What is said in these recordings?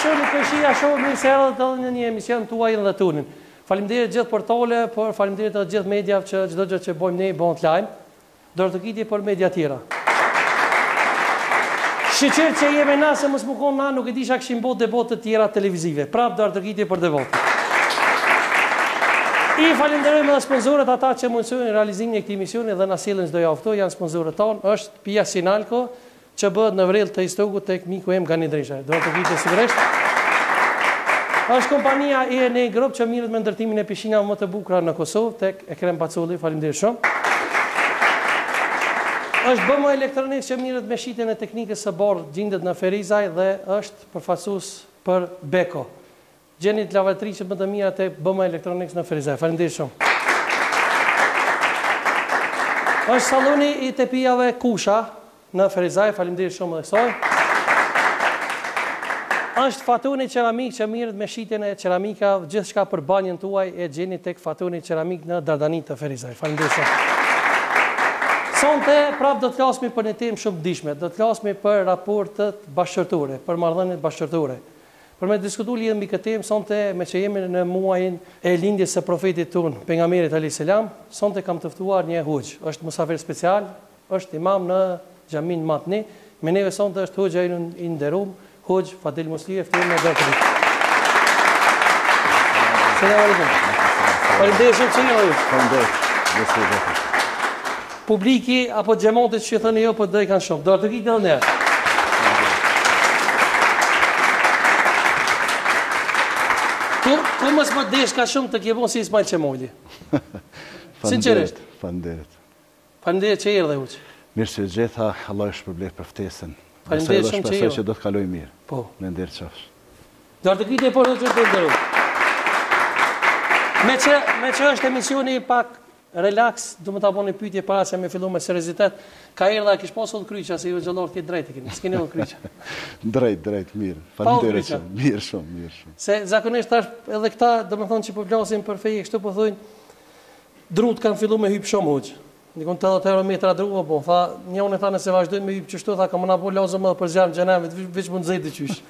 emisioni Këshia Show, mirë se erdhët edhe në një emision tuaj dhe tunin. Faleminderit gjithë portale, por faleminderit edhe gjithë mediave që çdo gjë që bëjmë ne bën të lajm. Dorë të kiti për media tjera. Shqyqyr që jemi na se mos më konë na nuk e disha këshim bot debatë të tjera televizive. Prap dorë të kiti për debatë. I falenderojmë edhe sponsorët ata që mundsojnë realizimin e këtij misioni dhe na sjellin çdo javë këtu, janë sponsorët tonë, është Pia Sinalco, që bëhet në Vrell të Istogut tek miku em Gani Drisha. Dorë të kiti sigurisht. Është kompania ENA Group që mirret me ndërtimin e pishinave më të bukura në Kosovë tek Ekrem Paculli, faleminderit shumë. Është BM Electronics që mirret me shitjen e teknikës së bordh, gjendet në Ferizaj dhe është përfaqësues për Beko. Gjeni lavatriçet më të mira te BM Electronics në Ferizaj. Faleminderit shumë. Është salloni i tepijave Kusha në Ferizaj, faleminderit shumë edhe kësaj. Është Fatuni Ceramik që mirret me shitjen e ceramikave, gjithçka për banjën tuaj e gjeni tek Fatuni Ceramik në Dardanit të Ferizaj. Faleminderit shumë. Sonte prap do të flasim për një temë shumë dishme, do të flasim për raportet bashkëtorë, për marrëdhëniet bashkëtorë. Për me diskutuar lidhur mbi këtë temë, sonte me që jemi në muajin e lindjes së profetit ton, pejgamberit alayhis salam, sonte kam të ftuar një huxh. Është musafir special, është imam në xhamin Matni. Me neve sonte është huxha i nderuar, huxh Fadil Musliu, ftehim me dorë. Selam aleikum. Faleminderit shumë që jeni. Faleminderit. Publiki apo xhamatit që thënë jo, po do i kanë shumë. Do të kitë edhe ne. Ku mos më desh ka shumë të kjebon si Ismail Qemoli. Sinqerisht. Faleminderit. Faleminderit që erdhe huç. Mirë se gjitha, Allah ju shpërblet për ftesën. Faleminderit shumë që erdhe. Që do të kaloj mirë. Po. Me nderë qofsh. Do të kitë po do të nderu. Me që është emisioni pak relax, do më ta bëni pyetje para se me fillu me seriozitet. Ka erdha kish pasur kryqja se ju xhallor ti drejt e keni. S'keni vënë kryqja. Drejt, mirë. Faleminderit shumë. Mirë shumë. Se zakonisht tash edhe këta, domethënë që po flasin për feje kështu po thonë drut kanë filluar me hyp shumë hoç. Dikon 80 metra dru po, tha, njëun e tha nëse vazhdojmë me hyp çështu tha kam na bu lazëm edhe për zjarm xhenamit, veç mund zëj diçysh.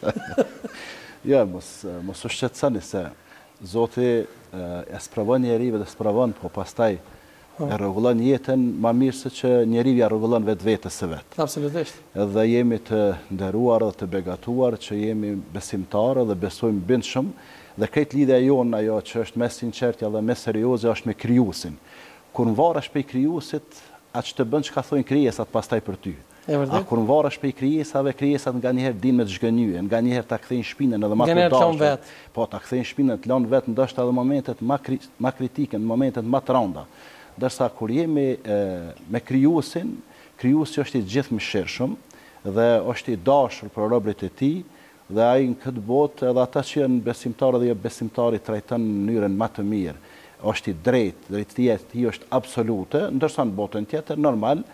Ja, mos u shqetësoni se Zoti e sprovon njerive dhe sprovon, po pastaj e rregullon jetën më mirë se që njeriu ja rregullon vetvetes së vet. Absolutisht. Edhe jemi të nderuar dhe të begatuar që jemi besimtarë dhe besojmë bindshëm dhe këtë lidhja jonë ajo që është më sinqertja dhe më serioze është me Krijuesin. Kur varesh prej Krijuesit, atë që të bën çka thonë krijesat pastaj për ty. A kur varesh prej krijesave, krijesat nganjëherë dinë me të zhgënjye, nganjëherë ta kthejnë shpinën edhe më të dashur. Po ta kthejnë shpinën, të lënë vet ndoshta edhe momentet më kritike, në momentet më të rënda. Ndërsa kur jemi me Krijuesin, Krijuesi është i gjithëmshirshëm dhe është i dashur për robërit e tij dhe ai në këtë botë edhe ata që janë besimtarë dhe jo besimtarë trajton në mënyrën më të mirë. Është i drejtë, drejtësia e tij është absolute, ndërsa në botën tjetër normal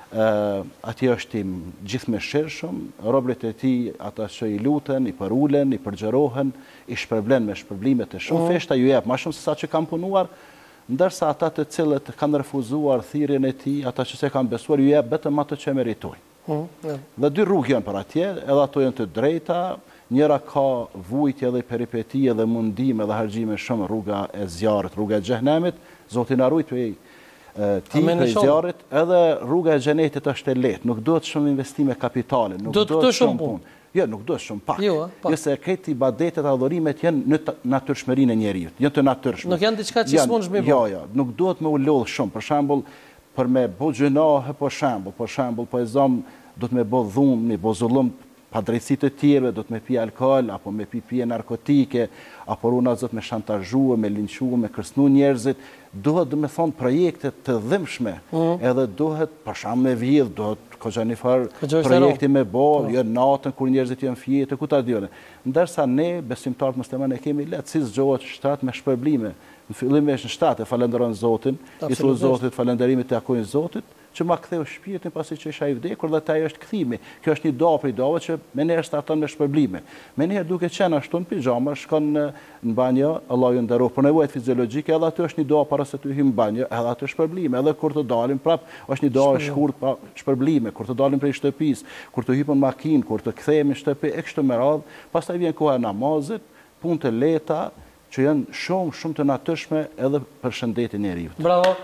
ati është i gjithëmshirshëm, robërit e tij ata që i luten, i përulen, i përgjërohen, i shpërblen me shpërblimet e shumë feshta, ju jep më shumë se sa që kanë punuar, ndërsa ata të cilët kanë refuzuar thirrjen e tij, ata që s'e kanë besuar, ju jep vetëm ato që meritojnë. Dhe dy rrugë janë për atje, edhe ato janë të drejta, njëra ka vujtje dhe peripeti dhe mundim dhe harxime shumë, rruga e zjarrit, rruga e xhenemit, Zoti na ruaj prej ti për zjarrit, edhe rruga e xhenetit është e lehtë, nuk duhet shumë investime kapitale, nuk duhet shumë punë. Jo, nuk duhet shumë pak. Jo se këtë ibadetet e adhurimet janë në natyrshmërinë e njeriu, janë të natyrshme. Nuk janë diçka që s'mundsh me bë. Jo, nuk duhet me u lodh shumë. Për shembull, për me bë gjinohe, për shembull, po e zom do të me bë dhunë, me bë zullum pa drejtësi të tjerëve, do të me pi alkool, apo me pije narkotike, apo runa zot me shantazhue, me linçue, me kërcënu njerëzit, duhet do me thonë projekte të dhimbshme, edhe duhet për shembull me vjedh, duhet koxhanifar projekti me bë, jo natën kur njerëzit janë fjetë, ku ta dione. Ndërsa ne besimtarët muslimanë kemi lehtësi zgjohet shtrat me shpërblime, në fillim vesh në shtatë, falenderon Zotin, i thu Zotit, falenderimet të akojnë Zotit, që ma ktheu shpirtin pasi që isha i vdekur dhe taj është kthimi. Kjo është një dua për i dove që me njerë starton me shpërblime. Me njerë duke qenë ashtu në pijama, shkon në banjo, Allah ju ndero, për nevojat fiziologjike, edhe aty është një dua para se të hym në banjo, edhe aty shpërblime, edhe kur të dalim prap, është një dua shkurt pa shpërblime, kur të dalim prej shtëpis, kur të hypën makinë, kur të kthehemi në shtëpi, e kështu me radhë, pastaj vjen koha e namazit, punë të lehta që janë shumë të natyrshme edhe për shëndetin e njeriut. Bravo.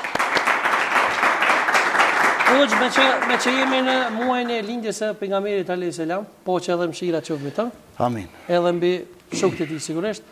Hoxh, me që jemi në muajin e lindjes së pejgamberit alayhis salam, po që edhe mëshira qoftë me të. Amin. Edhe mbi shokët e tij sigurisht.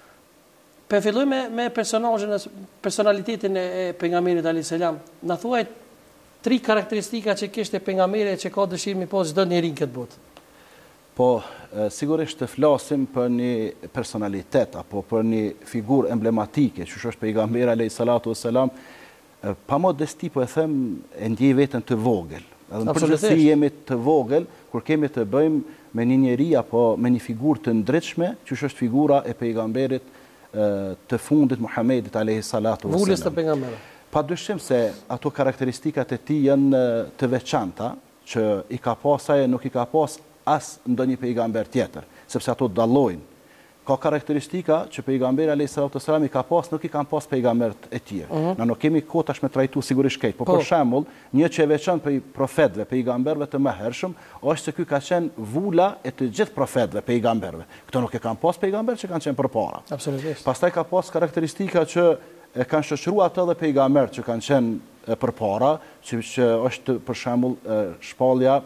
Po fillojmë me personalitetin e pejgamberit alayhis salam. Na thuaj 3 karakteristika që kishte pejgamberi që ka dëshirë mi pas çdo njeri në këtë botë. Po, sigurisht të flasim për një personalitet apo për një figurë emblematike, që është pejgamberi alayhis salatu wassalam. Pa modesti, po e them, e ndjej veten të vogël. Edhe në përgjithësi jemi të vogël kur kemi të bëjmë me një njeri apo me një figurë të ndritshme, që është figura e pejgamberit të fundit Muhamedit alayhis salatu wassalam. Vulës të pejgamberit. Padyshim se ato karakteristikat e tij janë të veçanta, që i ka pas ai, nuk i ka pas as ndonjë pejgamber tjetër, sepse ato dallojnë. Ka karakteristika që pejgamberi alayhis salatu wassalam i ka pas, nuk i kanë pas pejgamberët e tjerë. Na nuk kemi kohë tash me trajtu sigurisht këtë, por për shembull, një që e veçon për profetëve, pejgamberëve të mëhershëm, është se ky ka qenë vula e të gjithë profetëve, pejgamberëve. Këto nuk e kanë pas pejgamberë që kanë qenë përpara. Absolutisht. Pastaj ka pas karakteristika që e kanë shoqëruar ato dhe pejgamberët që kanë qenë përpara, që është për shembull shpallja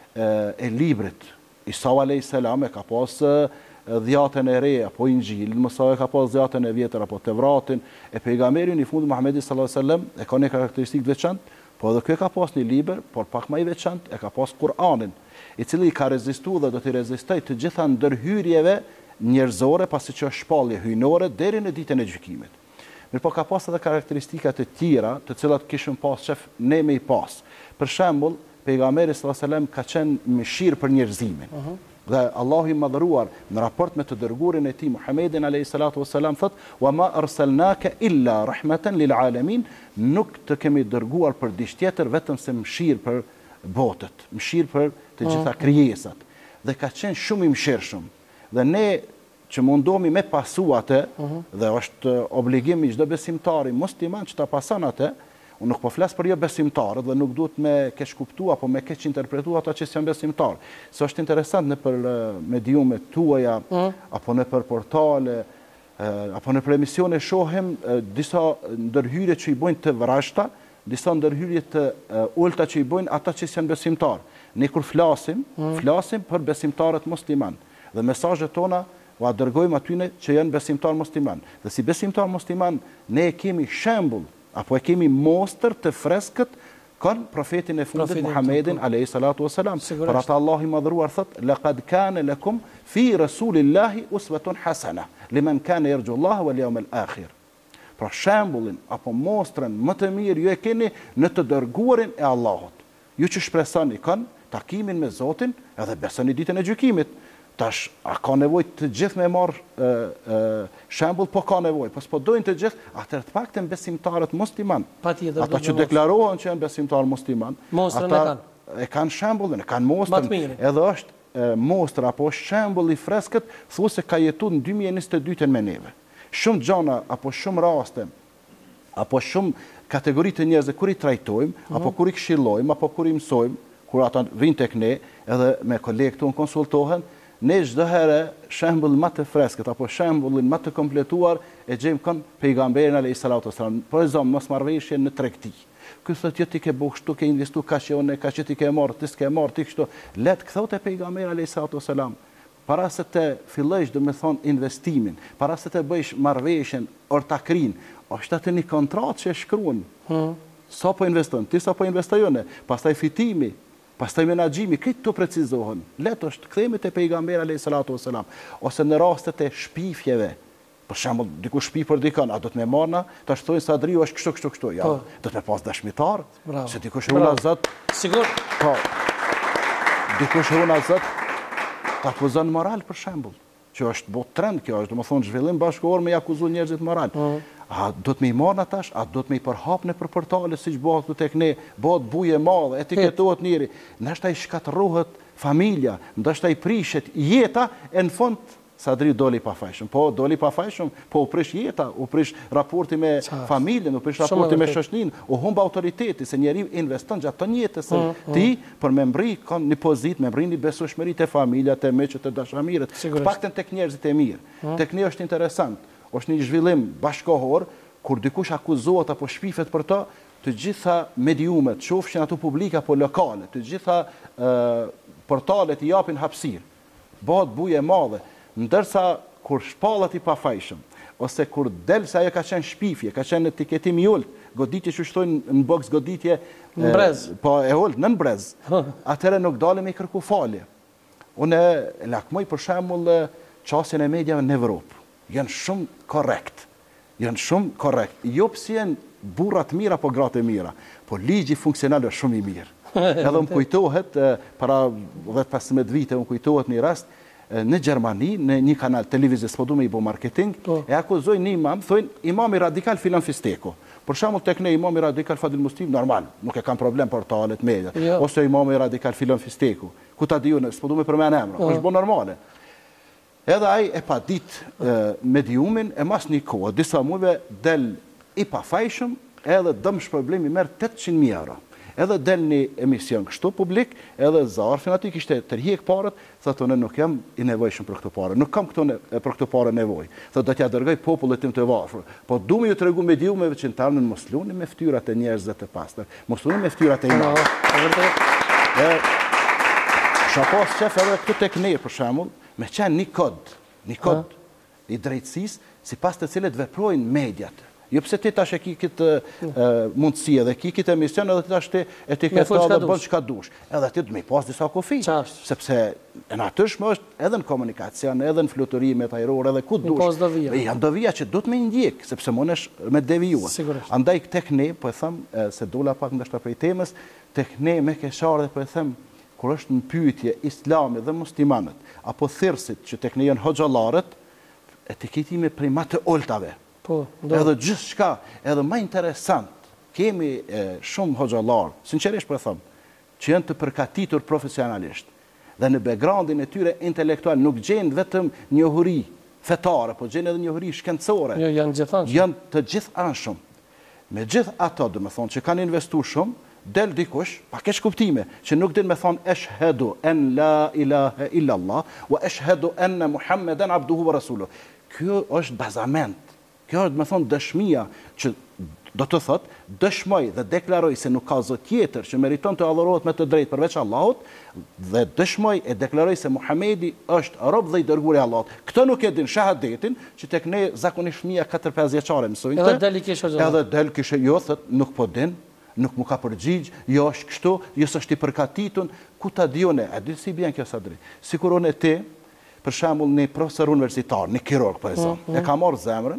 e librit. Isa alayhis salam e ka pas dhjatën e re, apo Injilin, Musa e ka pas dhjatën e vjetër, apo Tevratin, e pejgamberin i fundit Muhamedi sallallahu alaihi wasallam e ka një karakteristikë të veçantë, po edhe ky ka pas një libër, por pak më i veçantë, e ka pas Kur'anin, i cili ka rezistuar dhe do të rezistojë të gjitha ndërhyrjeve njerëzore, pasi që është shpallje hyjnore deri në ditën e gjykimit. Mirë, po ka pas edhe karakteristika të tjera, të cilat kishim pas qef ne me i pas. Për shembull, pejgamberi sallallahu alaihi wasallam ka qenë mëshirë për njerëzimin. Dhe Allahu i madhëruar në raport me të dërguarin e tij Muhammedin alayhis salatu wassalam thot: "Wa ma arsalnaka illa rahmatan lil alamin", nuk të kemi dërguar për diç tjetër vetëm se mëshirë për botët, mëshirë për të gjitha krijesat. Dhe ka qenë shumë i mëshirshëm. Dhe ne që mundohemi me pasu atë, dhe është obligim i çdo besimtari musliman që ta pason atë. Unë nuk po flas për jo besimtarët dhe nuk duhet me keq kuptu apo me keq interpretu ata që janë besimtarë. Se është interesant në për mediumet tuaja, apo në për portale, apo në për emisione shohim disa ndërhyrje që i bojnë të vrashta, disa ndërhyrje të ulta që i bojnë ata që janë besimtarë. Ne kur flasim për besimtarët musliman. Dhe mesazhet tona u dërgojmë atyne që janë besimtarë musliman. Dhe si besimtarë musliman, ne kemi shembull apo e kemi mostër të freskët kanë profetin e fundit Muhammedin alayhis salatu wassalam. Për ata Allahu i madhruar thot: "Laqad kana lakum fi rasulillahi uswatun hasana liman kana yarju Allah wal yawmal akhir." Pra shembullin apo mostrën më të mirë ju e keni në të dërguarin e Allahut. Ju që shpresoni kanë takimin me Zotin edhe besoni ditën e gjykimit. Tash, a ka nevojë të gjithë me marrë shembull, po ka nevojë, po s'po dojnë të gjithë, atëherë të paktën besimtarët musliman. Ata që deklarohen që janë besimtarë musliman, ata e kanë shembullin, e kanë mostrën, edhe është mostra apo shembull i freskët, thuaj se ka jetuar në 2022 me neve. Shumë gjana apo shumë raste, apo shumë kategori të njerëzve kur i trajtojmë, apo kur i këshillojmë, apo kur i mësojmë, kur ata vinë tek ne, edhe me kolegë tonë konsultohen, ne çdo herë shembull më të freskët apo shembullin më të kompletuar e gjejmë kon pejgamberin alayhis salatu wassalam. Për zonë mosmarrveshje në tregti. Ky thotë jo ti ke bëu kështu, ke investu kaq e unë kaq ti ke marr, ti s'ke marr ti kështu. Let kthot e pejgamberi alayhis salatu wassalam. Para se të fillosh domethën investimin, para se të bësh marrveshjen ortakrin, është atë një kontratë që e shkruan. Sa po investon, ti sa po investojone, pastaj fitimi, pastaj menaxhimi, këtë të precizohen. Letë është kthehemi te pejgamberi alayhis salatu wassalam, ose në rastet e shpifjeve. Për shembull, diku shpif për dikën, a do të më marrna, tash thonë Sadriu është kështu. Ja, do të më pas dashmitar, se dikush e ula Zot. Sigur. Po. Dikush e ula Zot ta akuzon moral për shembull, që është bot trend kjo, është domethënë zhvillim bashkëkor me akuzuar njerëzit moral. A do të me i marrë në tash, a do të me i përhap në për portale, si që bëhat të tek ne, bëhat buje madhe, etiketohet njëri, nështë i shkatërrohet familja, ndështë i prishet jeta, e në fund, Sadri doli pa fajshëm. Po, doli pa fajshëm, po u prish jeta, u prish raporti me familjen, u prish raporti me shoqnin, u humb autoriteti, se njeriu investon gjatë të jetës ti, për me mbri, ka një pozit, me mbri një besueshmëri të familja, të meqët, të dashamirët, të paktën tek njerëzit e mirë. Tek ne është interesant, është një zhvillim bashkohor, kur dikush akuzohet apo shpifet për to, të gjitha mediumet, qofshin ato publike apo lokale, të gjitha portalet i japin hapësirë, bëhet buje madhe, ndërsa kur shpallat i pafajshëm, ose kur del se ajo ka qenë shpifje, ka qenë etiketim i ullë, goditje që shtojnë në boks goditje, po e ullë, në brez, atëre nuk dalim i kërku falje. Unë lakmoj për shembull qasjen e mediave në Evropë, janë shumë korrekt, jo pësi janë burrat mira po gratë mira, po ligji funksional është shumë i mirë. Edhe më kujtohet, para 10-15 vite, më kujtohet një rast, në Gjermani, në një kanal televizis, po du me i bo marketing, e akuzoj një imam, thojnë imami radikal filan fisteko. Për shembull tek ne imami radikal Fadil Muslim, normal, nuk e kam problem portalet, mediat, ose imami radikal filan fisteko. Ku ta diju, s'po du me përmen emra, është bo normale. Edhe aj e pa dit mediumin, e mas një kohë, disa muve del i pa fajshëm, edhe dëm shpërblimi merë 800.000 euro. Edhe del një emision kështu publik, edhe Zarfin aty kishte tërhiq parët, thotë unë nuk jam i nevojshëm për këto parë, nuk kam për këto parë nevoj. Thotë do t'ja dërgoj popullit tim të varfër, po du me ju të regu mediumeve që në tarë në mosluni me ftyrat e njerëzve të pastër, mosluni me ftyrat e imamëve. Shapos qef edhe këtu tek ne, për shembull, me qenë një kod i drejtësisë, si pas të cilët veprojnë mediat. Jo pëse ti tash e ki këtë mundësia dhe ki këtë emision edhe ti tash ti etiketa dhe bënë që ka dush. Edhe ti du me i pas disa kofi. Sepse e natyrshme është edhe në komunikacion, edhe në fluturimet ajrore, edhe ku dush. Janë dovija që du të me indjek, sepse mund është me devijua. Andaj tek ne, po e thëmë, se dola pak ndështë prej temës, tek ne me keshare dhe po e thëmë, kur është në pyetje islami dhe muslimanët, apo thirsit që tek ne janë hoxhallarët, etiketimi prej ma të oltave. Edhe gjithë shka, edhe ma interesant, kemi shumë hoxhallarë, sinqerisht për thëmë, që janë të përkatitur profesionalisht, dhe në backgroundin e tyre intelektual nuk gjenë vetëm njohuri fetare, po gjenë edhe njohuri shkencore, janë të gjithë anshëm. Me gjithë ato, dhe me thonë, që kanë investu shumë, del dikush, pa kesh kuptime, që nuk din me thonë, eshhedu en la ilahe illallah, wa eshhedu enne Muhammeden abduhu wa rasuluh. Kjo është bazament. Kjo është, me thonë, dëshmia që do të thotë, dëshmoj dhe deklaroj se nuk ka zot tjetër që meriton të adhurohet me të drejtë përveç Allahut, dhe dëshmoj e deklaroj se Muhamedi është rob dhe i dërguari i Allahut. Këto nuk e din shahadetin, që tek ne zakonisht fëmia 4-5 vjeçare mësojnë. Edhe del kishe jo, thot, nuk po din, nuk mu ka përgjigj, jo është kështu, jo s'është i përkatitun, ku ta dione, e di si bjen kjo Sadri. Sikur unë e ti, për shembull një profesor universitar, një kirurg për e ka marrë zemrën,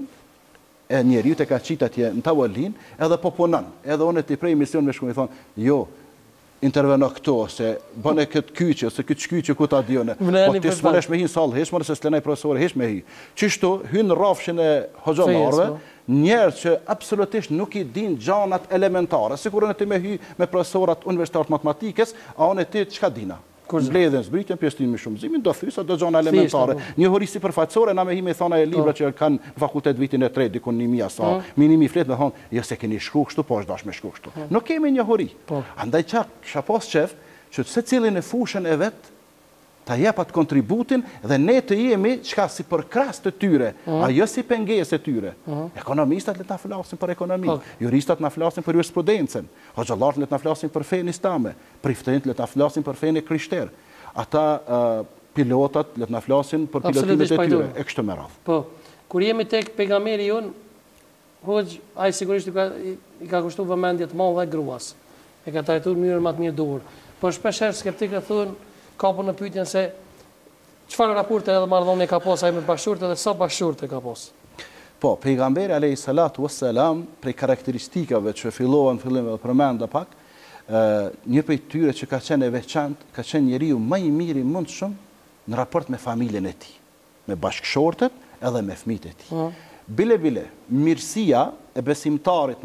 e njeriu të ka qitë atje në tavolin, edhe po punon, edhe unë t'i prej mision me shku i thonë, jo, interveno këto, se bëne këtë kyqe, ose këtë shkyqe ku ta dione, po ti s'mënesh me hi në salë, hesh mëne se s'lenaj profesore, hesh me hi. Qishtu, hynë rafshin e hoxhallarëve, njerë që absolutisht nuk i din gjanat elementare, sikur unë ti me hy me profesorat universitarët matematikës, a unë ti çka dina? Mbledhen zbritjen, pjestin me shumëzimin, do thysa, do gjana elementare. Një horisi përfaqësore, na me hi me thona e libra që kanë në fakultet vitin e 3, dikun 1000 sa, minimi flet me thonë, jo se keni shkru kështu, po është dash me shkru kështu. Nuk kemi një hori. Andaj kisha pas qef, që se cilin e fushën e vetë, ta jepat kontributin dhe ne të jemi qka si për kras të tyre, ajo si penges e tyre. Ekonomistat le të flasin për ekonomi, juristat në flasin për jurisprudencen, hoxhallarët le të flasin për fejnë islame, priftenit le të flasin për fejnë e krishter, ata pilotat le të flasin për pilotimet e tyre, e kështë me radhë. Po, kur jemi tek pejgamberi jonë, hoxh, ai sigurisht i ka kushtu vëmendje të madhe gruas, e ka trajtuar në mënyrë më të mirë duhur. Po shpeshherë skeptikët thonë, kapën në pyetjen se çfarë raporte edhe marrëdhënie ka pas ai me bashkëshortë dhe sa bashkëshortë ka pas. Po, pejgamberi alayhi salatu wassalam, prej karakteristikave që fillohen fillim edhe përmenda pak, një prej tyre që ka qenë e veçantë, ka qenë njeriu më i miri i mundshëm në raport me familjen e tij, me bashkëshortet edhe me fëmijët e tij. Bile, mirësia e besimtarit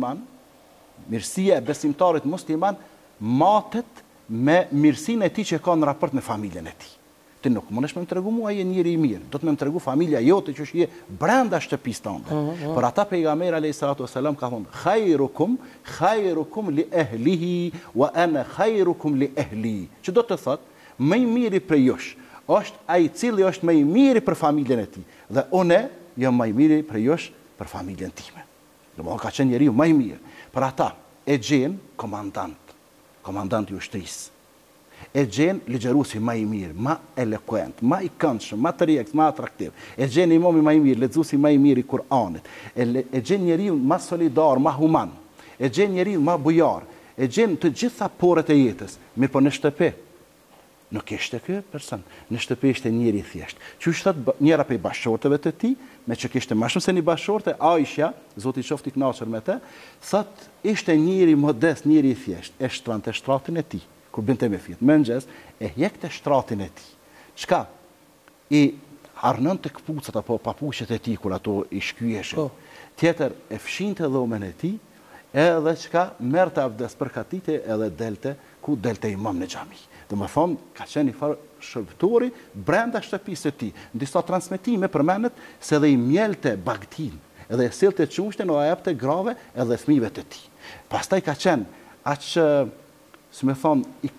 musliman matet me mirësinë e tij që ka në raport me familjen e tij. Ti nuk mundesh me më tregu mua je njëri I mirë, do të më tregu familja jote që je brenda shtëpisë tënde. Por ata pejgamberi alayhis salatu wasalam ka thonë khairukum li ahlihi wa ana khairukum li ahli. Që do të thotë më I miri për jush është ai I cili është më I miri për familjen e tij dhe unë jam më I miri për jush për familjen time. Domethënë ka qenë njeriu më I mirë. Për ata e gjen komandant I ushtrisë. E gjen ligjëruesi më I mirë, më eloquent, më I këndshëm, më tërheqës, më atraktiv. E gjen imami më I mirë, lexuesi më I mirë I Kur'anit. E gjen njeriu më solidar, më human. E gjen njeriu më bujar. E gjen të gjitha porët e jetës. Mirë po në shtëpi nuk ishte ky person. Në shtëpi ishte njëri I thjesht. Qysh thot njëra prej bashkëshorteve të tij, me që kishte më shumë se një bashkëshorte, Aisha, Zoti qoftë I kënaqur me të, thot ishte njëri modest, njëri I thjesht, e shtrante shtratin e tij. Kur binte me fjet, mëngjes e hjekte shtratin e tij. Çka? I harnën të këpucat apo papuqet e tij kur ato I shkyeshin. Tjetër e fshinte dhomën e tij, edhe çka merrte abdes përkatite edhe delte imam në xhami. Domethënë ka qenë I farë shërbëtori brenda shtëpisë së tij. Në disa transmetime përmendet se edhe I mjelte bagtin, edhe e sillte çushten o jepte grave edhe fëmijëve të tij. Pastaj ka qenë aq si me thonë, I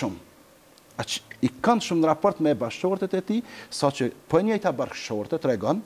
këndshëm në raport me bashkëshortet e tij, saqë po njëjta bashkëshorte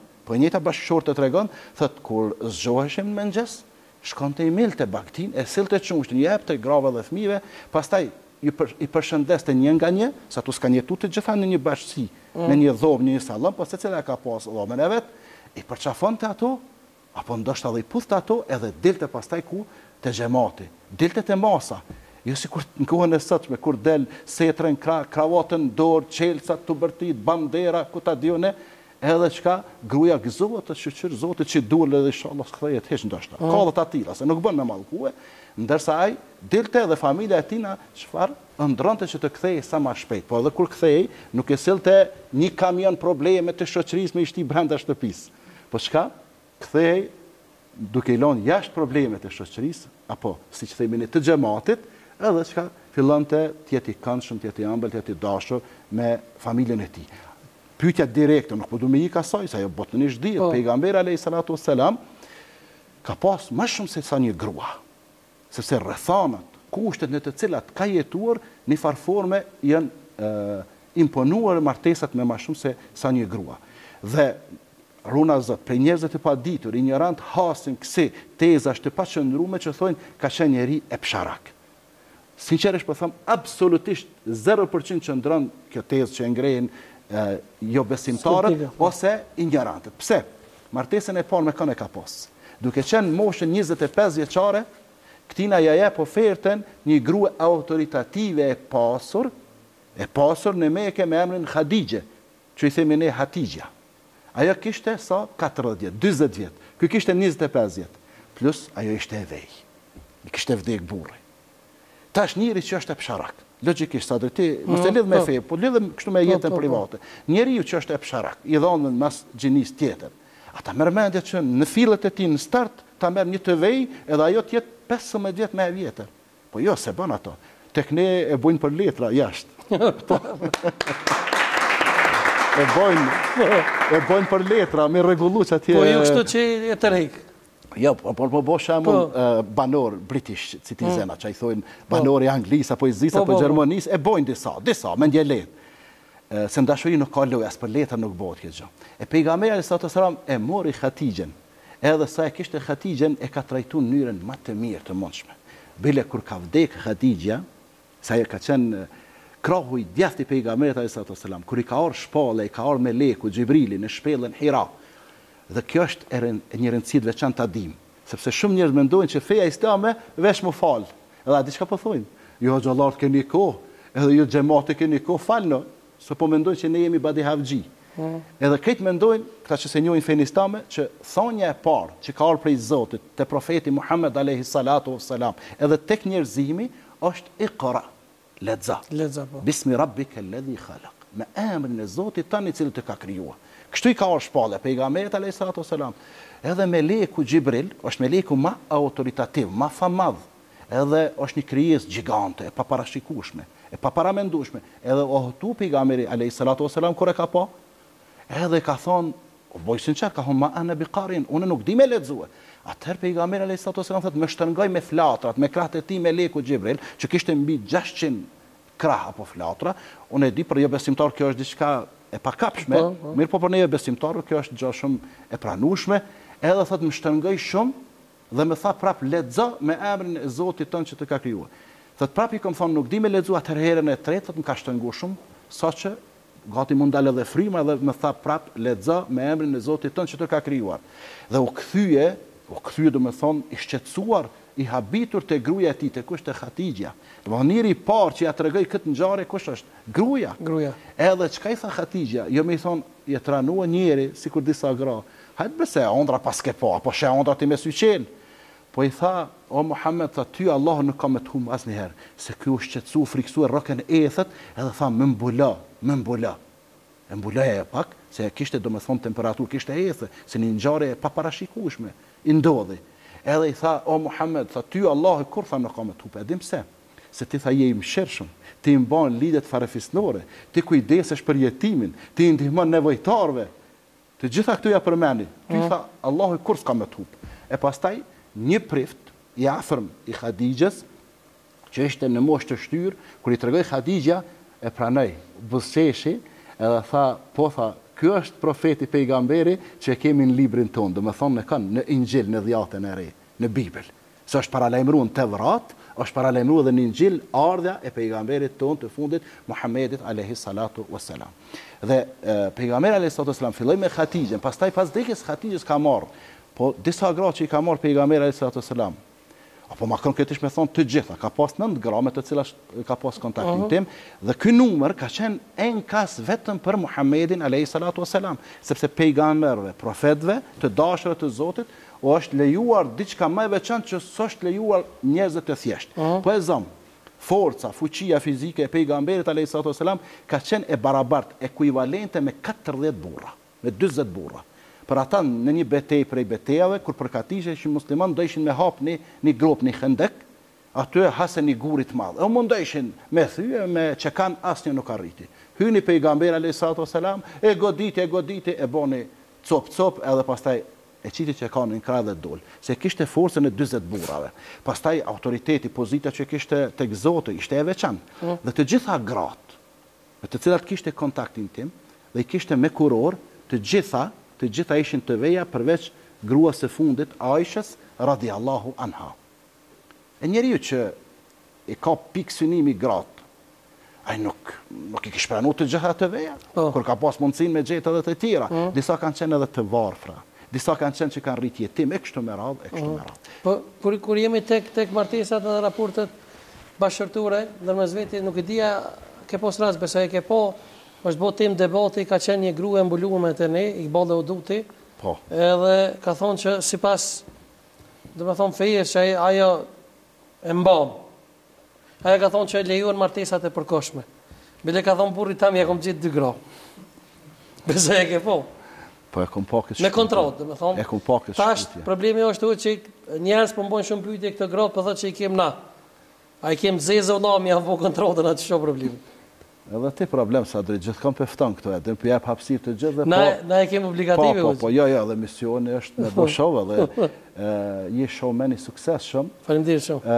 tregon, thot kur zgjoheshim në mëngjes, shkonte I milte bagtin, e sillte çushtin, I jepte grave dhe fëmijëve, pastaj I përshëndeste një nga një, sa tu s'kan jetu të gjitha në një bashkësi, në një dhomë, në një sallon, po secila ka pas dhomën e vet, I përçafonte ato, apo ndoshta edhe I puthte ato, edhe dilte pastaj ku te xhamati, dilte te masa. Jo si kur në kohën e sotshme, kur del setren, kravatën dorë, çelësat të bërtit, bandera, ku ta dione, edhe çka gruaja gëzohet të shoqër Zotit që duhet edhe inshallah s'kthehet hiç ndoshta. Ka edhe të tilla, se nuk bën me mallkue, ndërsa ai dilte edhe familja e tij na çfarë ëndronte që të kthehej sa më shpejt. Po edhe kur kthehej, nuk e sillte një kamion probleme të shoqërisë me I shti brenda shtëpisë. Po çka? Kthehej duke I lënë jashtë problemet e shoqërisë, apo siç themin të xhamatit, edhe çka fillonte të jetë I këndshëm, të jetë I ëmbël, të jetë I dashur me familjen e tij. Pyetja direkte, nuk po du me I kasaj, sa jo botënisht dihet, pejgamberi alayhis salatu wassalam ka pas më shumë se sa një grua. Sepse rrethanat, kushtet në të cilat ka jetuar në farforme janë imponuar martesat me më shumë se sa një grua. Dhe runa Zot, prej njerëzve të paditur, ignorant hasin kësi teza të paqëndrueshme që thonë ka qenë njeri e psharak. Sinqerisht po them, absolutisht 0% qëndron kjo tezë që e ngrejnë jo besimtarët ose ignorantët. Pse? Martesën e parë me kënë e ka pas. Duke qenë moshën 25 vjeçare, këtina ja jep ofertën një grua autoritative e pasur në Mekë me emrin Khadijë, që I themi ne Hatijja. Ajo kishte sa 40 vjet, 40 vjet. Ky kishte 25 vjet. Plus ajo ishte e vej. I kishte vdek burri. Tash njëri që është e psharak. Logjikisht sa drejti, mos e lidh me fe, po lidhem kështu me jetën private. Njeriu që është e psharak, I dhonën mas gjinis tjetër. Ata merr mendje që në fillet e tij në start ta merr një të vej, edhe ajo të jetë 15 vjet më e vjetër. Po jo, se bën ato. Tek ne e bujnë për letra jashtë. E bojnë për letra, me rregulluar atje. Po jo kështu që e tërheq. Jo, po bo shembull banor British citizen, që I thojnë banori Anglisë apo Izisë apo Gjermanisë, e bojnë disa, me ndje letë. Se në dashuri nuk ka lojë, as për letra nuk bëhet kjo gjë. E pejgamberi alayhis salam e mori Hatijën, edhe sa e kishte Hatijën e ka trajtuar në mënyrën më të mirë të mundshme. Bile kur ka vdek Hatijja, sa e ka qenë krahu I djathtë I pejgamberit alayhis salam, kur I ka ardhur shpalla, I ka ardhur meleku Xhibrili në shpellën Hira. Dhe kjo është një rëndësi të veçantë ta dim, sepse shumë njerëz mendojnë që feja islame veç më fal. Edhe diçka po thonë, jo xhallar keni kohë, edhe ju xhamati keni kohë falno, se po mendojnë që ne jemi badi havxhi. Edhe këtë mendojnë, këta që se njohin fenë islame, që thonja e parë që ka ardhur prej Zotit te profeti Muhammed alayhi salatu wassalam, edhe tek njerëzimi është iqra, lexo. Bismi rabbika alladhi khalaq. Me emrin e Zotit tani I cili të ka krijuar. Kështu i ka orë shpallë, pejgamberit a.s. Edhe meleku Gjibril është meleku ma autoritativ, ma famadh, edhe është një krijes gjigante, e paparashikueshme, e paparamendueshme. Edhe ohtu pejgamberi a.s. kur e ka pa, edhe ka thonë, boj sinqer, ka thonë ma ana biqarin, unë nuk di me lexue. Atëherë pejgamberi a.s. thotë më shtërngoj me flatrat, me krahët e tij meleku Gjibril, që kishte mbi 600 krah apo flatra. Unë e di për jo besimtar kjo është diçka e pakapshme, mirë po për neve besimtarë kjo është gjë shumë e pranueshme. Edhe thotë më shtërngoj shumë dhe më tha prap lexo me emrin e Zotit tënd që të ka krijuar. Thotë prap i kam thonë nuk di me lexu, atëherë herën e tretë thotë më ka shtrënguar shumë, saqë gati mund dalë edhe fryma dhe më tha prap lexo me emrin e Zotit tënd që të ka krijuar. Dhe u kthye do më thonë i shqetësuar, i habitur te gruaja e tij, te kush te Hatixha. Njëri i parë që ja tregoi këtë ngjarje kush është? Gruaja. Edhe çka i tha Hatixha, jo më i thon, je tranua njëri sikur disa gra. Hajt bëse ondra pas ke pa, apo she ondra ti me syqel. Po i tha, o Muhammed, tha ty Allah nuk ka me të hum asnjëherë, se ky u shqetësu, friksuar rrokën e ethet, edhe tha më mbula. E mbulaja e pak, se kishte domethënë temperaturë, kishte ethe, se një ngjarje e paparashikueshme i ndodhi. Edhe i tha, o Muhammed, tha ty Allah kur tha nuk ka me të hup, edhim pse? Se ti tha je i mëshirshëm, ti i mban lidhet farefisnore, ti kujdesesh për jetimin, ti i ndihmon nevojtarve. Të gjitha këto ja përmendi. Ty tha Allahu kur s'ka me të hup. E pastaj një prift i afërm i Hatixhës, që ishte në moshë të shtyr, kur i tregoi Hatixha, e pranoi, buzëqeshi, edhe tha, po tha, ky është profeti pejgamberi që e kemi në librin tonë, do më thonë në kanë në Injil, në Dhjatën e Re, në Bibël. Se është paralajmëruar në Tevrat, është paralajmëruar edhe në Injil ardha e pejgamberit tonë të fundit, Muhammedit alayhi salatu wassalam. Dhe pejgamberi alayhi salatu wassalam filloi me Hatixhën, pastaj pas vdekjes Hatixhës ka marrë, po disa gra që i ka marrë pejgamberi alayhi salatu wassalam. Apo ma konkretisht me thonë të gjitha, ka pas 9 gra me të cilat ka pas kontaktin tim, dhe ky numër ka qenë enkas vetëm për Muhammedin alayhi salatu wassalam, sepse pejgamberëve, profetëve, të dashurve të Zotit, o është lejuar diçka më e veçantë që s'është lejuar njerëzve të thjeshtë. Po e zëm, forca, fuqia fizike e pejgamberit alayhi salatu wassalam ka qenë e barabartë, ekuivalente me 40 burra, me 40 burra. Për ata në një betej prej betejave, kur përkatishin musliman, do ishin me hap një grop, një khendek, aty hasen një gurit madh. E mundojshin me thyje, me që kanë asnjë nuk arriti. Hyni pejgamberi alayhi salatu wassalam, e goditi, e boni cop, edhe pastaj e qiti që kanë në krah dhe dol. Se kishte forcën e 40 burrave. Pastaj autoriteti, pozita që kishte tek Zoti ishte e veçantë. Dhe të gjitha gratë, me të cilat kishte kontaktin tim, dhe i kishte me kuror, të gjitha ishin të veja përveç gruas së fundit, Aishës radhiyallahu anha. E njeriu që i ka pikë synimi gratë, ai nuk i kish pranuar të gjitha të veja, kur ka pas mundësinë me gjetë edhe të tjera. Disa kanë qenë edhe të varfra, disa kanë qenë që kanë rrit jetim, e kështu me radhë. Po kur jemi tek martesat dhe raportet bashkëtorë ndërmjet vetë, nuk e dia ke pas rast, besoj ke po. Është bo tim debati, ka qenë një grua e mbuluar me të ne, Iqbal dhe Uduti, edhe ka thonë që sipas, do me thonë fejes që ajo e mbam. Ajo ka thonë që e lejuar martesat e përkohshme. Bile ka thonë burri tam, ja kom gjitë 2 gra. Besoj e ke po. Po e kom pa këtë shkutje. Me kontrot, do me thonë. E kom pa këtë shkutje. Tash, problemi është që njerëz po mbojnë shumë pyetje këtë gratë, po thotë që i kem na. A i kem zezë o na, mi janë po kontrotën, atë që problemi. Edhe ti problem sa drejt gjithkon pëfton këto, edhe për jap hapësirë të gjithë dhe na e kemi obligative. Po, jo, dhe misioni është me bo show dhe je showman i suksesshëm. Faleminderit shumë.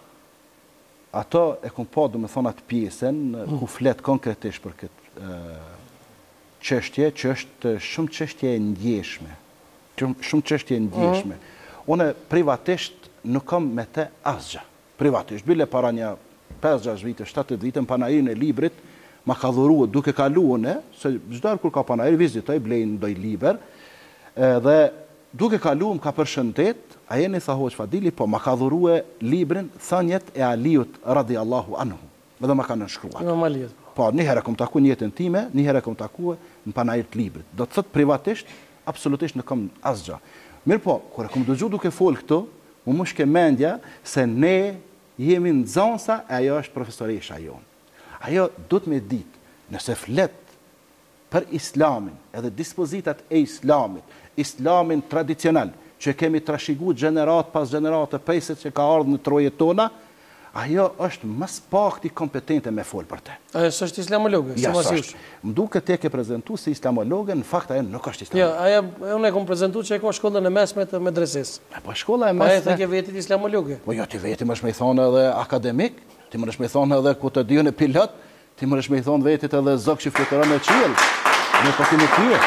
Ato e kom pa, do me thonë atë pjesën, ku flet konkretisht për këtë çështje, që është shumë çështje e ndjeshme. Shumë çështje e ndjeshme. Unë privatisht nuk kam me të asgjë. Privatisht, bile para një 5-6 vite, 7 vite, në panajirin e librit, ma ka dhuruar duke kaluar, se çdo kur ka panajir, vizitoj, blejnë ndoj liber, dhe duke kaluar ka përshëndet, a jeni tha Hoxh Fadili, po ma ka dhuruar librin Thënjet e Aliut radhiyallahu anhu, dhe ma ka nënshkruar. Po, një herë kom taku në jetën time, një herë kom taku në panajir të librit. Do të thot privatisht, absolutisht në kom asgjë. Mirë po, kur e kom dëgju duke fol këto, mu mushke mendja se ne jemi në zonsa, e ajo është profesoresha jonë. Ajo do të me ditë, nëse flet për islamin, edhe dispozitat e islamit, islamin tradicional, që kemi trashëguar gjenerat pas gjenerat të pejset që ka ardhur në trojet tona, ajo është më pakti kompetente me fol për te. Ajo s'është islamologe, Ja, s'është. Më duket te ke prezentu si islamologe, në fakt ajo nuk është islamologe. Ja, unë e kom prezentu që e ka shkollën e mesme të medreses. Po shkolla e Pa e mesme. të ke vetit islamologe. Po jo, ti veti më shme i thonë edhe akademik, ti më shme i thonë edhe ku të dion e pilot, ti më shme i thonë vetit edhe zog që fluturon e qiell. Në po ti nuk je.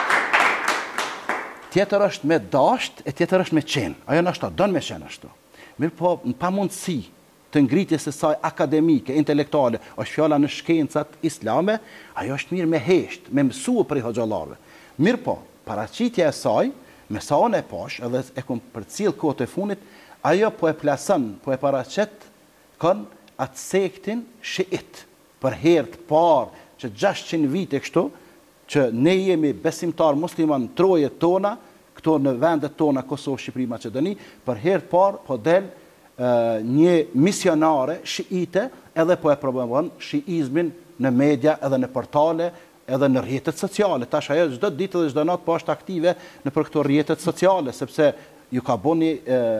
Tjetër është me dasht, e tjetër është me qenë. Ajo në ashtu, donë me qenë ashtu. Mirë po, në pamundësi të ngritjes së saj akademike, intelektuale, është fjala në shkencat islame, ajo është mirë me hesht, me mësua për i hoxhallarëve. Mirë po, paraqitja e saj, me sa unë e pash, edhe e kom përcjell kohët e funit, ajo po e plasën, po e paraqet kanë atë sektin shiit, për herë të parë që 600 vite kështu, që ne jemi besimtar musliman në trojet tona, këto në vendet tona, Kosovë, Shqipëri, Maqedoni, për herë të parë po del një misionare shiite edhe po e promovon shiizmin në media edhe në portale edhe në rrjetet sociale. Tash ajo çdo ditë dhe çdo natë po është aktive në për këto rrjetet sociale, sepse ju ka bëni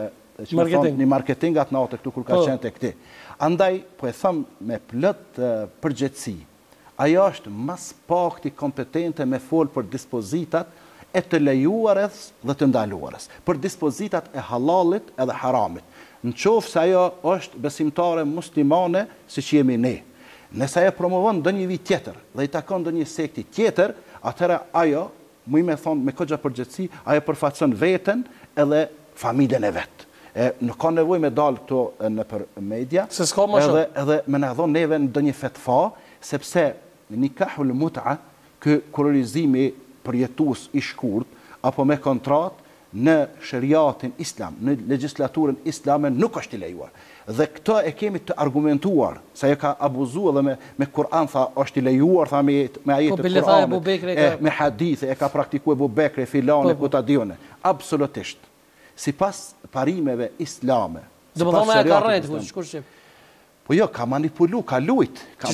një marketing atë natë këtu kur ka qenë tek ti. Andaj po e them me plot përgjegjësi. Ajo është mas pakti kompetente me fol për dispozitat e të lejuarës dhe të ndaluarës, për dispozitat e halalit edhe haramit. Në qoftë se ajo është besimtare muslimane si që jemi ne. Nëse ajo promovon ndonjë vit tjetër dhe i takon ndonjë sekti tjetër, atëherë ajo, më me thonë me kogja përgjithësi, ajo përfaqëson veten edhe familjen e vet. Nuk ka nevojë me dalë këto nëpër media, edhe me na dhon neve ndonjë fetva, sepse nikahul mut'a, ky kurrizimi përjetues i shkurt apo me kontratë në shariatin islam, në legjislaturën islame nuk është i lejuar. Dhe këto e kemi të argumentuar, sa e ka abuzuar dhe me Kur'an tha është i lejuar, tha me ajetet Kur'anit, me hadithe, e ka praktikuar Abu Bekri, filane, ku ta dione. Absolutisht. Sipas parimeve islame. Do të thonë ka rreth, kush shqip. Po jo, ka manipulu, ka lujt. Ka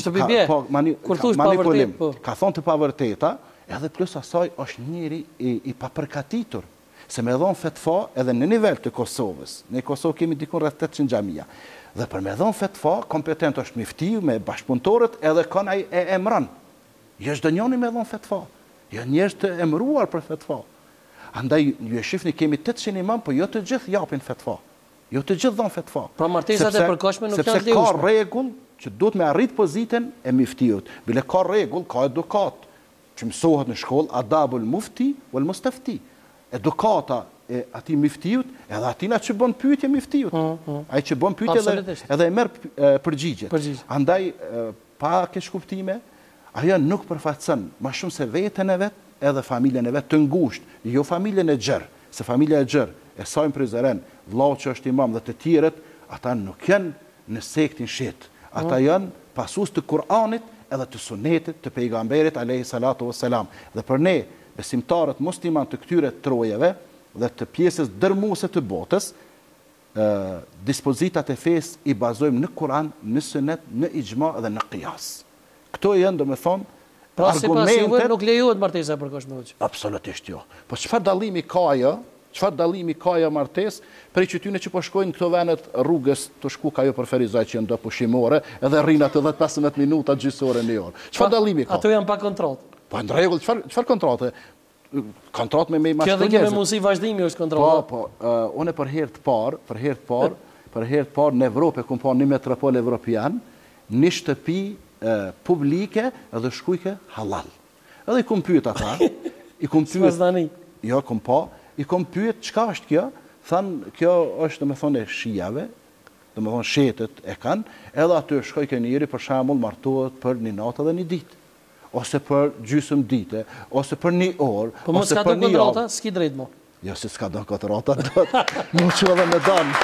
manipulim. Ka thonë të pavërteta, edhe plus asaj është njëri i papërkatitur. Se me dhonë fetfa edhe në nivel të Kosovës. Ne Kosovë kemi dikun rreth 800 xhamia. Dhe për me dhonë fetfa, kompetent është miftiu me bashkëpunëtorët edhe kanë ai e emran. Jo çdo njëri me dhonë fetfa. Jo njerëz të emëruar për fetfa. Andaj ju e shifni kemi 800 imam, po jo të gjithë japin fetfa. Jo të gjithë dhonë fetfa. Pra martesat e përkohshme nuk janë të lejuar. Sepse ka rregull që duhet me arrit pozitën e miftiut. Bile ka rregull, ka edukat që mësohet në shkollë, adabul mufti wal mustafti. Edukata e ati miftiut, edhe atina që bën pyetje miftiut. Ai që bën pyetje edhe e merr përgjigjet. Andaj, pa keq kuptime, ajo nuk përfaqëson më shumë se veten e vet, edhe familjen e vet të ngushtë, jo familjen e gjerë, se familja e gjerë, e Sajm Prizren, vllau që është imam dhe të tjerët, ata nuk janë në sektin shit. Ata janë pasues të Kur'anit edhe të sunetit të pejgamberit alayhi salatu wassalam. Dhe për ne besimtarët musliman të këtyre trojeve dhe të pjesës dërmuese të botës, dispozitat e fesë i bazojmë në Kur'an, në sunet, në ixhma dhe në qiyas. Këto janë, domethënë, argumentet. Nuk lejohet martesa e përkohshme. Absolutisht jo. Po çfarë dallimi ka ajo? Çfarë dallimi ka ajo martesë prej qytyne që po shkojnë këto venet rrugës të shku ka ajo për ferizaj që janë do pushimore edhe rrinë atë 10-15 minuta gjysore në orë. Çfarë dallimi ka? Ato janë pa kontrollë. Po në rregull, çfarë kontrate? Kontratë me mashtruese. Kjo dhe me mundësi vazhdimi është kontratë. Po, unë për herë të parë në Evropë kom pa një metropol evropian, një shtëpi publike edhe shkujke halal. Edhe i kom pyet ata, jo kom pa, i kom pyet çka është kjo? Thanë kjo është domethënë e shijave, domethënë shetet e kanë, edhe aty shkoj ke njëri për shembull martohet për një natë dhe një ditë. Ose për gjysmë dite, ose për një orë, po mos ka të kontrata, s'ki drejt mo. Jo, si s'ka do kontrata, do të më që edhe me danë.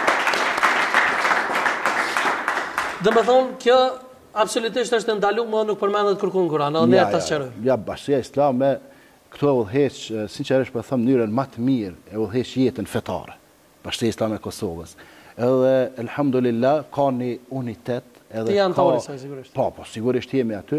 Dhe me thonë, kjo absolutisht është ndalu, më nuk përmendet kërkun Kur'an, edhe ne ta sqarojmë. Ja, bashkësia islame, këtu e udhëheq, sinqerisht për thëmë mënyrën më të mirë, e udhëheq jetën fetare, bashkësia islame e Kosovës. Edhe, elhamdulillah, ka një unitet, ti janë tori, sigurisht. Po, sigurisht jemi aty.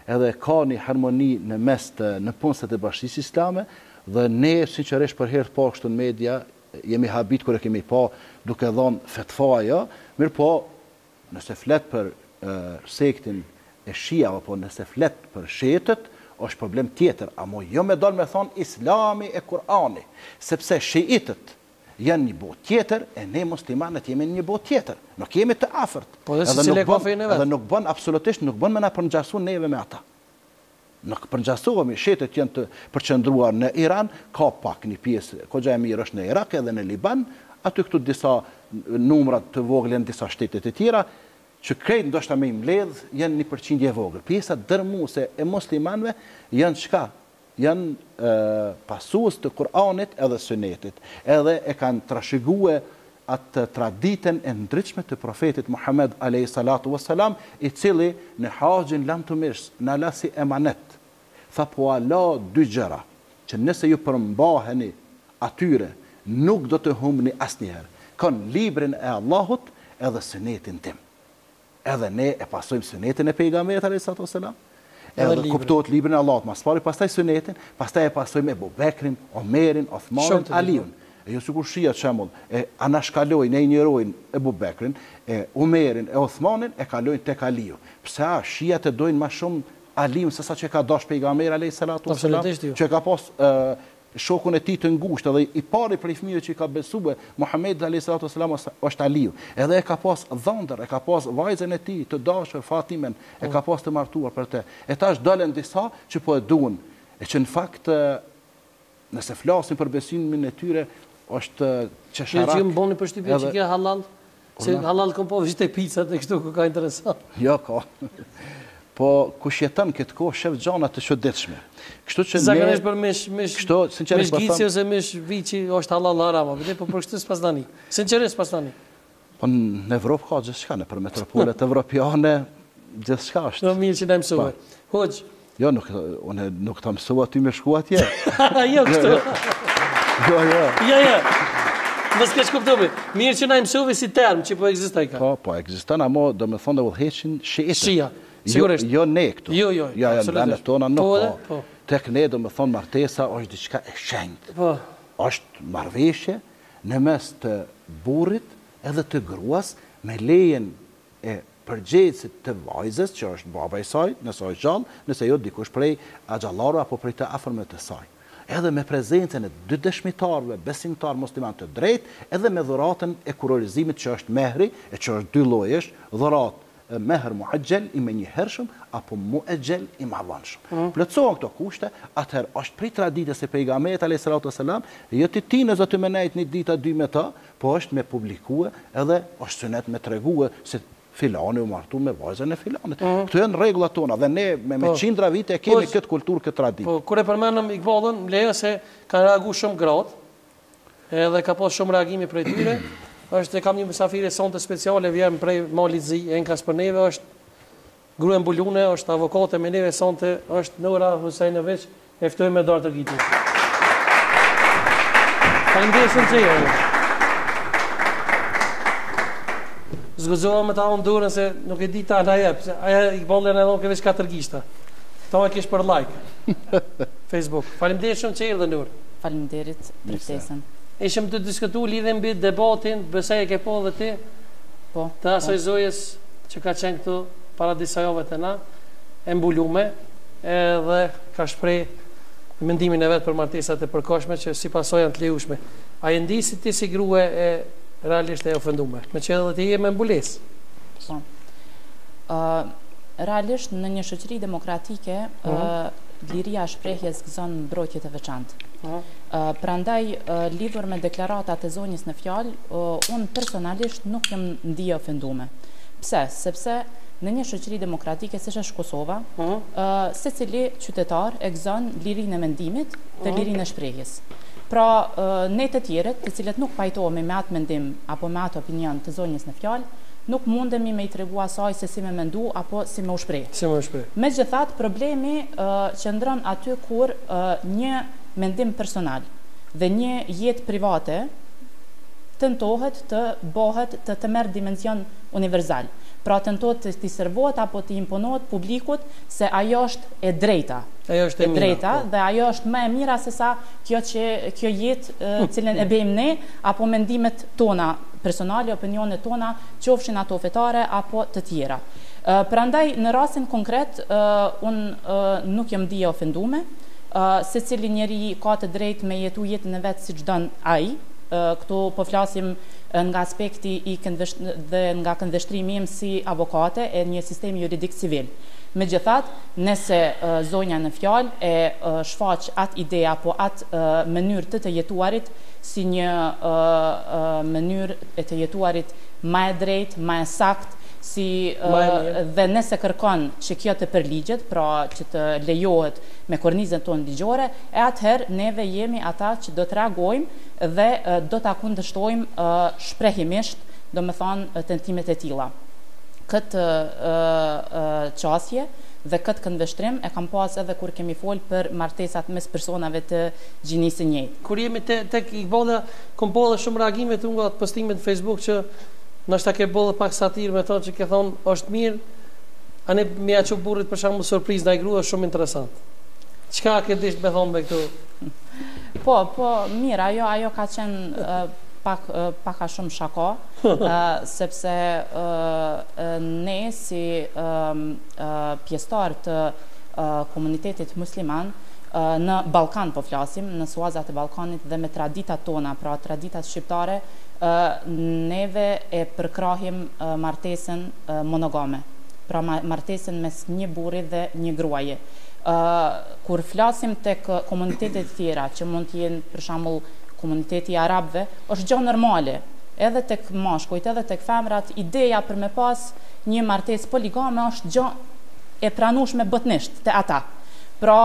edhe ka një harmoni në mes të në punësat e Bashkisë Islame, dhe ne sinqerisht për herë po kështu në media jemi habit kur e kemi pa duke dhënë fetva, mirë po nëse flet për sektin e Shia apo nëse flet për shetët, është problem tjetër, amo jo me dal me thonë Islami e Kur'ani, sepse shiitët janë një botë tjetër, e ne muslimanët jemi një botë tjetër. Nuk jemi të afërt. Po dhe secili ka fenë e vet. Edhe nuk bën absolutisht, nuk bën me na përngjasu neve me ata. Nuk përngjasohemi, shtetet janë të përqendruar në Iran, ka pak një pjesë, kogja e mirë është në Irak edhe në Liban, aty këtu disa numrat të vogla në disa shtetet e tjera, që krejt ndoshta me i mbledh janë 1% e vogël. Pjesa dërmuese e muslimanëve janë çka? Janë pasues të Kur'anit edhe Sunetit, edhe e kanë trashëguar atë traditën e ndritshme të profetit Muhammed alayhi salatu wassalam, i cili në haxhin lam tumirs, në lasi emanet, tha po Allah dy gjëra, që nëse ju përmbaheni atyre, nuk do të humbni asnjëherë. Kanë librin e Allahut edhe Sunetin tim. Edhe ne e pasojmë Sunetin e pejgamberit alayhi salatu wassalam, edhe kuptohet librin e Allahut, mas pari pastaj Sunetin, pastaj e pasojmë Ebu Bekrin, Omerin, Othmanin, Aliun. E jo sikur Shia shembull, e anashkalojnë, e injorojnë Ebu Bekrin, e Omerin, e Othmanin, e kalojnë tek Aliu. Pse Shiat e dojnë më shumë Aliun se sa që ka dash pejgamberi alayhi salatu wassalam, që ka pas shokun e tij të ngushtë, edhe i pari prej fëmijëve që i ka besuar Muhamedi alayhi salatu wassalam është Aliu. Edhe e ka pas dhëndër, e ka pas vajzën e tij të dashur Fatimen, e ka pas të martuar për të. E tash dalën disa që po e duan, e që në fakt nëse flasim për besimin e tyre është çesharak. Që më bëni përshtypje që kjo halal, se halal kom po vishte picat e kështu ku ka interesant. Jo ka. Po kush jeton këtë kohë shef gjana të çuditshme. Kështu që zakonisht për mish gici ose mish viçi është halal haram, po për këtë s'pas tani. Sinqerisht s'pas tani. Po në Evropë ka gjithçka, në për metropolet evropiane gjithçka është. Do mirë që na mësove. Hoxh. Jo, unë nuk ta mësova ty me shku atje. Jo kështu. Jo. Mos keq kuptove. Mirë që na mësove si term që po ekzistoj ka. Po ekziston, ama domethënë udhëheqin Shia. Sigurisht. Jo ne këtu. Jo. Ja, në tona nuk po. Tek ne domethënë martesa është diçka e shenjtë. Po. Është marrëveshje në mes të burrit edhe të gruas me lejen e përgjegjësit të vajzës, që është baba i saj, nëse është gjallë, nëse jo dikush prej axhallaru apo prej të afërmit të saj. Edhe me prezencën e dy dëshmitarëve, besimtar musliman të drejtë, edhe me dhuratën e kurorizimit që është mehri, e që është dy llojesh, dhuratë mehr muajjel i menjëhershëm apo muajjel i marrëvonshëm. Plotësohen këto kushte, atëherë është prej traditës së pejgamberit alayhis salatu wassalam, jo ti tinë zotë më nejt një ditë dy me ta, po është me publikue edhe është sunet me tregue se filani u martu me vajzën e filanit. Këto janë rregullat tona dhe ne me qindra vite kemi këtë kulturë, këtë traditë. Po kur e përmendëm Iqbalën, më lejo se kanë reaguar shumë gratë, edhe ka pas shumë reagime prej tyre. Është kam një mysafire sonte speciale, vjen prej Malit Zi, enkas për neve, është grua Mbulune, është avokate me neve sonte, është Nora Husajnović, e ftoj me dorë të gjithë. Faleminderit shumë që jeni. Zgëzoha me ta unë durën se nuk e di ta na jep, se aja Iqbalën e dhon ke veç 4 gishta. Ta e kish për like. Facebook. Faleminderit shumë që erdhën Nur. Faleminderit për ftesën. Ishim të diskutu lidhe mbi debatin, besoj e ke po dhe ti, të asoj zojës që ka qenë këtu para disa javëve të na, e mbulume, edhe ka shprej mendimin e vetë për martesat e përkohshme që si pasoj janë të lejushme. A e ndi si ti si grue e realisht e ofendume, me që edhe ti je me mbules? Realisht në një shoqëri demokratike, liria shprehjes gëzon mbrojtje të veçantë. Prandaj lidhur me deklaratat e zonjës në fjalë, unë personalisht nuk jam ndije ofendume. Pse? Sepse në një shoqëri demokratike siç është Kosova, secili qytetar e gëzon lirinë e mendimit dhe lirinë e shprehjes. Pra, ne të tjerët, të cilët nuk pajtohemi me atë mendim apo me atë opinion të zonjës në fjalë, nuk mundemi me i tregu asaj se si me mendu apo si me u shpreh. Megjithatë, problemi qëndron aty kur një mendim personal dhe një jetë private tentohet të bëhet të merr dimension universal. Pra tentohet të servohet apo të imponohet publikut se ajo është e drejta. Ajo është e drejta dhe ajo është më e mira se sa kjo jetë cilën e bëjmë ne apo mendimet tona personale, opinionet tona, qofshin ato fetare apo të tjera. Prandaj në rastin konkret unë nuk jam dije ofendume, secili njeri ka të drejtë me jetu jetën e vet siç don ai. Këtu po flasim nga aspekti dhe nga këndvështrimi im si avokate e një sistemi juridik civil. Megjithatë, nëse zonja në fjalë e shfaq atë ide apo atë mënyrë të jetuarit si një mënyrë e të jetuarit më e drejtë, më e saktë, dhe nëse kërkon që kjo të përligjet, pra që të lejohet me kornizën tonë ligjore, e atëherë neve jemi ata që do të reagojmë dhe do të kundërshtojmë shprehimisht, do me thonë, tentimet e tilla. Këtë qasje dhe këtë këndvështrim e kam pas edhe kur kemi folë për martesat mes personave të gjinisë së njëjtë. Kur jemi tek Iqbala, kom bolla shumë reagime të nga atë postimet në Facebook që nështë ke bolla pak satirë me thonë që ke thonë është mirë, a ne me a që burrit për shembull surprizë ndaj grua është shumë interesant. Çka ke dish me thonë me këtu? Po, mirë, ajo ka qenë pak a shumë shako, sepse ne si pjesëtar të komunitetit musliman në Ballkan po flasim, në suazat e Ballkanit dhe me traditat tona, pra traditat shqiptare, neve e përkrahim martesën monogame, pra martesën mes një burri dhe një gruaje. Kur flasim tek komunitetet tjera, që mund të jenë për shembull komuniteti i arabëve, është gjë normale. Edhe tek mashkujt, edhe tek femrat, ideja për me pas një martesë poligame është gjë e pranueshme botnisht te ata. Pra,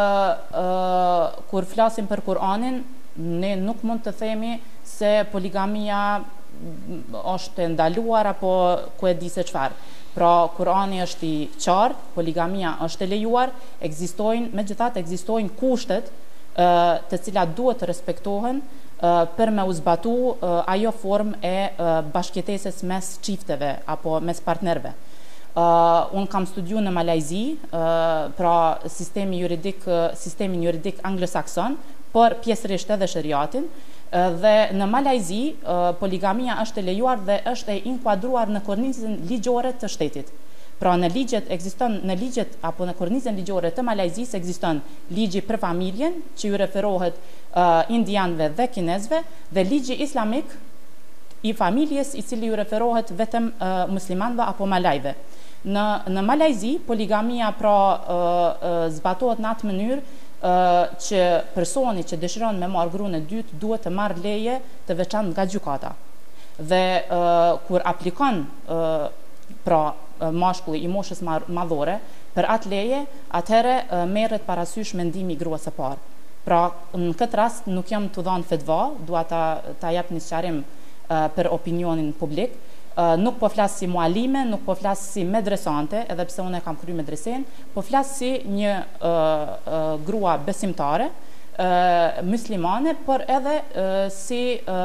kur flasim për Kur'anin, ne nuk mund të themi se poligamia është e ndaluar apo ku e di se çfarë. Pra, Kur'ani është i qartë, poligamia është e lejuar, megjithatë ekzistojnë kushtet të cilat duhet të respektohen për me u zbatu ajo formë e bashkëjetesës mes çifteve apo mes partnerve. Unë kam studiu në Malajzi, pra sistemin juridik anglosakson, por pjesërisht edhe shariatin, dhe në Malajzi poligamia është e lejuar dhe është e inkuadruar në kornizën ligjore të shtetit. Pra në ligjet apo në kornizën ligjore të Malajzisë ekziston ligji për familjen, që ju referohet indianëve dhe kinezëve, dhe ligji islamik i familjes, i cili ju referohet vetëm muslimanëve apo malajve. Në Malajzi poligamia pra zbatohet në atë mënyrë që personi që dëshiron me marrë gruan e dytë duhet të marrë leje të veçantë nga gjykata. Dhe kur aplikon pra mashkulli i moshës madhore për atë leje, atëherë merret parasysh mendimi i gruas së parë. Pra në këtë rast nuk jam të dhënë fetva, dua ta jap një sqarim për opinionin publik. Nuk po flas si mualime, nuk po flas si medresante, edhe pse unë kam kryer medresen, po flas si një grua besimtare, muslimane, por edhe si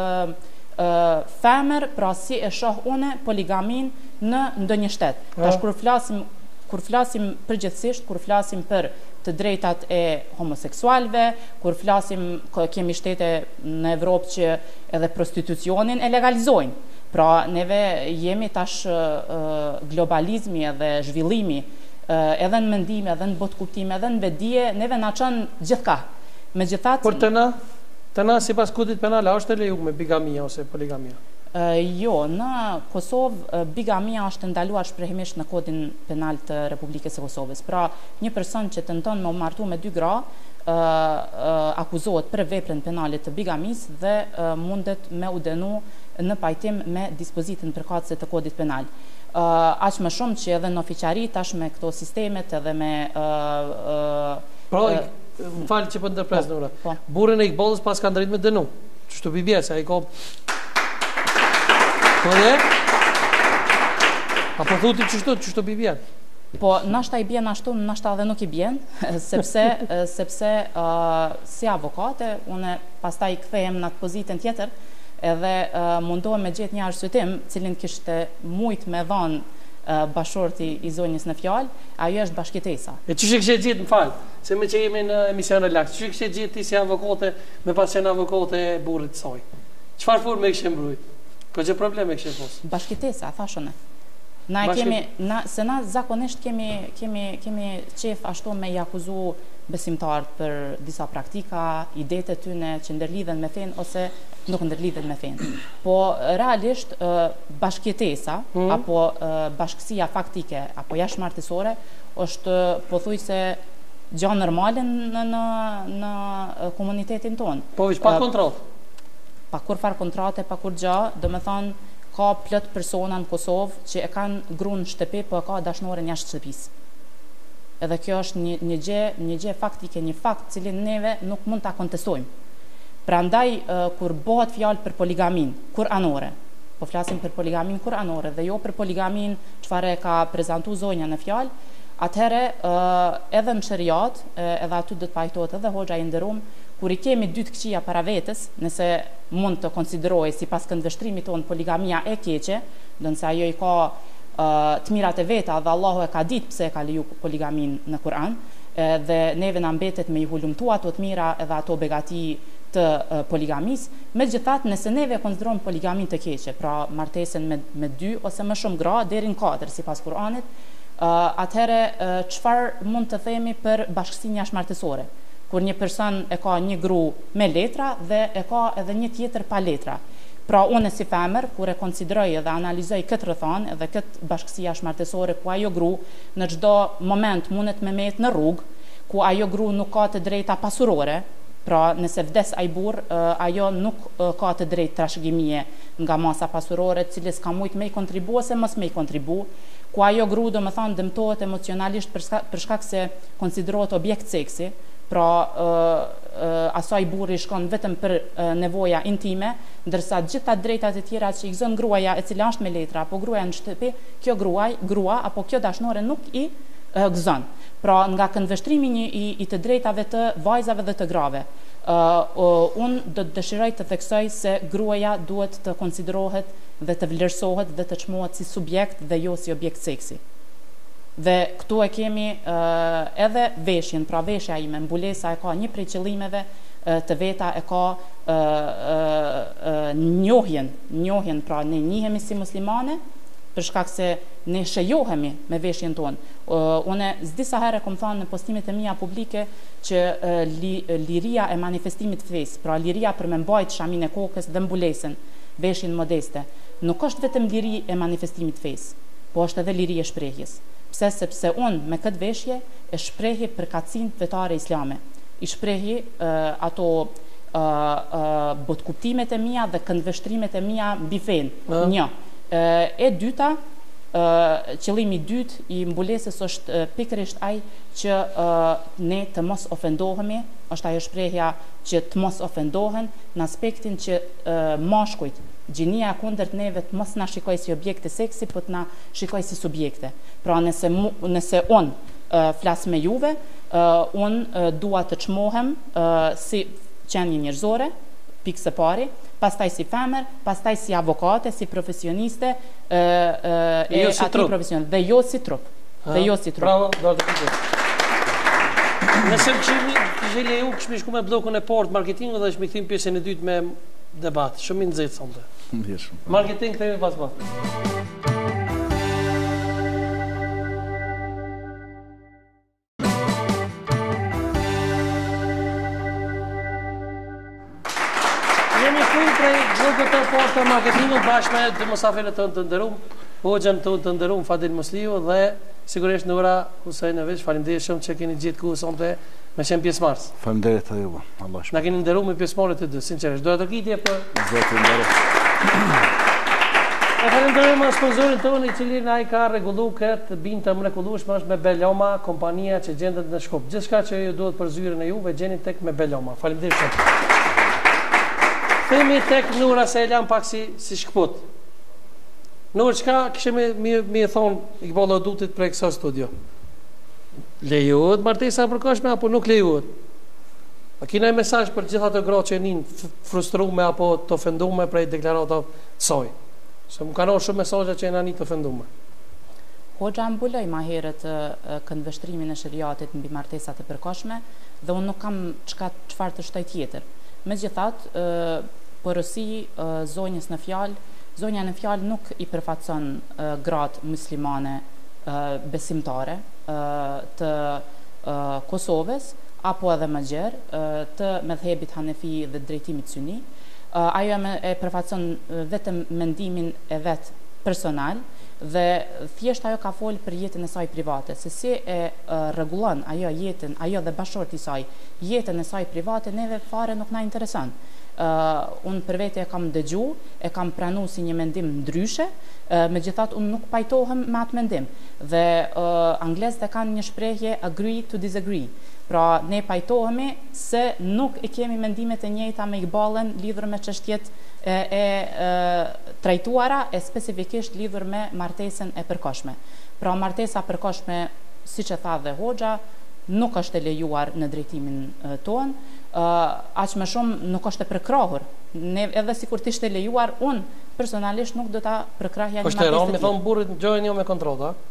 femër, pra si e shoh unë poligamin në ndonjë shtet. Tash kur flasim përgjithsisht, kur flasim për të drejtat e homoseksualëve, kur kemi shtete në Evropë që edhe prostitucionin e legalizojnë. Pra neve jemi tash globalizmi edhe zhvillimi, edhe në mendim, edhe në botë kuptim, edhe në vedije, neve na çon gjithka. Megjithatë, por të na sipas kodit penal është e lejuar me bigamia ose poligamia? Jo, në Kosovë bigamia është ndaluar shprehimisht në kodin penal të Republikës së Kosovës. Pra, një person që tenton me u martu me 2 gra akuzohet për veprën penale të bigamisë dhe mundet me u dënu në pajtim me dispozitën përkatëse të kodit penal. Aq më shumë që edhe në ofiqari tash me këto sistemet edhe me më falë që për ndërpres në ura. Burrin e Iqbalës pas ka ndërit me dënu. Qështu bibje, se a i ka... Po dhe? Apo thuti qështu bibje? Po, nashta i bjen ashtu, nashta dhe nuk i bjen, sepse si avokate, une pastaj kthehem në atë pozitën tjetër, edhe mundohem me gjetë një arsyetim, cilin kishte mujt me dhanë bashorti i zonjës në fjalë, ajo është bashkëtesa. E çu kishte gjetë, më fal, se me që jemi në emision relaks, çu kishte gjetë ti si avokate, me pas qenë avokate e burrit të saj. Çfarë forme kishte mbrojt? Po çfarë probleme kishte pas? Bashkëtesa, thashun e. Na zakonisht kemi qef ashtu me i akuzu besimtarët për disa praktika, idetë e tyne që ndërlidhen me fenë ose nuk ndërlidhen me fenë. Po realisht bashkëtesa apo bashkësia faktike apo jashtëmartësore është pothuajse gjë normale në komunitetin tonë. Po veç pa kontratë. Pa kur far kontrate, pa kur gjë, domethënë ka plot persona në Kosovë që e kanë gruan në shtëpi, po e ka dashnoren jashtë shtëpisë. Edhe kjo është një gjë faktike, një fakt cilin neve nuk mund ta kontestojmë. Prandaj kur bëhet fjalë për poligamin kuranore, po flasim për poligamin kuranore dhe jo për poligamin çfarë e ka prezantuar zonja në fjalë, atëherë edhe në shariat, edhe aty do të pajtohet edhe hoxha i nderuar, kur i kemi dy të këqija para vetes, nëse mund të konsiderohej sipas këndvështrimit tonë poligamia e keqe, ndonse ajo i ka të mirat e veta dhe Allahu e ka ditë pse e ka leju poligamin në Kur'an, dhe neve na mbetet me i hulumtu ato të mira edhe ato begati të poligamis. Megjithatë, nëse neve konsiderojmë poligamin të keqe, pra martesën me 2 ose më shumë gra deri në 4 sipas Kur'anit, atëherë çfarë mund të themi për bashkësinë jashtëmartësore? Kur një person e ka një gru me letra dhe e ka edhe një tjetër pa letra. Pra unë si femër, kur e konsideroj dhe analizoj këtë rrethon edhe këtë bashkësi jashtëmartësore ku ajo gru në çdo moment mundet me met në rrugë, ku ajo gru nuk ka të drejta pasurore, pra nëse vdes ai burr, ajo nuk ka të drejtë trashëgimie nga masa pasurore, e cili s'ka mujt me i kontribu ose mos me i kontribu, ku ajo gru domethënë dëmtohet emocionalisht për shkak se konsiderohet objekt seksi. Pra asaj burri shkon vetëm për nevoja intime, ndërsa gjitha drejtat e tjera që i gëzon gruaja e cila është me letra apo gruaja në shtëpi, kjo grua apo kjo dashnore nuk i gëzon. Pra nga këndvështrimi i të drejtave të vajzave dhe të grave, unë do të dëshiroj të theksoj se gruaja duhet të konsiderohet dhe të vlerësohet dhe të çmohet si subjekt dhe jo si objekt seksi. Dhe këtu e kemi edhe veshjen, pra veshja ime, mbulesa e ka një prej qëllimeve të veta, e ka njohjen, pra ne njihemi si muslimane, për shkak se ne shejohemi me veshjen tonë. Une disa herë kom thënë në postimet e mia publike që liria e manifestimit të fesë, pra liria për me mbajt shamin e kokës dhe mbulesën, veshjen modeste, nuk është vetëm liri e manifestimit të fesë, po është edhe liri e shprehjes. Pse? Sepse unë me këtë veshje e shprehi përkatësinë fetare islame. I shprehi ato botkuptimet e mia dhe këndvështrimet e mia mbi fenë. Një. E dyta, qëllimi i dytë i mbulesës është pikërisht ai që ne të mos ofendohemi, është ajo shprehja që të mos ofendohen në aspektin që mashkujt, gjinia e kundërt neve të mos na shikoj si objekte seksi, po të na shikoj si subjekte. Pra nëse unë flas me juve, unë dua të çmohem si qenie njerëzore, pikë së pari, pastaj si femër, pastaj si avokate, si profesioniste e atij profesion, dhe jo si trup. Dhe jo si trup. Bravo, do të kuptoj. Nëse kishë leju, kishë shku me blokun e parë të marketingut dhe shmi kthim pjesën e dytë me debat. Shumë i nxehtë sonte. Marketing kthehemi pas pak. Jemi këtu prej blokut të parë të marketingut bashkë me dy mysafirët tonë të nderuar, hoxhën tonë të nderuar Fadil Musliu dhe sigurisht Nura Husajnović. Faleminderit shumë që keni gjetë kohë sonte me qenë pjesëmarrës. Faleminderit edhe ju. Allah shpëton. Na keni nderuar me pjesëmarrjet e dy, sinqerisht. Doja të kitje për Zoti nderoj. E falenderojmë sponsorin tonë i cili na i ka rregulluar këtë binë të mrekullueshme, është me Beloma, kompania që gjendet në Shkup. Gjithçka që ju duhet për zyrën e juve gjeni tek me Beloma. Faleminderit shumë. Themi tek Nura se e lam pak si shkput. Nur, çka kishe mi thonë Iqbal Odutit për kësaj studio? Lejohet martesa e përkohshme apo nuk lejohet? A kina e mesazh për gjitha të gra që nin frustrume apo të ofendume prej deklaratave të saj? Se më kanë shumë mesazhe që janë të ofendume. Hoxha mbuloi më herët këndvështrimin e shariatit mbi martesat e përkohshme dhe unë nuk kam çfarë të shtoj tjetër. Megjithatë, porosi zonjës në fjalë, zonja në fjalë nuk i përfaqëson gratë muslimane besimtare të Kosovës apo edhe më gjerë të medhhebit Hanefi dhe drejtimit Sunni. Ajo e përfaqëson vetëm mendimin e vet personal dhe thjesht ajo ka folë për jetën e saj private, se si e rregullon ajo jetën, ajo dhe bashorti i saj, jetën e saj private neve fare nuk na intereson. Unë për vete e kam dëgju, e kam pranu si një mendim ndryshe, megjithatë unë nuk pajtohem me atë mendim. Dhe anglezët e kanë një shprehje agree to disagree. Pra ne pajtohemi se nuk e kemi mendimet e njëjta me Iqbalën lidhur me çështjet e trajtuara e specifikisht lidhur me martesën e përkohshme. Pra martesa e përkohshme, siç e tha dhe Hoxha, nuk është e lejuar në drejtimin ton, aq më shumë nuk është e përkrahur. Ne edhe sikur të ishte lejuar, unë personalisht nuk do ta përkrahja një martesë. Është e rëndë me thon burrit gjojën jo me kontratë, a?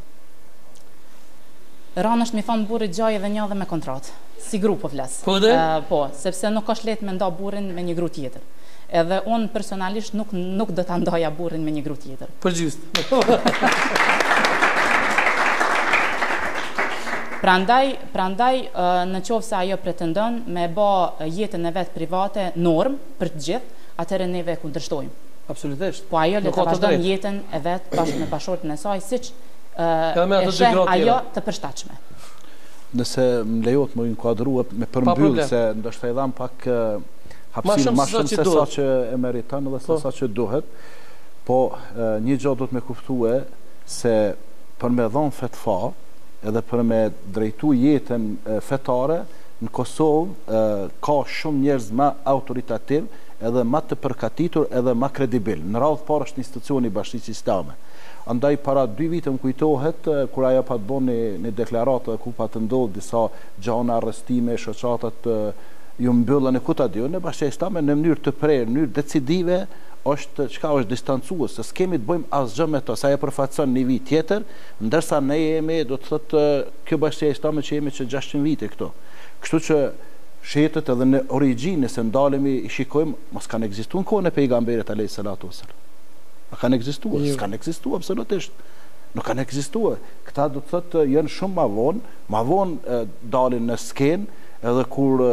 Rënë është me thon burrit gjojë edhe një dhe me kontratë. Si grup po flas. Po, sepse nuk është lehtë me nda burrin me një gru tjetër. Edhe unë personalisht nuk do ta ndaja burrin me një gru tjetër. Përgjithë. Prandaj në qoftë se ajo pretendon me bë jetën e vet private norm për të gjithë, atëherë neve e kundërshtojmë. Absolutisht. Po ajo le të vazhdon jetën e vet bashkë me bashortin e saj, siç ajo të përshtatshme. Nëse më lejohet më inkuadrua me përmbyll se ndoshta i dham pak hapësirë më shumë se sa që e meriton dhe se sa që duhet, po një gjë do të më kuftue se për me dhon fetva edhe për me drejtu jetën fetare në Kosovë ka shumë njerëz më autoritativ edhe më të përkatitur edhe më kredibil. Në radhë parë është institucioni i Bashkisë Islame. Andaj para 2 vite më kujtohet kur ajo pa të bënë një deklaratë ku pa të ndodhë disa gjana, arrestime, shoqatat ju mbyllën e ku ta diu, në Bashkinë Islame në mënyrë të prerë, në mënyrë decisive është distancues, se s'kemi të bëjmë asgjë me to, sa e përfaqëson një vit tjetër, ndërsa ne jemi, do të thotë, kjo Bashkia Islame që jemi që 600 vite këto. Kështu që shetët edhe në origjinë se ndalemi i shikojmë, mos kanë ekzistuar në kohën e pejgamberit alayhis salatu wasallam. A kanë ekzistuar? S'kanë ekzistuar absolutisht. Nuk kanë ekzistuar. Këta do të thotë janë shumë më vonë dalin në skenë edhe kur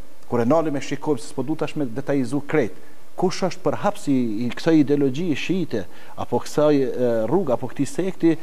e nalim e shikojmë se s'po du tash me detajizu krejt. Kush është përhapsi i kësaj ideologji shiite apo kësaj rrugë apo këtij sekti,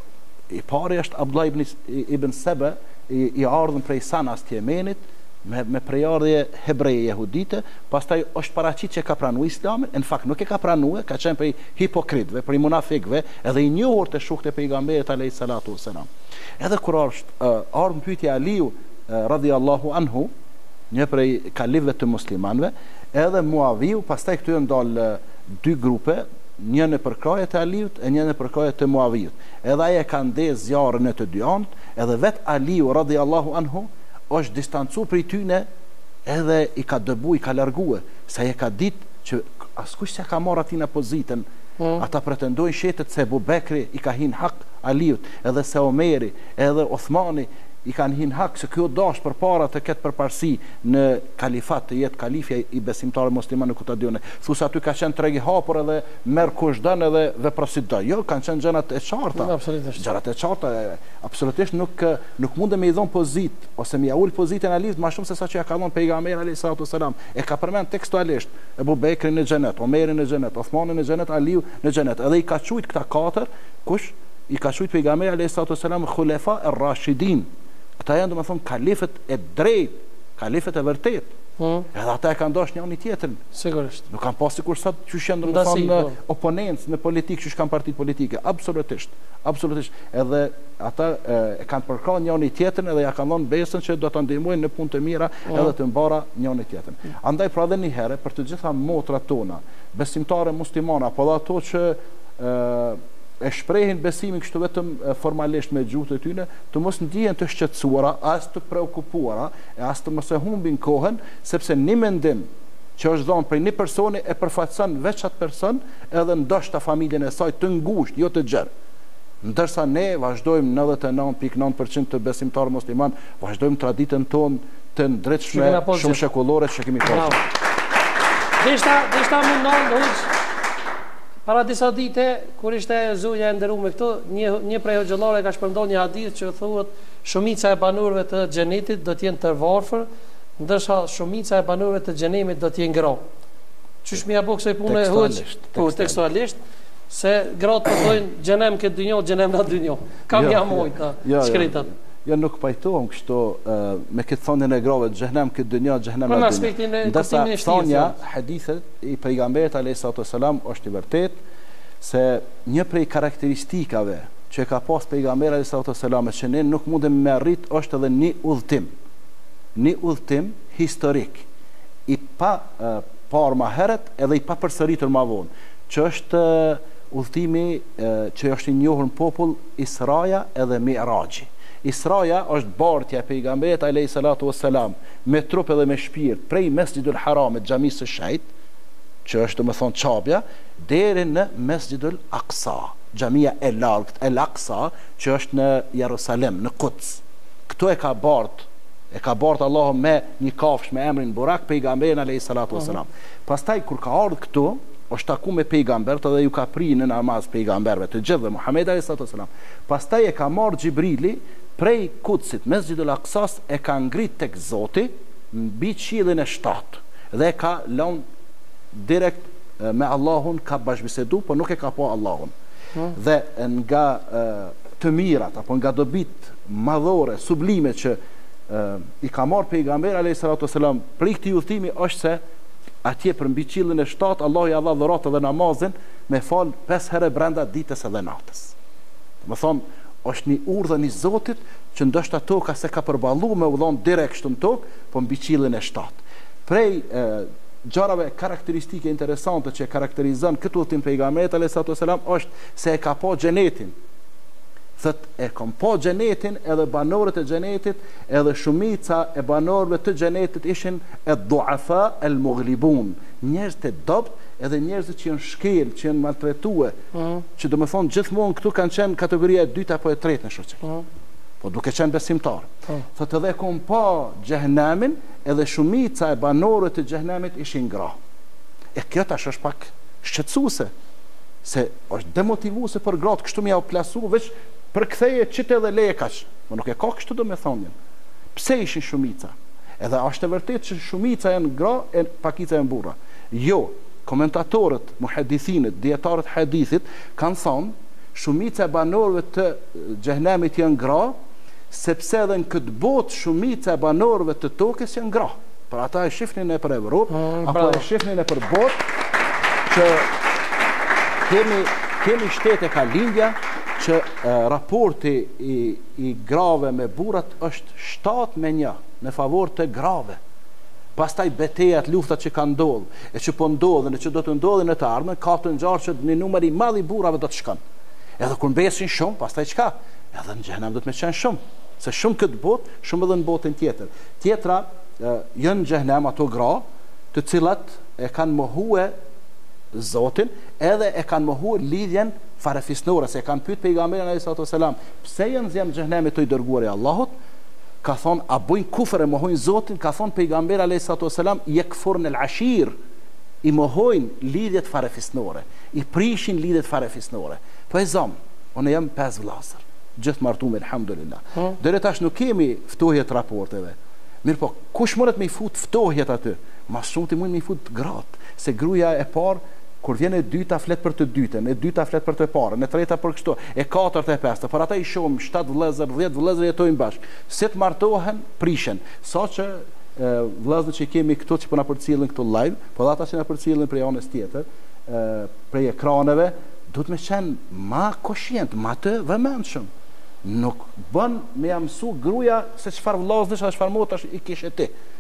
i pari është Abdullah ibn Saba, i ardhur prej Sanas të Yemenit me prejardhje hebreje jehudite, pastaj është paraqit që ka pranuar Islamin, në fakt nuk e ka pranuar, ka qenë prej hipokritëve, prej munafikëve, edhe i njohur të shokët e pejgamberit alayhis salatu wasalam. Edhe kur është ardhur pyetja Aliu radhiyallahu anhu, një prej kalifëve të muslimanëve, edhe Muaviu, pastaj këtu janë dalë 2 grupe, një në përkraje të Aliut e një në përkraje të Muaviut. Edhe ai e ka ndezë zjarrin e të dy anët, edhe vet Aliu radhiyallahu anhu është distancu prej tyne edhe i ka dëbu, i ka largue, sa i ka ditë që askush se ka marrë atina pozitën. Ata pretendojnë shetet se Abu Bekri i ka hin hak Aliut, edhe se Omeri, edhe Othmani i kanë hin hak, se kjo dash për para të ketë përparsi në kalifat të jetë kalifja i besimtarë musliman në kutadione. Thusë aty ka qenë tregi hapur edhe merë kush dën edhe veprosit do. Jo, kanë qenë gjërat e qarta. Gjërat e qarta, absolutisht nuk mundë me i dhonë pozit, ose me ja ullë pozitën Aliut ma shumë se sa që ja ka dhonë pejgamberi alayhis salatu wasalam. E ka përmend tekstualisht Abu Bekri në xhenet, Omeri në xhenet, Othmani në xhenet, Aliu në xhenet. Edhe i ka quajt këta 4, kush i ka quajt pejgamberi alayhis salatu wasalam khulafa ar-rashidin. Këta janë, do më thonë, kalifet e drejt, kalifet e vërtet. Edhe ata e kanë dash njëri tjetrin. Sigurisht. Nuk kanë pas sikur sot që janë, do më thonë, oponencë në politikë, që kanë partitë politike. Absolutisht. Edhe ata e kanë përkrahur njëri tjetrin edhe ja kanë dhënë besën që do ta ndihmojnë në punë të mira edhe të mbara njëri tjetrin. Andaj pra edhe një herë për të gjitha motrat tona, besimtare muslimane apo ato që e shprehin besimin kështu vetëm formalisht me gjuhët e tyre, të mos ndihen të shqetësuara, as të preokupuara, e as të mos e humbin kohën, sepse një mendim që është dhënë prej një personi e përfaqëson veç atë person, edhe ndoshta familjen e saj të ngushtë, jo të gjerë. Ndërsa ne vazhdojmë 99.9% të besimtarë musliman, vazhdojmë traditën tonë të ndritshme, shumë shekullore që kemi pasur. Deshta mundon hoxh para disa dite, kur ishte Zuja e nderuar me këto, një prej hoxhëllore ka shpërndon një hadith që thuhet shumica e banorëve të xhenetit do të jenë të varfër, ndërsa shumica e banorëve të xhenemit do të jenë ngrohtë. Çish më apo kësaj pune hoxh? Po tekstualisht, se gratë po thonë xhenem këtë dynjë, xhenem në dynjë. Kam ja mojta shkritat. Jo, nuk pajtohem kështu me këtë thonjën e grave, xhenem këtë dynjë, xhenem në dynjë. Ndërsa thonja hadithet i pejgamberit alayhisalatu wasalam është i vërtet se një prej karakteristikave që ka pas pejgamberi alayhisalatu wasalam që ne nuk mundem me arrit është edhe një udhtim historik i pa parë më herët edhe i pa përsëritur më vonë, që është udhëtimi që është i njohur në popull Israja edhe Mi'raji. Israja është bartja e pejgamberit alayhi salatu wassalam me trup edhe me shpirt prej Mesjidul Haramit, xhamisë së Shejt, që është domethënë Çabja, deri në Mesjidul Aqsa, xhamia e largët El Aqsa, që është në Jerusalem, në Quds. Kto e ka bart Allahu me një kafsh me emrin Burak pejgamberin alayhi salatu wassalam. Pastaj kur ka ardhur këtu, është taku me pejgambert edhe ju ka pri në namaz pejgamberve të gjithë dhe Muhamedi alayhi salatu wassalam. Pastaj e ka marrë Xhibrili prej Kutsit, Mesjidul Aqsas e ka ngrit tek Zoti mbi qiellin e 7 dhe e ka lënë direkt me Allahun, ka bashkëbisedu, por nuk e ka pa Allahun. Dhe nga të mirat apo nga dobit madhore, sublime që i ka marrë pejgamberi alayhi salatu wasalam prej këtij udhëtimi është se atje për mbi qiellin e 7 Allahu ja dha dhuratë dhe namazin me fal 5 herë brenda ditës edhe natës. Do thonë është një urdhën i Zotit që ndoshta toka se ka përballuar me udhon direkt kështu në tokë, po mbi qiellin e 7. Prej gjërave karakteristike interesante që karakterizon këtë udhtim pejgamberit alayhi salatu wasalam është se e ka pa xhenetin. Thot e kam pa xhenetin edhe banorët e xhenetit, edhe shumica e banorëve të xhenetit ishin ad-du'afa al-mughlibun, njerëz të dopt edhe njerëzit që janë shkel, që janë maltretuar, që do të thonë gjithmonë këtu kanë qenë kategoria e dytë apo e tretë në shoqëri. Po duke qenë besimtar. Thotë edhe kom pa xhehenamin, edhe shumica e banorëve të xhehenamit ishin ngrohtë. E kjo tash është pak shqetësuese, se është demotivuese për gratë, kështu më ja u plasu veç për ktheje qitë edhe lekash. Po nuk e ka kështu do me thonin. Pse ishin shumica? Edhe është e vërtet që shumica janë gra e pakica janë burra. Jo, komentatorët, muhadithinët, dietarët hadithit kanë thonë shumica e banorëve të xhehenamit janë gra, sepse edhe në këtë botë shumica e banorëve të tokës janë gra. Për ata e shifnin e për Evropë, apo e shifnin e për botë, që kemi shtete ka lindja, që raporti i grave me burrat është 7-1 në favor të grave. Pastaj betejat, luftat që kanë ndodhur, e që po ndodhen, e që do të ndodhin në të ardhmen, ka të ngjarë që një numër i madh i burrave do të shkon. Edhe kur mbesin shumë, pastaj çka? Edhe në xhenem do të më qenë shumë, se shumë këtë botë, shumë edhe në botën tjetër. Tjetra janë në xhenem ato gra, të cilat e kanë mohuar Zotin, edhe e kanë mohuar lidhjen farefisnore, se e kanë pyet pejgamberin alayhi salatu wasalam, pse janë zjem xhenemit të i dërguar i Allahut? Ka thonë, a bojnë kufër e mohojnë Zotin? Ka thonë pejgamberi alayhi salatu wasalam, yekfurn al-ashir, i mohojnë lidhjet farefisnore, i prishin lidhjet farefisnore. Po e zom, unë jam 5 vllazër, gjithë martuar alhamdulillah. Deri tash nuk kemi ftohjet raporteve. Mirë po, kush mundet me i fut ftohjet aty? Ma shumë ti mund me i fut gratë, se gruaja e parë kur vjen e dyta flet për të dytën, e dyta flet për të parën, e treta për kështu, e katërta e pesta. Por ata i shohim 7 vëllezër, 10 vëllezër jetojnë bashkë. Si të martohen, prishen. Saqë vëllezërit që kemi këtu që po na përcjellin këtu live, po ata që na përcjellin prej anës tjetër, prej ekraneve, duhet me qenë ma koshient, ma të vëmendshëm. Nuk bën me ja mësu gruaja se çfarë vëllazësh, çfarë motash i kishe ti.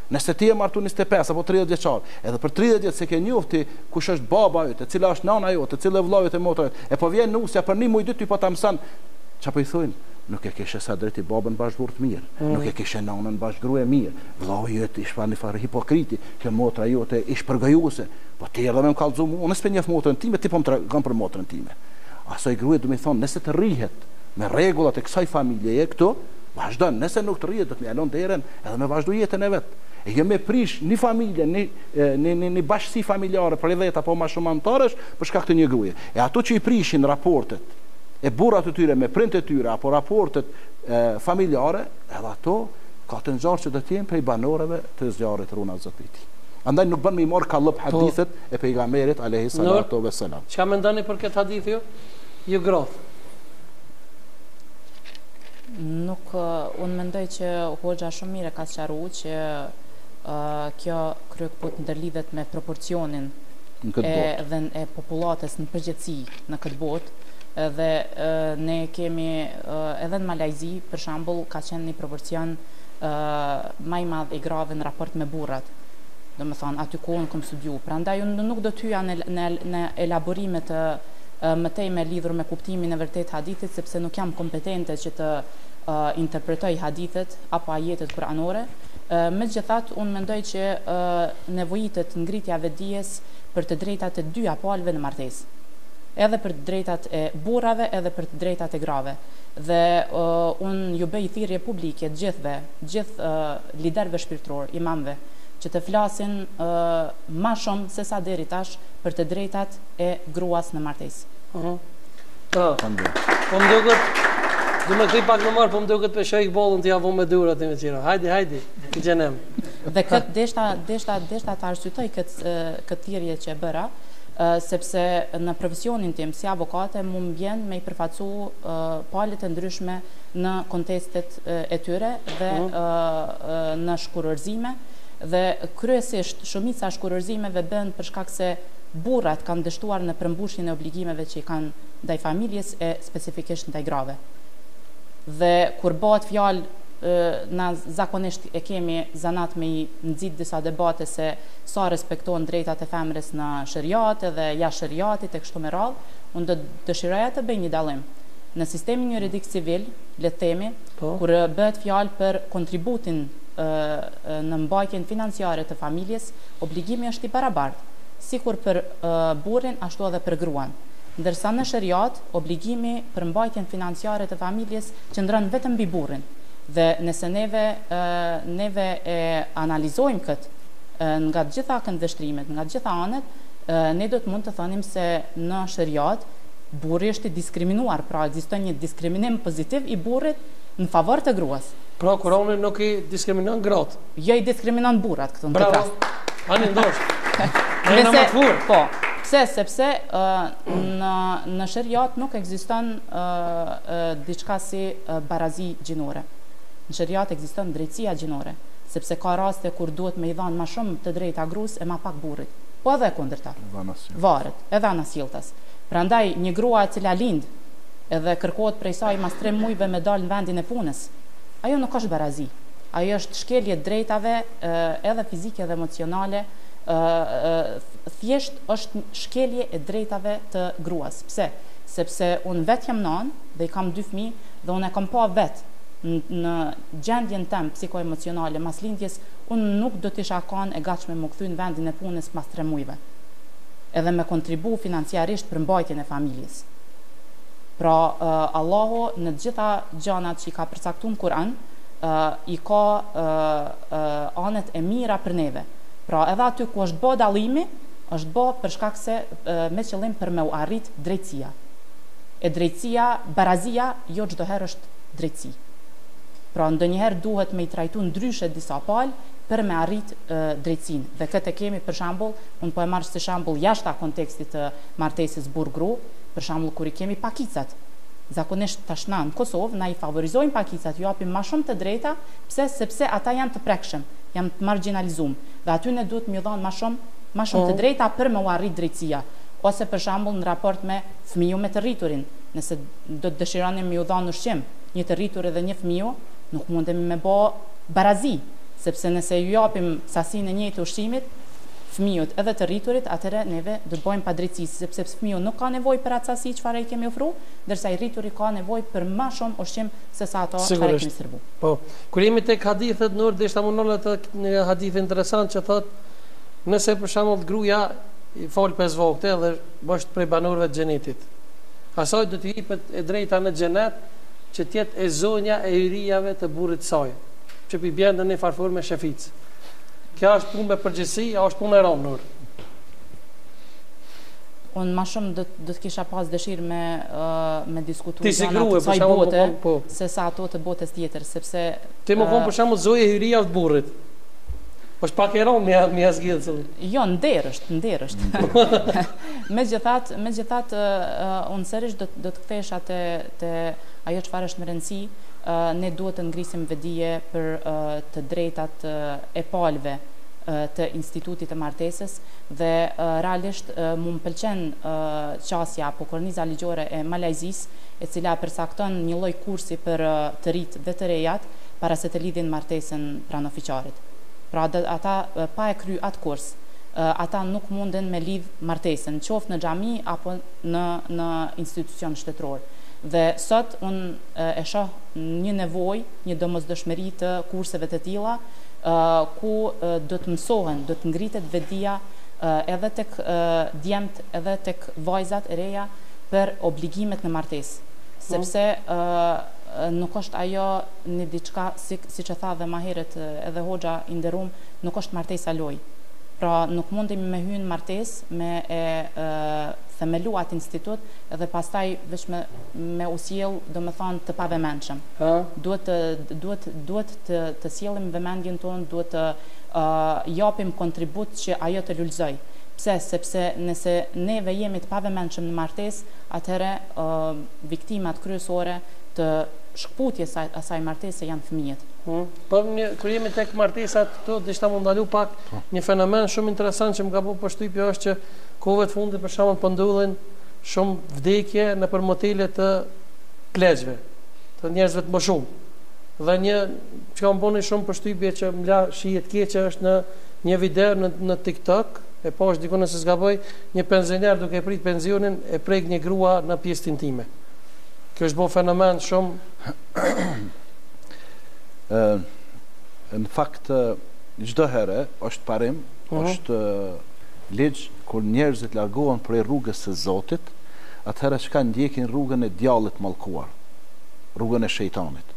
Nëse ti e martu 25 apo 30 vjeçar, edhe për 30 vjet se ke njofti kush është baba jote, cila është nana jote, cila është vëlla jote, motra jote, e po vjen nusja për 1 muj 2 ty po ta mëson, çapo i thonë, nuk e kishe sa drejt i babën bashkëdhurt mirë, nuk e kishe nanën bashkëgrua mirë, vëllau jot ish pa një farë hipokriti, kjo motra jote ish përgojuese, po ti edhe më kallëzu mua, unë s'pe njeh motrën time, ti po më tregon për motrën time. Asoj gruaja do më thonë, nëse të rrihet me rregullat e kësaj familjeje këtu, vazhdon, nëse nuk të rrihet do të më alon derën edhe me vazhdo jetën e vet. E jo me prish një familje, një bashkësi familjare për 10 apo më shumë anëtarësh për shkak të një gruaje. E ato që i prishin raportet e burrat e tyre me prindët e tyre apo raportet familjare, edhe ato ka të nxarë që do të jenë prej banorëve të zjarrit runa Zotit. Andaj nuk bën me i marr kallëp hadithet e pejgamberit alayhi salatu vesselam. Çka mendoni për këtë hadith ju? Ju groth. Nuk, unë mendoj që hoxha shumë mirë ka sqaruar që kjo kryekput ndërlidhet me proporcionin e popullatës në përgjithësi në këtë botë dhe ne kemi edhe në Malajzi për shembull ka qenë një proporcion më i madh i grave në raport me burrat. Domethënë aty kohën kam studiu. Prandaj unë nuk do të hyja në elaborime të mëtej me lidhur me kuptimin e vërtet hadithit, sepse nuk jam kompetente që të interpretoj hadithet apo ajetet kuranore. Megjithatë, unë mendoj që nevojitet ngritja vetdijes për të drejtat e 2 palëve në martesë. Edhe për të drejtat e burrave, edhe për të drejtat e grave. Dhe unë ju bëj thirrje publike gjithë liderëve shpirtëror, imamëve, që të flasin ma shumë se sa deri tash për të drejtat e gruas në martesë. Po më duket, du me këti pak në marë, po më duket për shojk bollën të javon me durat e me qira. Hajdi, këtë gjenem. Dhe këtë deshta të arsytoj këtë thirrje që e bëra, sepse në profesionin tim si avokate mu më vjen me i përfacu palët e ndryshme në kontestet e tyre dhe në shkurërzime, dhe kryesisht shumica shkurërzimeve bën për shkak se burrat kanë dështuar në përmbushjen e obligimeve që i kanë ndaj familjes e specifikisht ndaj grave. Dhe kur bëhet fjalë na zakonisht e kemi zanat me i nxit disa debate se sa respektohen drejtat e femrës në shariat dhe jashtë shariatit e kështu me radhë, unë dëshiroja të bëj një dallim. Në sistemin juridik civil, le të themi, kur bëhet fjalë për kontributin në mbajtjen financiare të familjes, obligimi është i barabartë, sikur për burrin ashtu edhe për gruan. Ndërsa në shariat, obligimi për mbajtjen financiare të familjes qëndron vetëm mbi burrin. Dhe nëse neve e analizojmë këtë nga të gjitha këndvështrimet, nga të gjitha anët, ne do të mund të thonim se në shariat burri është i diskriminuar, pra ekziston një diskriminim pozitiv i burrit në favor të gruas. Pra Kurani nuk i diskriminon gratë. Jo, i diskriminon burrat këtu në këtë rast. Bravo. Ani ndosh. Po. Pse? Sepse në shariat nuk ekziston diçka si barazi gjinore. Në shariat ekziston drejtësia gjinore, sepse ka raste kur duhet me i dhanë më shumë të drejta gruas e më pak burrit. Po edhe kundërta. Varet, edhe anasjelltas. Prandaj një grua e cila lind edhe kërkohet prej saj mas 3 muajve me dal në vendin e punës, ajo nuk është barazi. Ajo është shkelje drejtave edhe fizike dhe emocionale, thjesht është shkelje e drejtave të gruas. Pse? Sepse unë vetë jam nanë dhe i kam 2 fëmijë dhe unë e kam pa vetë në gjendjen tem psikoemocionale mas lindjes, unë nuk do t'isha kanë e gatshme më kthy në vendin e punës mas 3 muajve. Edhe me kontribu financiarisht për mbajtjen e familjes. Pra, Allahu në gjitha gjanat që i ka përcaktuar në Kur'an, i ka anët e mira për neve. Pra, edhe aty ku është bë dallimi, është bë për shkak se me qëllim për me u arrit drejtësia. E drejtësia, barazia, jo çdo herë është drejtësi. Pra, ndonjëherë duhet me i trajtu ndryshe disa palë për me arrit drejtësinë. Dhe këtë e kemi për shembull, unë po e marr si shembull jashta kontekstit të martesës burr-gru, për shembull kur i kemi pakicat. Zakonisht tash në Kosovë na i favorizojnë pakicat, ju japim më shumë të drejta, pse? Sepse ata janë të prekshëm, janë të marginalizuar. Dhe aty ne duhet më dhënë më shumë të drejta për me u arrit drejtësia. Ose për shembull në raport me fëmijën me të rriturin, nëse do të dëshironi më u dhënë ushqim, një të rritur edhe një fëmijë, nuk mundemi me bë barazi, sepse nëse ju japim sasinë e njëjtë ushqimit, fëmijët edhe të rriturit, atëherë neve do të bëjmë padrejtësi, sepse fëmiu nuk ka nevojë për atë sasi çfarë i kemi ofruar, ndërsa i rrituri ka nevojë për më shumë ushqim se sa ato çfarë kemi servu. Po, kur jemi tek hadithet nur, dhe shtamunole të një hadith interesant që thot, nëse për shembull gruaja i fol 5 vogte dhe është prej banorëve të xhenetit, asaj do t'i jepet e drejta në xhenet që tjetë e zonja e hyrijave të burrit saj, që pi bjen në një farfur me shefic. Kjo është punë me përgjithësi, është punë e rëndë. Unë ma shumë do të kisha pas dëshirë me diskutu gjëna të kësaj bote, se sa ato të botës tjetër, sepse... Ti më konë për shembull zoja e hyria të burrit. është pak e rëndë me asgjë. Jo, nderësht. Megjithatë, unë sërish do të kthesha te ajo çfarë është më rëndësi. Ne duhet të ngrisim vedije për të drejtat e palëve të institutit të martesës dhe realisht mu më pëlqen qasja apo korniza ligjore e Malajzis, e cila përcakton një lloj kursi për të rit dhe të rejat para se të lidhin martesën pranofiqarit. Pra ata pa e kry atë kurs, ata nuk munden me lidh martesën, qoftë në xhami apo në institucion shtetëror. Dhe sot unë e shoh një nevojë, një domosdoshmëri të kurseve të tilla, ku do të mësohen, do të ngritet vedia edhe tek djemt, edhe tek vajzat e reja për obligimet në martesë, sepse nuk është ajo një diçka, si që tha dhe ma herët edhe hoxha i nderuam, nuk është martesa loj. Pra nuk mundim me hynë martes, me themelu atë institut, edhe pastaj veç me usjell, do me thonë, të pavemenshëm. Duhet të sjellim vëmendjen tonë, duhet të japim kontribut që ajo të lullzoj. Pse? Sepse nëse neve jemi të pavemenshëm në martes, atëherë viktimat kryesore të shkputjes asaj martese janë fëmijët. Po kur jemi tek martesat këto, dishta më ndalu pak një fenomen shumë interesant që më ka bërë përshtypje është që kohëve të fundit për shembull po ndodhin shumë vdekje nëpër motele të pleqjve, të njerëzve të moshuar. Dhe një që kam bënë shumë përshtypje që më la shihet keqe është në një video në TikTok, e po është dikon nëse zgaboj, një pensioner duke prit pensionin e prek një grua në pjesën intime. Kjo është bo fenomen shumë... Në fakt, çdo herë është parim, është ligj kur njerëzit largohen prej rrugës së Zotit, atëherë çka ndjekin rrugën e djallit mallkuar, rrugën e shejtanit.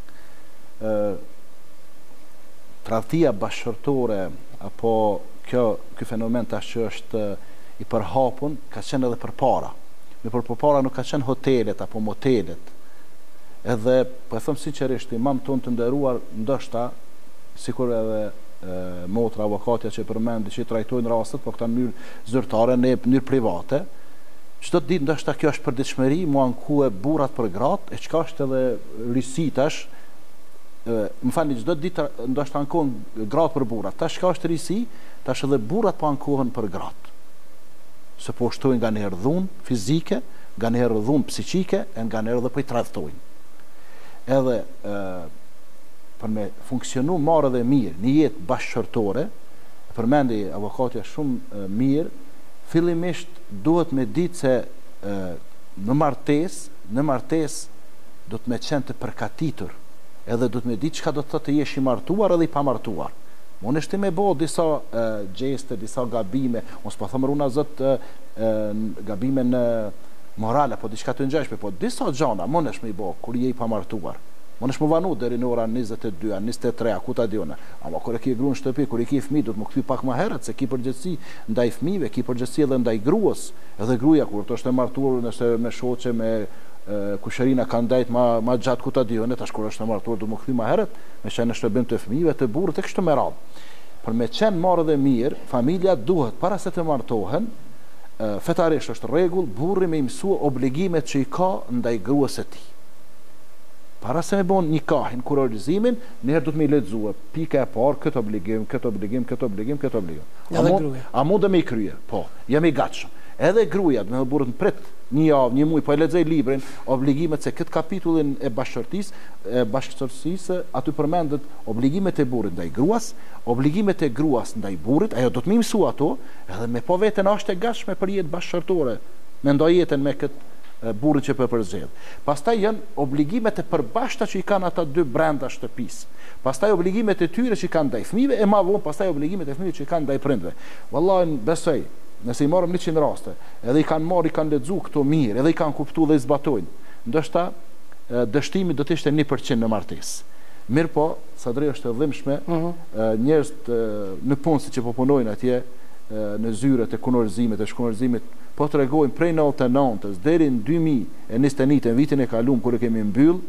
Tradhtia bashkërtore apo ky fenomen tash që është i përhapur ka qenë edhe përpara. Përpara nuk ka qenë hotelet apo motelet. Edhe, po e thëmë sinqerisht, imam tonë të nderuar, ndoshta, sikur edhe motra avokatja që përmendi që i trajtojnë rastet, po këta në mënyrë zyrtare, në mënyrë private, çdo ditë ndoshta kjo është përditshmëri, mua ankuë burrat për gratë, e çka është edhe risitash, më falni, çdo ditë ndoshta ankohen gratë për burrat. Tash çka është risi, tash edhe burrat po ankohen për gratë. Se po shtojnë nga një dhunë fizike, nga një dhunë psiqike, e nga një edhe po i tradhtojnë. Edhe për me funksionu marrë dhe mirë një jetë bashkëshortore, përmendi avokatja shumë mirë, fillimisht duhet me ditë se në martes do të me qenë të përkatitur, edhe do të me ditë çka do të thotë të jesh i martuar edhe i pamartuar. Unë është me bo disa gjeste, disa gabime, unë s'po thëmë runa zot gabime në morale, po diçka të ngjashme, po disa gjana mund është me i bo kur je i pamartuar. Mund është më vanu deri në orën 22, 23, ku ta diuna. Ama kur e ke gruan në shtëpi, kur e ke fëmijë, do të më kthy pak më herët se ki përgjegjësi ndaj fëmijëve, ki përgjegjësi edhe ndaj gruas, edhe gruaja kur të është e martuar, nëse me shoqe, me kushërina kanë ndajt ma gjatë ku ta diuna, tash kur është e martuar do më kthy më herët, me qenë në shërbim të fëmijëve, të burrit e kështu me radhë. Për me qenë marrë dhe mirë, familja duhet para se të martohen, fetarisht është rregull burri me mësua obligimet që i ka ndaj gruas së tij. Para se me bon nikahin, kurorëzimin, njëherë du të me i lexua pika e parë, këtë obligim. A mund dhe me i krye? Po, jam i gatshëm. Edhe gruaja, me burrin prit një javë, një muaj, po e lexoj librin, obligimet se këtë kapitullin e bashkëtorësisë, aty përmendet obligimet e burrit ndaj gruas, obligimet e gruas ndaj burrit, ajo do të më mësua ato, edhe me po veten është e gatshme për jetë bashkëshortore, me ndoj jetën me këtë burrin që përzgjedh. Pastaj janë obligimet e përbashkëta që i kanë ata dy brenda shtëpisë. Pastaj obligimet e tyre që kanë ndaj fëmijëve, e më vonë pastaj obligimet e fëmijëve që kanë ndaj prindve. Wallahi besoj, nëse i marrim 100 raste, edhe i kanë lexuar këto mirë, edhe i kanë kuptuar dhe i zbatojnë, ndoshta dështimi do të ishte 1% në martesë. Mirë po, sadri është e dhimbshme, njerëz në punë siç po punojnë atje në zyret e kunorzimit, e shkunorzimit, po tregojnë prej 99-s deri në 2021, në vitin e kaluar kur e kemi mbyll,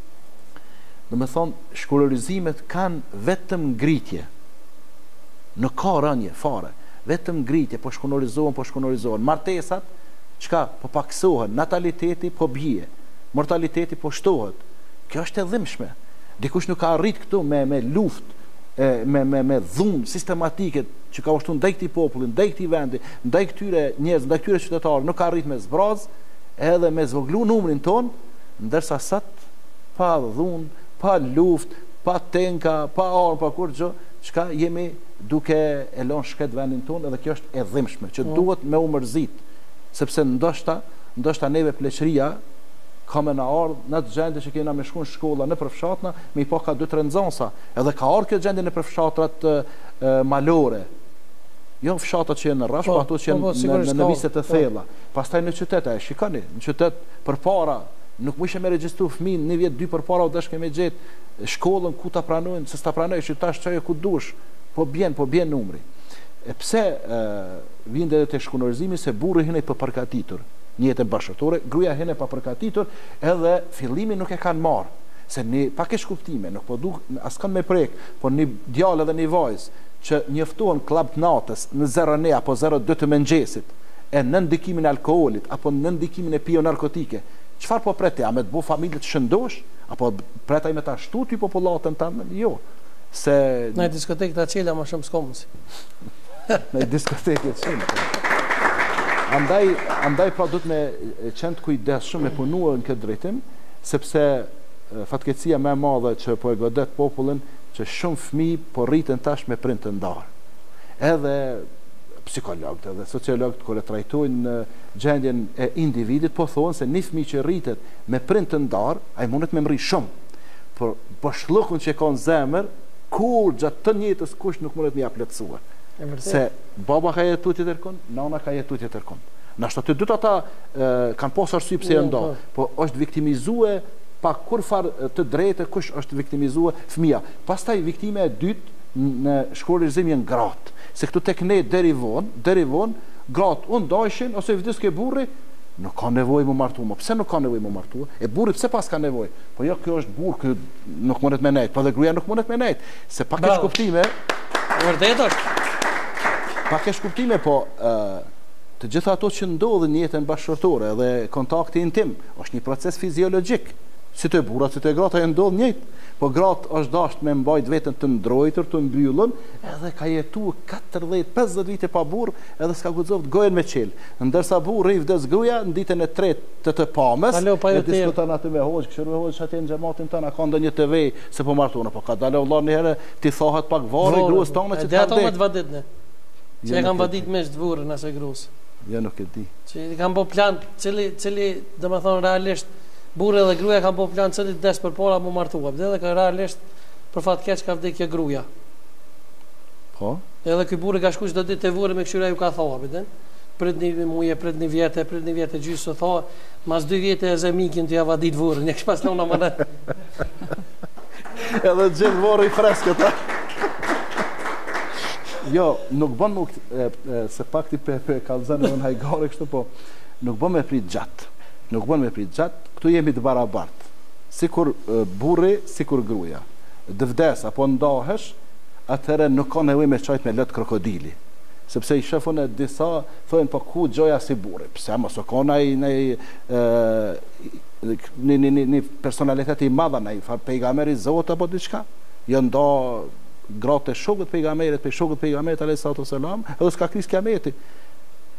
do të thonë shkunorizimet kanë vetëm ngritje. Nuk ka rënje fare. Vetëm ngritje, po shkunorizohen. Martesat, çka? Po paksohen, nataliteti po bie, mortaliteti po shtohet. Kjo është e dhimbshme. Dikush nuk ka arrit këtu me luftë, me dhunë sistematike që ka ushtuar ndaj këtij populli, ndaj këtij vendi, ndaj këtyre njerëz, ndaj këtyre qytetarëve, nuk ka arrit me zbraz, edhe me zvoglu numrin ton, ndërsa sot pa dhunë, pa luftë, pa tenka, pa armë, pa kurrë, çka jemi duke e lënë shket vendin tonë, edhe kjo është e dhimbshme, që duhet me u mërzit, sepse ndoshta neve pleqëria ka me na ardhë në të gjendje që kena me shku në shkolla në përfshatna, me i pa ka 2-3 nxënësa, edhe ka ardhë kjo gjendje në përfshatrat malore, jo fshatrat që jenë në Rash, po ato që jenë në viset të thella. Pastaj në qytet, shikoni, në qytet përpara nuk më ishe me regjistru fëmin, një vjet 2 përpara u dash kemi gjetë shkollën ku ta pranojnë, se sta pranoj, që tash çajo ku dush, po bjen numri. E pse vjen edhe te shkunorizimi, se burri hyn pa përgatitur një jetë bashkëtorë, gruaja hyn pa përgatitur, edhe fillimi nuk e kanë marrë, se ne pa kesh kuptime, nuk po duk as kanë me prek, po një djalë edhe një vajzë që njoftohen klub natës në 01 apo 02 të mëngjesit, e në ndikimin e alkoolit apo në ndikimin e pijo narkotike, çfarë po pretë? A me të bu familje të shëndosh? Apo pretaj me ta shtu ty popullatën tanë? Jo. Se në diskotekë të qela më shumë s'komësi. Në diskotekë të qela. Andaj pra du të me qenë të kujdesshëm me punua në këtë drejtim, sepse fatkeqësia më e madhe që po e godet popullin, që shumë fëmijë po rriten tash me prind të ndarë. Edhe psikologët edhe sociologët kur e trajtojnë gjendjen e individit, po thonë se një fëmijë që rritet me prind të ndarë, ai mundet me mri shumë. Por po shllukun që ka në zemër, kur gjatë të jetës kush nuk mundet me ia plotësuar. Se baba ka jetu tjetër kënd, nana ka jetu tjetër kënd. Nashta të dytë ata kanë pas arsye pse janë ndarë, po është viktimizue pa kur farë të drejtë, kush është viktimizue fëmia. Pastaj viktime e dytë në shkunorizim janë gratë. Se këtu tek ne deri vonë, gratë unë dajshin ose vdes ke burri, nuk ka nevojë më martu. Pse nuk ka nevojë më martu? E burri pse pas ka nevojë? Po jo, kjo është burr, ky nuk mundet me nejt, po dhe gruaja nuk mundet me nejt. Se pa kesh kuptime. Vërtet është. Pa kesh kuptime, po të gjitha ato që ndodhin në jetën bashkëshortore dhe kontakti intim, është një proces fiziologjik. Si të burrat, si të gratë e ndodh njëjtë. Po gratë është dashur me mbajt veten të ndrojtur, të mbyllur, edhe ka jetuar 40-50 vite pa burr, edhe s'ka guxoft gojen me qel. Ndërsa burri i vdes gruaja në ditën e tretë të pamës, e diskuton aty me hoxh, kështu me hoxh aty në xhamatin tonë, ka ndonjë TV se po martona, po ka dalë vëllai një herë ti thohet pak varri gruas tonë që ta. Ato më të vadit ne. Që e kanë vadit me burrin asaj gruas. Ja nuk e di. Që i kanë bë plan, cili domethënë realisht burri dhe gruaja kanë bërë plan cili des përpara mu martua, edhe ka realisht për fat keq ka vdekje gruaja. Po. Edhe ky burri ka shkuar çdo ditë te vuri me këshira ju ka thua, biten. Prit një muaj, prit një vjet e gjysë tha, mas 2 vjet e zemikin të ja vadit burrin, ne pas nëna më. Edhe gjithë vorri freskët. Jo, nuk bën nuk se pakti pe kallzën në hajgare kështu, po nuk bën me prit gjatë. Nuk bën me prit gjatë, këtu jemi të barabartë. Sikur burri, sikur gruaja. Të vdes apo ndahesh, atëherë nuk ka nevojë me çajt me lët krokodili. Sepse i shefun e disa thonë po ku gjoja si burri. Pse mos ka një personalitet i madh ai, pejgamberi i Zotit apo diçka. Jo nda gratë shokët pejgamberit, pe shokët pejgamberit alayhis salam, edhe s'ka kris kiameti.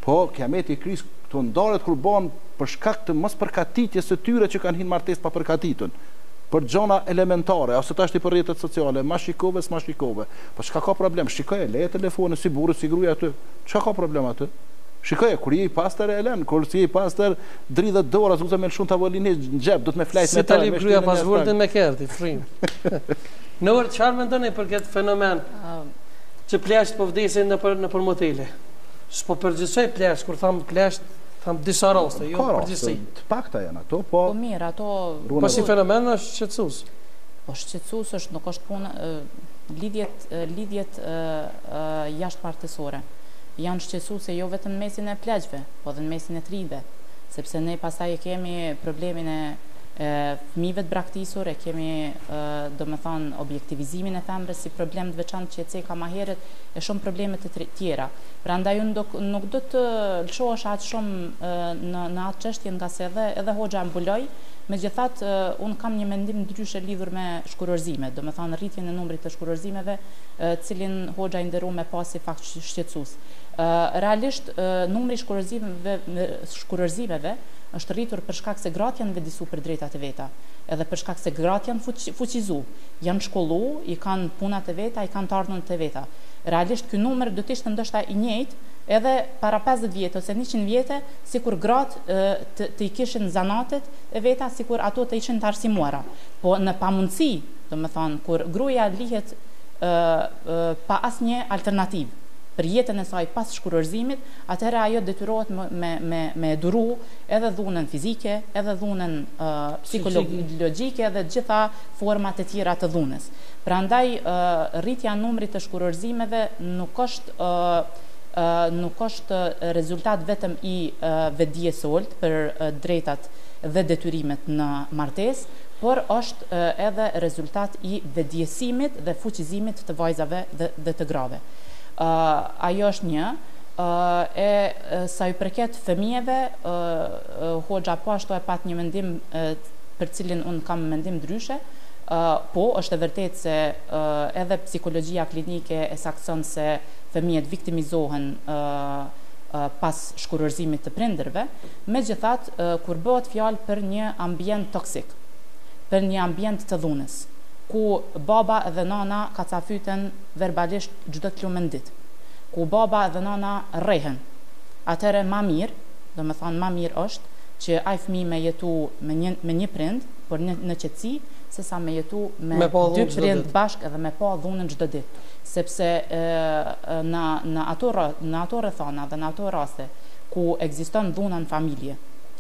Po, kiameti i Krist këto ndaret kur ban për shkak të mos përkatitjes së tyre që kanë hinë martesë pa përkatitën. Për gjona elementare, ose tash ti për rrjetet sociale, ma shikove, s'ma shikove. Po çka ka problem? Shikoje, leje telefonin si burrë, si gruaja aty. Çka ka problem aty? Shikoje, kur je i pastër e len, kur si je i pastër dridhet dora, zgjuza me shumë tavolinë në xhep, do të me flajt me ta. Si tani gruaja pasurën me kerti, frim. Nëvër, çfarë mendoni për këtë fenomen? Që plesht po vdesin në për motele. S'po përgjithsoj plesht, kur tham plesht, tham disa raste, jo përgjithsi. Të pakta janë ato, po mirë, ato po si fenomen është shqetësues. Po shqetësues është, nuk është punë lidhjet jashtëmartësore. Janë shqetësuese jo vetëm në mesin e pleqve, po dhe në mesin e tridhve, sepse ne pastaj e kemi problemin e fëmijëve të braktisur, e kemi domethënë objektivizimin e femrës si problem të veçantë që ceka më herët, e shumë probleme të tjera. Prandaj unë nuk do të lëshohesh aq shumë në atë çështje, nga se edhe hoxha mbuloi. Megjithatë, unë kam një mendim ndryshe lidhur me shkurorëzimet, domethënë rritjen e numrit të shkurorëzimeve, cilin hoxha i nderuar me pas si fakt shqetësues. Realisht numri i shkurorëzimeve është rritur për shkak se gratë janë vedisu për drejtat e veta, edhe për shkak se gratë janë fuqizu, janë shkollu, i kanë punat e veta, i kanë të ardhmën e veta. Realisht ky numër do të ishte ndoshta i njëjtë edhe para 50 vjetë ose 100 vjetë, sikur gratë të i kishin zanatet e veta, sikur ato të ishin të arsimuara. Po në pamundësi, domethënë, kur gruaja lihet pa asnjë alternativë për jetën e saj pas shkurorëzimit, atëherë ajo detyrohet me duru edhe dhunën fizike, edhe dhunën psikologjike, edhe gjitha format e tjera të dhunës. Prandaj rritja e numrit të shkurorëzimeve nuk është rezultat vetëm i vetdijes së ulët për drejtat dhe detyrimet në martesë, por është edhe rezultat i vetdjesimit dhe fuqizimit të vajzave dhe të grave. Ajo është një, sa i përket fëmijëve, hoxha po ashtu e pat një mendim për cilin unë kam mendim ndryshe, po është e vërtet se edhe psikologjia klinike e sakson se fëmijët viktimizohen pas shkurorëzimit të prindërve, megjithatë kur bëhet fjalë për një ambient toksik, për një ambient të dhunës, ku baba dhe nana kacafyten verbalisht çdo të lumen ditë, ku baba dhe nana rrehen. Atëherë ma mirë, domethënë ma mirë është që ai fëmijë me jetu me një prind, por në qetësi, sesa me jetu me dy prind bashkë edhe me pa dhunën çdo ditë, sepse në ato rrethana dhe në ato raste ku ekziston dhuna në familje,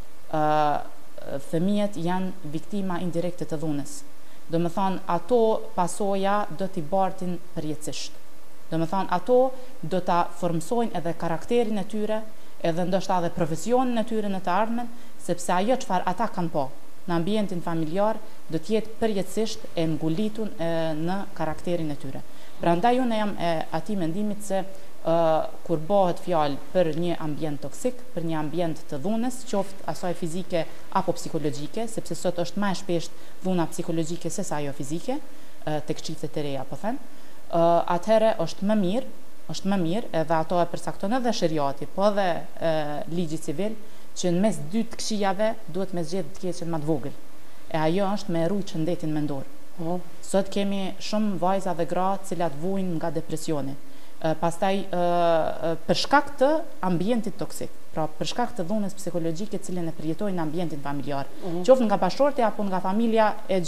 fëmijët janë viktima indirekte të dhunës. Do me thonë, ato pasoja do t'i bartin përjetësisht. Do me thonë, ato do t'a formsojnë edhe karakterin e tyre, edhe ndoshta edhe profesionin e tyre në të ardhmen, sepse ajo çfarë ata kanë po në ambientin familjar do t'jetë përjetësisht e ngulitun në karakterin e tyre. Prandaj unë jam e atij mendimit se kur bëhet fjalë për një ambient toksik, për një ambient të dhunës, qoftë asaj fizike apo psikologjike, sepse sot është më e shpeshtë dhuna psikologjike se sa ajo fizike, tek çiftet e reja po them, atëherë është më mirë, edhe ato e përcakton edhe shariati, po edhe ligji civil, që në mes dy të këqijave duhet me zgjedhë të keqen më të vogël. E ajo është me rujt shëndetin mendor. Sot kemi shumë vajza dhe gra të cilat vujnë nga depresioni. Pastaj për shkak të ambientit toksik, pra për shkak të dhunës psikologjike cilën e përjetojnë në ambientin familjar, qoftë nga bashorti apo nga familja e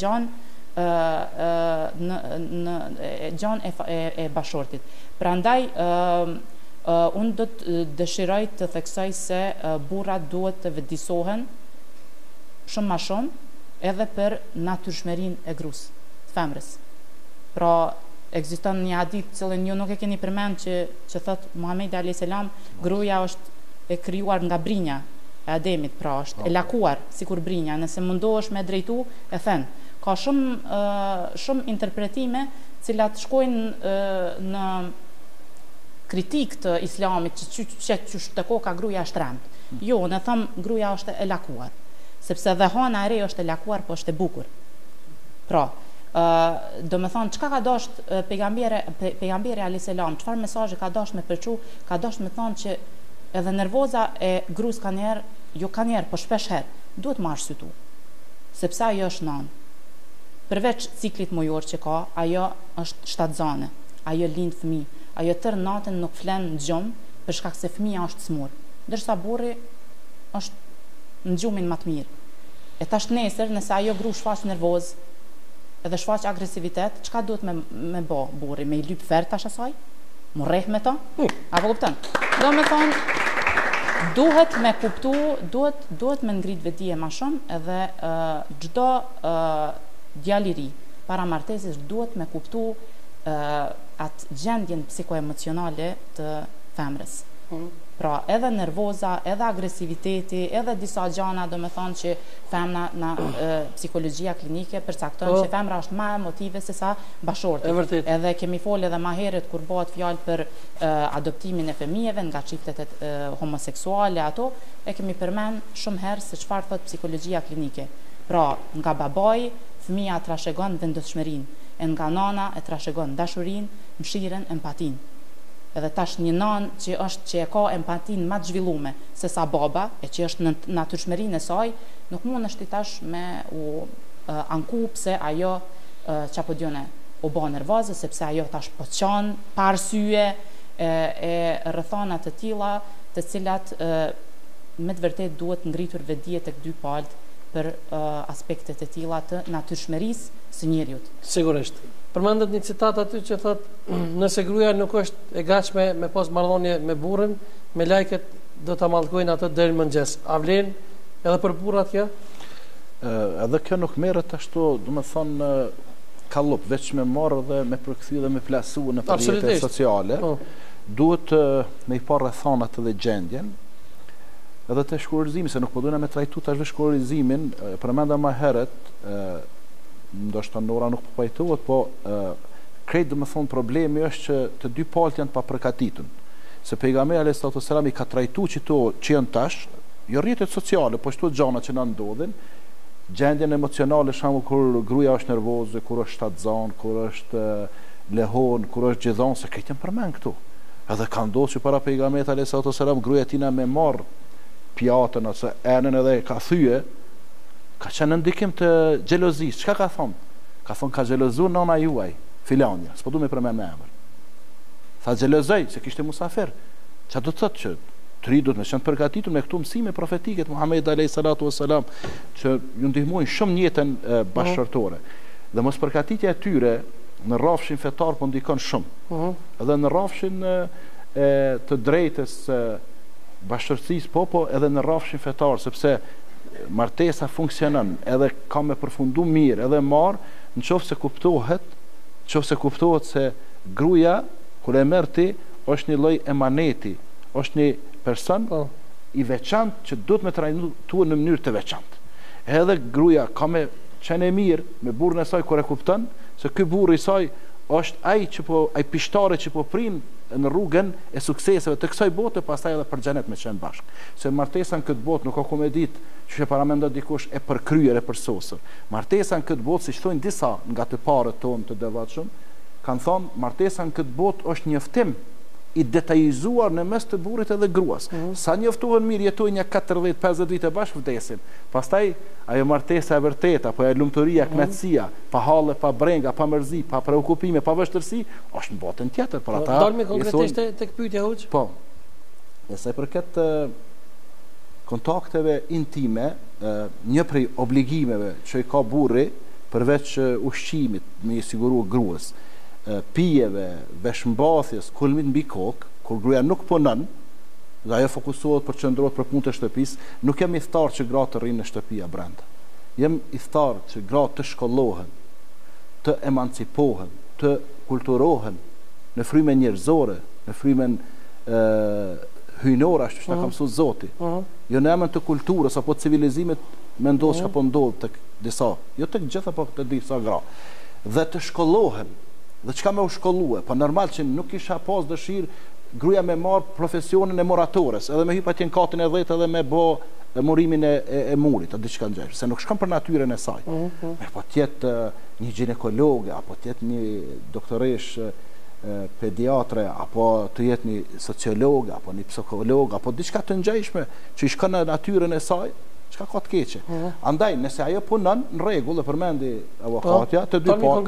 gjan e bashortit. Prandaj unë do të dëshiroj të theksoj se burrat duhet të vetëdijsohen shumë më shumë edhe për natyrshmërinë e gruas, të femrës. Pra ekziston një hadith cilën ju nuk e keni përmend që thot Muhamedi alayhis salam, gruaja është e krijuar nga brinja e Ademit, pra është e lakuar sikur brinja, nëse mundohesh me drejtu, e thën. Ka shumë interpretime cilat shkojnë në kritik të islamit që të koka gruaja është rënd. Jo, ne them gruaja është e lakuar, sepse dhe hana e re është e lakuar, po është e bukur. Pra, do me thonë, qka ka dasht pejgamberi alayhis salam, qfar mesazhe ka dasht me përçu, ka dasht me thonë që edhe nervoza e grus ka njerë, jo ka njerë, po shpesh herë, duhet më arsyetu, sepse ajo është nanë. Përveç ciklit mujor që ka, ajo është shtatzane, ajo lind fëmijë, ajo tërë natën nuk flen në gjumë, për shkak se fëmija është smur, ndërsa burri është në gjumin më të mirë. E tash nesër, nëse ajo gru shfaq nervoz, edhe shfaq agresivitet, çka duhet me bë burri? Me i lyp fert tash asaj? Mu rreh me ta? Apo kupton? Do me thonë, duhet me kuptu, duhet me ngrit vetdije më shumë, edhe çdo djalë i ri para martesës duhet me kuptu atë gjendjen psikoemocionale të femrës. Pra edhe nervoza, edhe agresiviteti, edhe disa gjana, do me thonë që femna në psikologjia klinike përcaktojnë që femra është ma emotive se sa bashorti. Edhe kemi folë edhe ma heret kur bëhet fjalë për adoptimin e fëmijëve nga çiftet homoseksuale ato, e kemi përmend shumë herë se çfarë thot psikologjia klinike. Pra nga babai fëmia trashëgon vendosmërinë, e nga nana e trashëgon dashurinë, mëshirën, empatinë. Edhe tash një nanë që e ka empatin më të zhvillume se sa baba, e që është në natyrshmërinë e saj, nuk mund është i tash me u anku pse ajo çapo djone u bë nervoze, sepse ajo tash po çon pa arsye e rrethana të tilla, të cilat me të vërtet duhet ngritur vetdije tek dy palët për aspektet e tilla të natyrshmërisë së njeriut. Sigurisht. Përmendet një citat aty që thot, nëse gruaja nuk është e gatshme me pas marrëdhënie me burrin, me lajket do ta mallkojnë atë deri në mëngjes. A vlen edhe për burrat kjo? Edhe kjo nuk merret ashtu, do të thonë kallup, veç me marrë dhe me përkthy dhe me plasu në rrjetet sociale. Duhet me i pa rrethonat edhe gjendjen, edhe të shkullërizimin, se nuk po duhet me trajtu tash shkullërizimin, përmenda më herët, ndoshta Nora nuk po pajtohet, po krejt do të thonë problemi është që të dy palët janë pa përgatitur. Se pejgamberi alayhis salam i ka trajtuar çito që janë tash, jo rrjetet sociale, po çto gjëra që na ndodhin, gjendjen emocionale, shembull kur gruaja është nervoze, kur është shtatzan, kur është lehon, kur është gjithon, se këtë janë përmend këtu. Edhe ka ndodhur që para pejgamberit alayhis salam gruaja tina me marr pjatën ose enën edhe ka thye, ka qenë ndikim të xhelozisë. Çka ka thonë? Ka thonë ka xhelozuar nana juaj, filanja, s'po du me përmend me emër. Tha xhelozoj se kishte musafir. Çfarë do të thotë që të ri duhet me qenë përgatitur me këtu mësime profetike të Muhamedit alayhis salatu wassalam që ju ndihmojnë shumë në jetën bashkëshortore. Dhe mos përgatitja e tyre në rrafshin fetar po ndikon shumë. Edhe në rrafshin të drejtës bashkëshortisë po edhe në rrafshin fetar, sepse martesa funksionon, edhe ka me përfundu mirë, edhe marë, në qoftë se kuptohet se gruaja, kur e merr ti, është një lloj emaneti, është një person i veçantë që duhet me trajtuar në mënyrë të veçantë. Edhe gruaja ka me qenë mirë me burrin e saj kur e kupton se ky burri i saj është ai pishtare që po prin në rrugën e sukseseve të kësaj bote, pastaj edhe për xhenet me qenë bashkë. Se martesa në këtë botë nuk ka komedit që e paramendon dikush e përkryer e përsosur. Martesa në këtë botë, siç thonë disa nga të parët tonë të devotshëm, kanë thonë martesa në këtë botë është njoftim i detajzuar në mes të burrit edhe gruas. Sa njoftohen mirë, jetojnë 40-50 vite bashkë, vdesin. Pastaj ajo martesa e vërteta, apo e lumturia, knatësia, pa halle, pa brenga, pa mërzi, pa preokupime, pa vështirësi, është në botën tjetër. Për ata. Dalmi konkretisht tek pyetja hoç? Po. E sa i përket kontakteve intime, një prej obligimeve që i ka burri përveç ushqimit me i siguru gruas, pijeve, veshmbathjes, kulmit mbi kokë, kur gruaja nuk punon, dhe ajo fokusohet për qëndrohet për punë të shtëpisë, nuk jam i thtarë që gratë të rrinë në shtëpia brenda. Jam i thtarë që gratë të shkollohen, të emancipohen, të kulturohen në frymen njerëzore, në frymen hyjnore, ashtu që na ka mësuar Zoti. Jo në emën të kulturës apo të civilizimit me ndodh që po ndodh tek disa, jo tek gjitha, po tek disa gra. Dhe të shkollohen. Dhe çka me u shkollue, po normal që nuk kisha pas dëshirë gruaja me marr profesionin e moratores, edhe me hyp atje në katin e 10 edhe me bë murimin e murit, atë diçka ngjashme, se nuk shkon për natyrën e saj. Po tjetë një ginekologe apo tjetë një doktoresh pediatre, apo të jetë një sociolog, apo një psikolog, apo diçka të ngjashme që i shkon në natyrën e saj, çka ka të keqe. Andaj, nëse ajo punon në rregull, e përmendi avokatja, të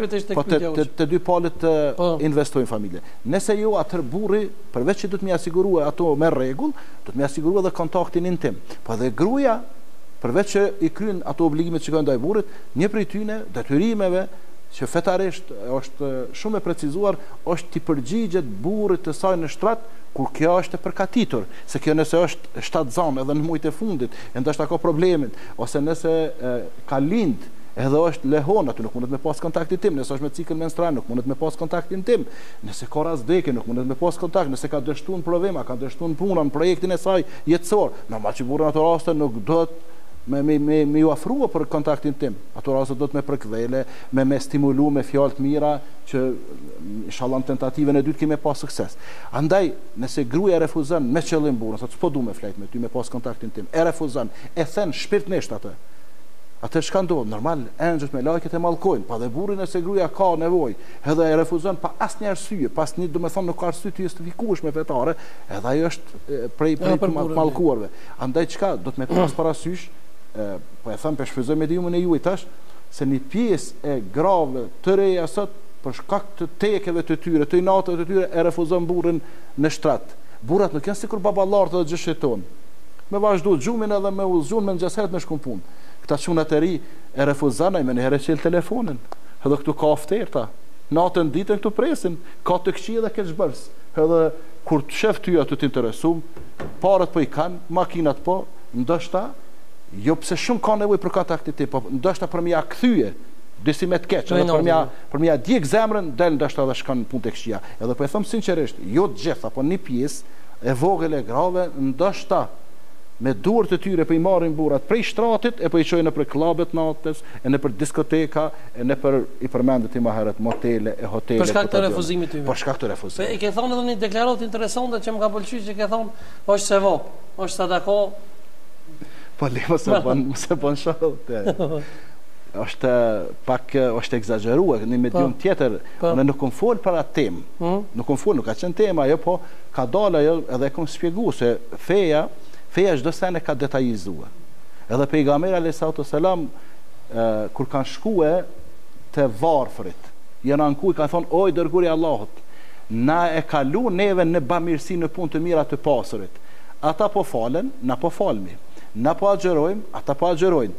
dy palët investojnë familje. Nëse jo, atër burri, përveç që do të më asiguruar ato me rregull, do të më asiguruar edhe kontaktin intim. Po dhe gruaja, përveç që i kryen ato obligimet që kanë ndaj burrit, një prej tyre detyrimeve që fetarisht është shumë e precizuar, është t'i përgjigjet burrit të saj në shtrat kur kjo është e përkatitur, se kjo nëse është shtatzan edhe në muajt e fundit, ndoshta ka problemin, ose nëse ka lind edhe është lehon, aty nuk mundet me pas kontaktin tim, nëse është me cikël menstrual nuk mundet me pas kontaktin tim, nëse ka rast vdekje nuk mundet me pas kontakt, nëse ka dështuar problema, ka dështuar punën në projektin e saj jetësor, normal që burri në ato raste nuk do të me ju afrua për kontaktin tim. Ato raste do të me përkthele, me stimulu me fjalë të mira që inshallah në tentativën e dytë kemi pas sukses. Andaj, nëse gruaja refuzon me qëllim burrën, thotë s'po du me flejt me ty, me pas kontaktin tim, e refuzon, e thën shpirtnisht atë. Atë çka ndodh? Normal, engjëjt me lajket e mallkojnë, pa dhe burri nëse gruaja ka nevojë, edhe e refuzon pa asnjë arsye, pas një, domethënë nuk ka arsye të justifikueshme fetare, edhe ajo është prej mallkuarve. Andaj çka do të me pas parasysh, po e them për shfrytëzoj mediumin e juaj tash, se një pjesë e grave të reja sot për shkak të tekeve të tyre, të inatave të tyre e refuzon burrin në shtrat. Burrat nuk janë sikur baballarët dhe gjësheton. Me vazhdu gjumin edhe me ullëzun me ngjaset me shkum punë. Këta çunat e ri e refuzon, ai më herë çel telefonin. Edhe këtu ka oferta. Natën ditën këtu presin, ka të këqij edhe keq bërës. Edhe kur të shef ty aty të interesum, parat po i kanë, makinat po, ndoshta jo pse shumë ka nevojë për kontaktin tim, po ndoshta për mia kthye disimet keq, edhe për mia djeg zemrën, del ndoshta edhe shkon punë tek xhia. Edhe po e them sinqerisht, jo të gjitha, po një pjesë e vogël e grave, ndoshta me duart e tyre po i marrin burrat prej shtratit e po i çojnë nëpër klubet natës, e nëpër diskoteka, e nëpër i përmendet i më herët motele e hotele. Për shkak të refuzimit të tyre. Për shkak të refuzimit. E ke thonë edhe një deklaratë interesante që më ka pëlqyer, që ke thonë, është sevap, është sadaka. Po lema se bën shoh. Është pak është egzageruar, në medium tjetër, unë nuk kam fol për atë temë. Nuk kam fol, nuk ka qenë tema ajo, po ka dalë ajo edhe kam shpjeguar se feja çdo sene ka detajizuar. Edhe pejgamberi alayhi salam kur kanë shkuar te varfrit, janë ankuj ka thonë, oj dërguri i Allahut, na e kalu neve në bamirësi në punë të mira të pasurit. Ata po falen, na po falmi. Na po agjerojmë, ata po agjerojnë.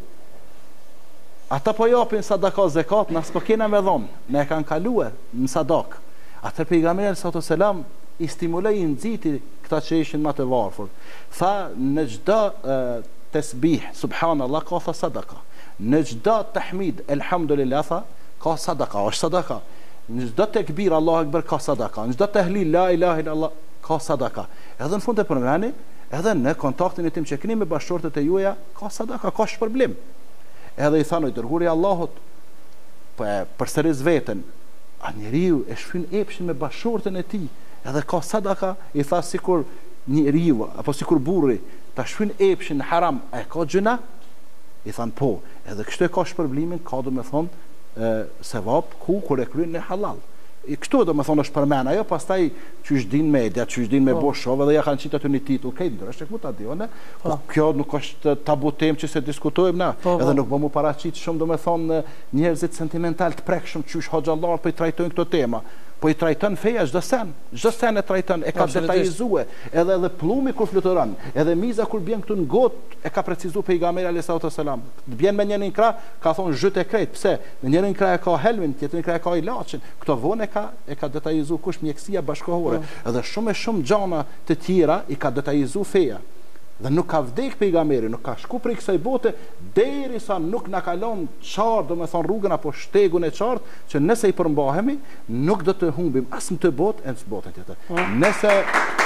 Ata po japin sadaka zekat, na s'po kena me dhonë, na e kanë kaluar në sadak. Atër pejgamberi sallallahu alaihi wasallam i stimuloi, i nxiti këta që ishin më të varfër. Tha në çdo tesbih, subhanallah, ka tha sadaka. Në çdo tahmid, elhamdulillah, tha ka sadaka, është sadaka. Në çdo tekbir Allahu akbar ka sadaka. Në çdo tahlil la ilaha illallah ka sadaka. Edhe në fund të programit, edhe në kontaktin e tim që keni me bashkëshortet e juaja, ka sadaka, ka shpërblim. Edhe i thanoj dërguri Allahut, përsëris veten, a njeriu e shfyn epshin me bashkëshorten e tij, edhe ka sadaka, i tha sikur njeriu apo sikur burri ta shfyn epshin në haram, a ka gjuna? I than po, edhe kështu e ka shpërblimin, ka do me thonë sevap kur e kryen në halal. Kështu do me thonë është përmen ajo, pastaj qysh din media, qysh din me boshove dhe ja kanë qitë aty një titull, kejtë ndrështë e këmu ta dione, po kjo nuk është tabu temë që se diskutojmë na, edhe nuk bëmu paraqitë shumë do me thonë njerëzit sentimental të prekshëm qysh hoxhallar po i trajtojnë këto tema, po i trajton feja çdo sen e trajton, e ka detajizue, edhe plumi kur fluturon, edhe miza kur bjen këtu në gotë, e ka precizuar pejgamberi alayhi salam. Bjen me njërin krah, ka thonë zhyt e krejt, pse? Në njërin krah e ka helmin, tjetrin krah e ka ilaçin. Këto vonë e ka detajizuar kush mjekësia bashkëkohore, edhe shumë gjana të tjera i ka detajizuar feja. Dhe nuk ka vdek pejgamberi, nuk ka shku prej kësaj bote derisa nuk na kalon qartë, do me thonë rrugën apo shtegun e qartë, që nëse i përmbahemi, nuk do të humbim as në të botë e në botën tjetër.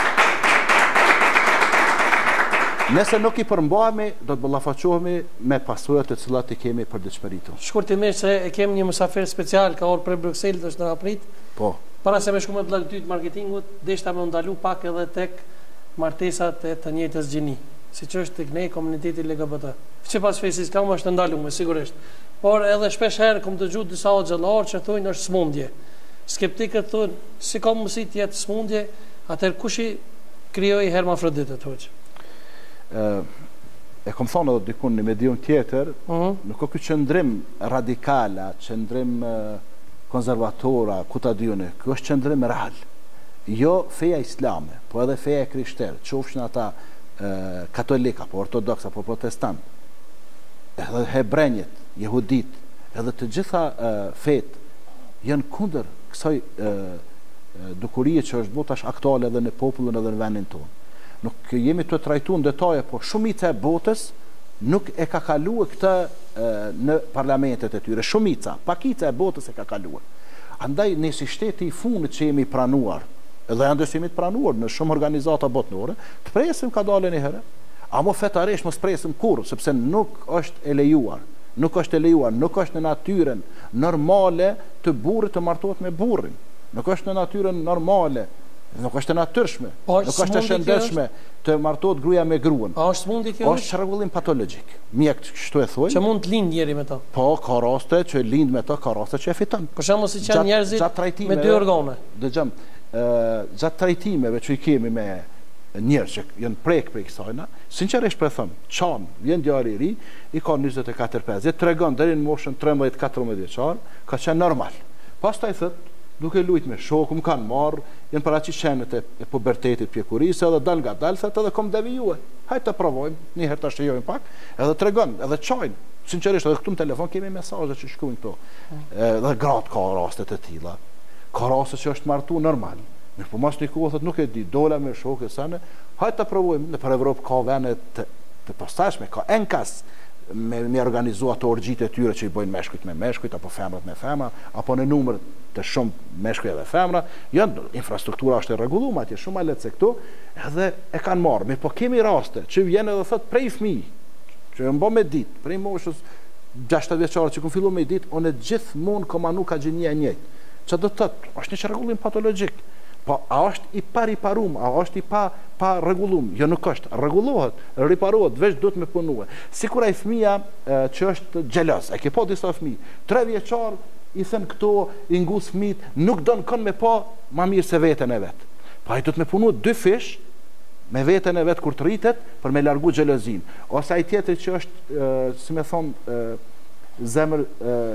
Nëse nuk i përmbahemi, do të ballafaqohemi me pasojat të cilat i kemi për dëshpëritur. Shkurtimisht se e kemi një mysafir special ka orë prej Brukselit, është na prit. Po. Para se me shku me bllok dytë marketingut, deshta me ndalu pak edhe tek martesat e të njëjtës gjini, siç është tek ne komuniteti LGBT. Sipas fesë islam është ndaluar sigurisht. Por edhe shpesh herë kam dëgjuar disa xhallar që thonë është smundje. skeptikët thonë, si ka mundësi të jetë smundje, atëherë kush i krijoi hermafroditët, hoqë? E kom thonë edhe dikun një medium tjetër, nuk ka ky qëndrim radikala, qëndrim konservatora, ku ta dyune, ky është qëndrim real. Jo feja islame, po edhe feja krishterë, qofshin ata katolika, po ortodoks, po protestant, edhe hebrenjit, jehudit, edhe të gjitha fet janë kundër kësaj dukurie që është botash aktuale edhe në popullin edhe në vendin tonë. Nuk jemi të trajtuar në detaje, po shumica e botës nuk e ka kaluar këtë në parlamentet e tyre. Shumica, pakica e botës e ka kaluar. Andaj ne si shteti i fundit që jemi pranuar, edhe ende jemi të pranuar në shumë organizata botërore, të presim ka dalën një herë. Amo fetarisht mos presim kurrë, sepse nuk është e lejuar. Nuk është e lejuar, nuk është në natyrën normale të burrit të martohet me burrin. Nuk është në natyrën normale, nuk është e natyrshme, nuk është e shëndetshme të martohet gruaja me gruan. A është smundi kjo? Është çrregullim patologjik. Mjek kështu e thojnë. Që mund të lind njëri me to. Po, ka raste që lind me to, ka raste që e fiton. Për shembull siç janë njerëzit me dy organe. Dëgjom, gjatë trajtimeve që i kemi me njerëz që janë prek për kësajna, sinqerisht po e them, çan, vjen djalë i ri, i ka 24-5, tregon deri në moshën 13-14 vjeçar, ka qenë normal. Pastaj thot, duke lujt me shokun, kanë marrë, janë paraqitur shenjat e pubertetit, pjekurisë, edhe dal ngadalë, thot edhe kom devijue. Hajde të provojmë, një herë ta shijojmë pak, edhe tregon, edhe çajin. Sinqerisht edhe këtu në telefon kemi mesazhe që shkruajnë këto. Edhe gratë ka raste të tilla. Ka raste që është martu normal. Mirë, po mas një kohë thot nuk e di, dola me shokë sane, hajde ta provojmë. Në për Evropë ka vende të posaçme, ka enkas me organizu ato orgjit e tyre që i bojnë meshkujt me meshkujt, apo femrat me femra, apo në numër të shumë meshkuj edhe femra, janë, infrastruktura është e rregulluar atje, shumë lehtë se këtu, edhe e kanë marrë. Mirë, po kemi raste që vjen edhe thot prej fëmijë, që e mbo me ditë, prej moshës 60 vjeçare që kanë filluar me ditë, unë gjithmonë komanu ka gjenia e njëjtë. Që do të thotë, është një çrregullim patologjik. Po, a është i pariparum, a është i pa rregullum? Jo, nuk është. Rregullohet, riparohet, veç duhet me punue. Sikur ai fëmia që është xheloz, e ke po disa fëmijë, 3 vjeçar i thën këto, i ngus fëmijët, nuk don kon me pa më mirë se veten e vet. Po ai duhet me punu 2 fish me veten e vet kur të rritet për me largu xhelozin. Ose ai tjetri që është, si më thon, zemër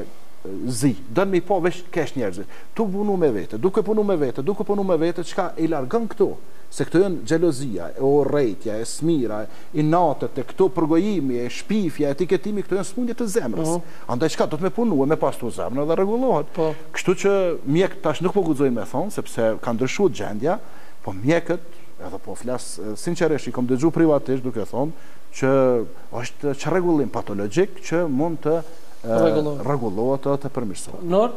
zi, dënë mi po veç kesh njerëzit. Tu punu me vete, duke punu me vete, çka i largën këto? Se këto janë xhelozia, e urrejtja, e smira, i natët, e këto përgojimi, e shpifja, etiketimi, këto janë smundje të zemrës. Andaj çka do të me punu me pas të zemrën dhe rregullohet. Kështu që mjek tash nuk po guxoj me thon, sepse ka ndryshuar gjendja, po mjekët, edhe po flas sinqerisht, i kam dëgjuar privatisht duke thonë që është çrregullim patologjik që mund të rregullohet të përmirësohet. Nor?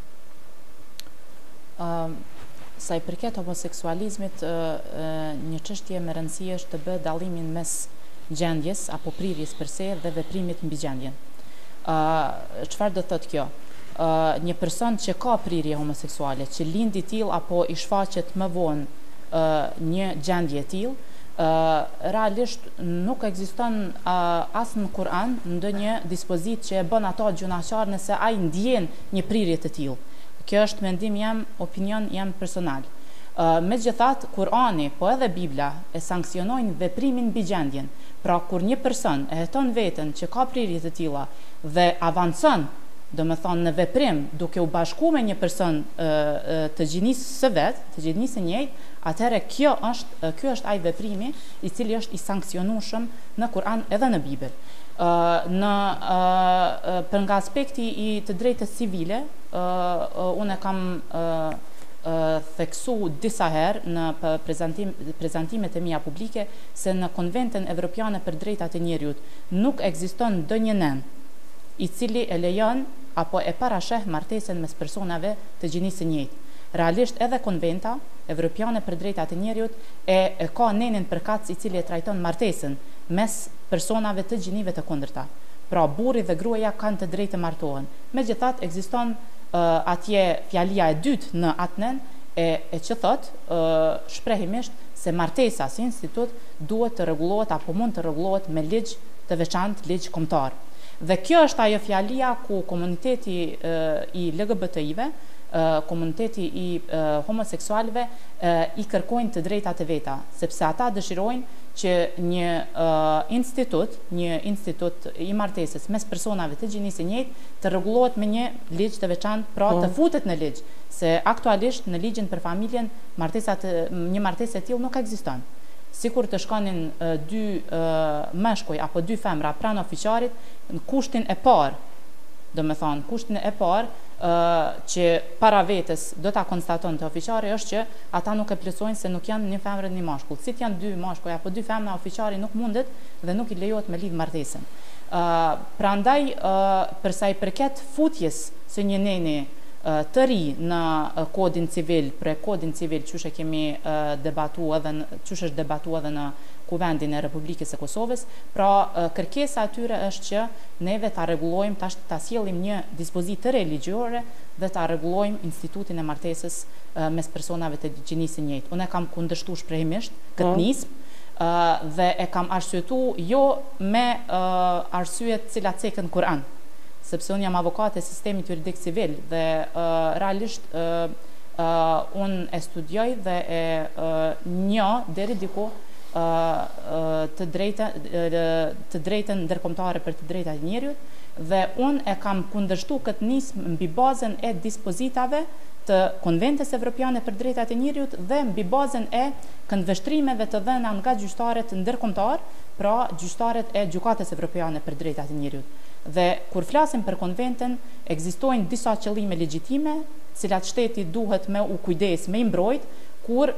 Sa i përket homoseksualizmit, një çështje me rëndësi është të bëhet dallimin mes gjendjes apo prirjes përse dhe veprimit mbi gjendjen. Çfarë do thotë kjo? Një person që ka prirje homoseksuale, që lind i tillë apo i shfaqet më vonë një gjendje e tillë, realisht nuk ekziston as në Kur'an ndonjë dispozit që e bën ato gjunaqar nëse ai ndjen një prirje të tillë. Kjo është mendim jam, opinion jam personal. Megjithatë, Kur'ani po edhe Bibla e sankcionojnë veprimin mbi gjendjen. Pra kur një person e heton veten që ka prirje të tilla dhe avancon, do me thonë në veprim, duke u bashku me një person të gjinisë së vetë, të gjinisë njëjtë, atëherë kjo është ai veprimi i cili është i sankcionueshëm në Kur'an edhe në Bibël. Për nga aspekti i të drejtës civile, unë kam theksu disa herë në prezantimet e mia publike se në Konventin Evropiane për Drejtat e Njeriut nuk ekziston ndonjë nen i cili e lejon apo e parasheh martesën mes personave të gjinisë së njëjtë. Realisht edhe Konventa Evropiane për Drejtat e Njeriut e ka nenin përkatës i cili e trajton martesën mes personave të gjinive të kundërta. Pra burri dhe gruaja kanë të drejtë të martohen. Megjithatë ekziston atje fjalia e dytë në atnen e që thot shprehimisht se martesa si institut duhet të rregullohet apo mund të rregullohet me ligj të veçantë, ligj kombëtar. Dhe kjo është ajo fjalia ku komuniteti i LGBTI-ve komuniteti i homoseksualve i kërkojnë të drejtat e veta, sepse ata dëshirojnë që një institut i martesës mes personave të gjinisë së njëjtë të rregullohet me një ligj të veçantë, pra të futet në ligj, se aktualisht në ligjin për familjen një martesë e tillë nuk ekziston. Sikur të shkonin dy meshkuj apo dy femra pranë ofiçarit, në kushtin e parë, kushtin e parë që para vetes do ta konstaton të ofiçari është që ata nuk e plotësojnë se nuk janë një femër dhe një mashkull. Si të janë dy mashkuj apo dy femra, ofiçari nuk mundet dhe nuk i lejohet me lidh martesën. Prandaj për sa i përket futjes së një neni të ri në kodin civil, për kodin civil çush e kemi debatuar edhe në Kuvendin e Republikës së Kosovës, pra kërkesa atyre është që neve ta rregullojmë, ta sjellim një dispozitë të re ligjore dhe ta rregullojmë institutin e martesës mes personave të gjinisë së njëjtë. Unë e kam kundërshtuar shprehimisht këtë nismë dhe e kam arsyetuar jo me arsyet të cilat cekën Kur'an, sepse unë jam avokate e sistemit juridik civil dhe realisht unë e studioj dhe e njoh deri diku të drejtën ndërkombëtare për të drejtat e njerëzit dhe unë e kam kundërshtuar këtë nismë mbi bazën e dispozitave të Konventës Evropiane për drejtat e njerëzit dhe mbi bazën e këndvështrimeve të dhëna nga gjyqtarët ndërkombëtar, pra gjyqtarët e Gjykatës Evropiane për drejtat e njerëzit. Dhe kur flasim për konventën, ekzistojnë disa qëllime legjitime, cilat shteti duhet me u kujdes me i mbrojt kur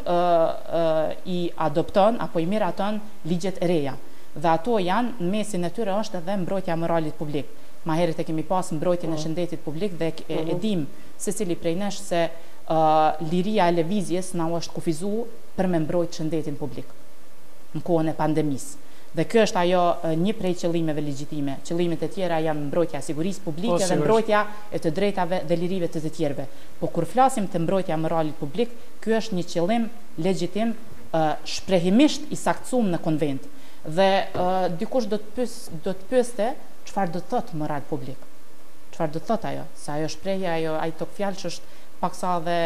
i adopton apo i miraton ligjet e reja. Dhe ato janë, në mesin e tyre është edhe mbrojtja e moralit publik. Ma herët e kemi pas mbrojtjen e shëndetit publik dhe e dim secili prej nesh se liria e lëvizjes na është kufizuar për me mbrojt shëndetin publik në kohën e pandemisë. Dhe kjo është ajo një prej qëllimeve legjitime. Qëllimet e tjera janë mbrojtja e sigurisë publike dhe mbrojtja e të drejtave dhe lirive të tjerëve. Po kur flasim të mbrojtja e moralit publik, ky është një qëllim legjitim shprehimisht i saktësuar në konvent. Dhe dikush do të pyeste çfarë do të thotë moral publik. Çfarë do të thotë ajo? Se ajo shprehje, ai tok fjalë që është paksa dhe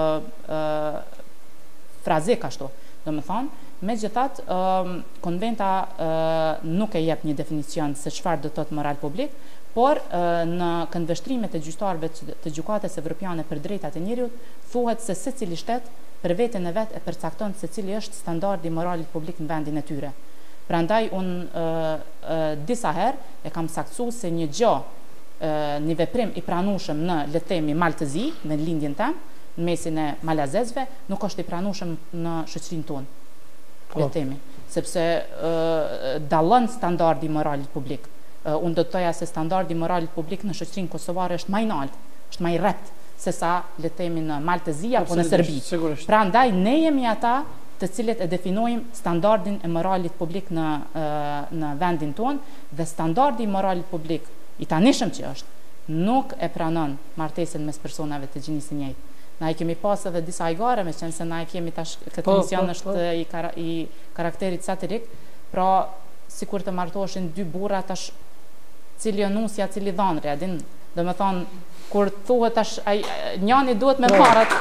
frazik ashtu. Domethënë, megjithatë, konventa nuk e jep një definicion se çfarë do të thotë moral publik, por në këndvështrimet e gjyqtarëve të Gjykatës Evropiane për drejtat e njerëzit thuhet se secili shtet për veten e vet e përcakton se cili është standardi moralit publik në vendin e tyre. Prandaj unë disa herë e kam saktësuar se një veprim i pranueshëm në, le të themi, maltëzi, në lindjen tëm, në mesin e malazezve, nuk është i pranueshëm në shoqërinë tonë. Le të themi, sepse dallon standardi moralit publik. Unë do të thoja se standardi moralit publik në shoqërinë kosovare është më i lartë, është më i rreth se sa, le të themi, në Maltëzi apo në Serbi. Prandaj ne jemi ata të cilët e definojmë standardin e moralit publik në vendin tonë dhe standardi i moralit publik i tanishëm që është, nuk e pranon martesën mes personave të gjinisë së njëjtë. Na i kemi pas edhe disa ajgare, me qenë se na i kemi tash këtë mision është i karakterit satirik, pra sikur të martoheshin dy burra tash cili nusja, cili dhanri, a din, do me thonë, kur thuhet tash njani duhet me parat.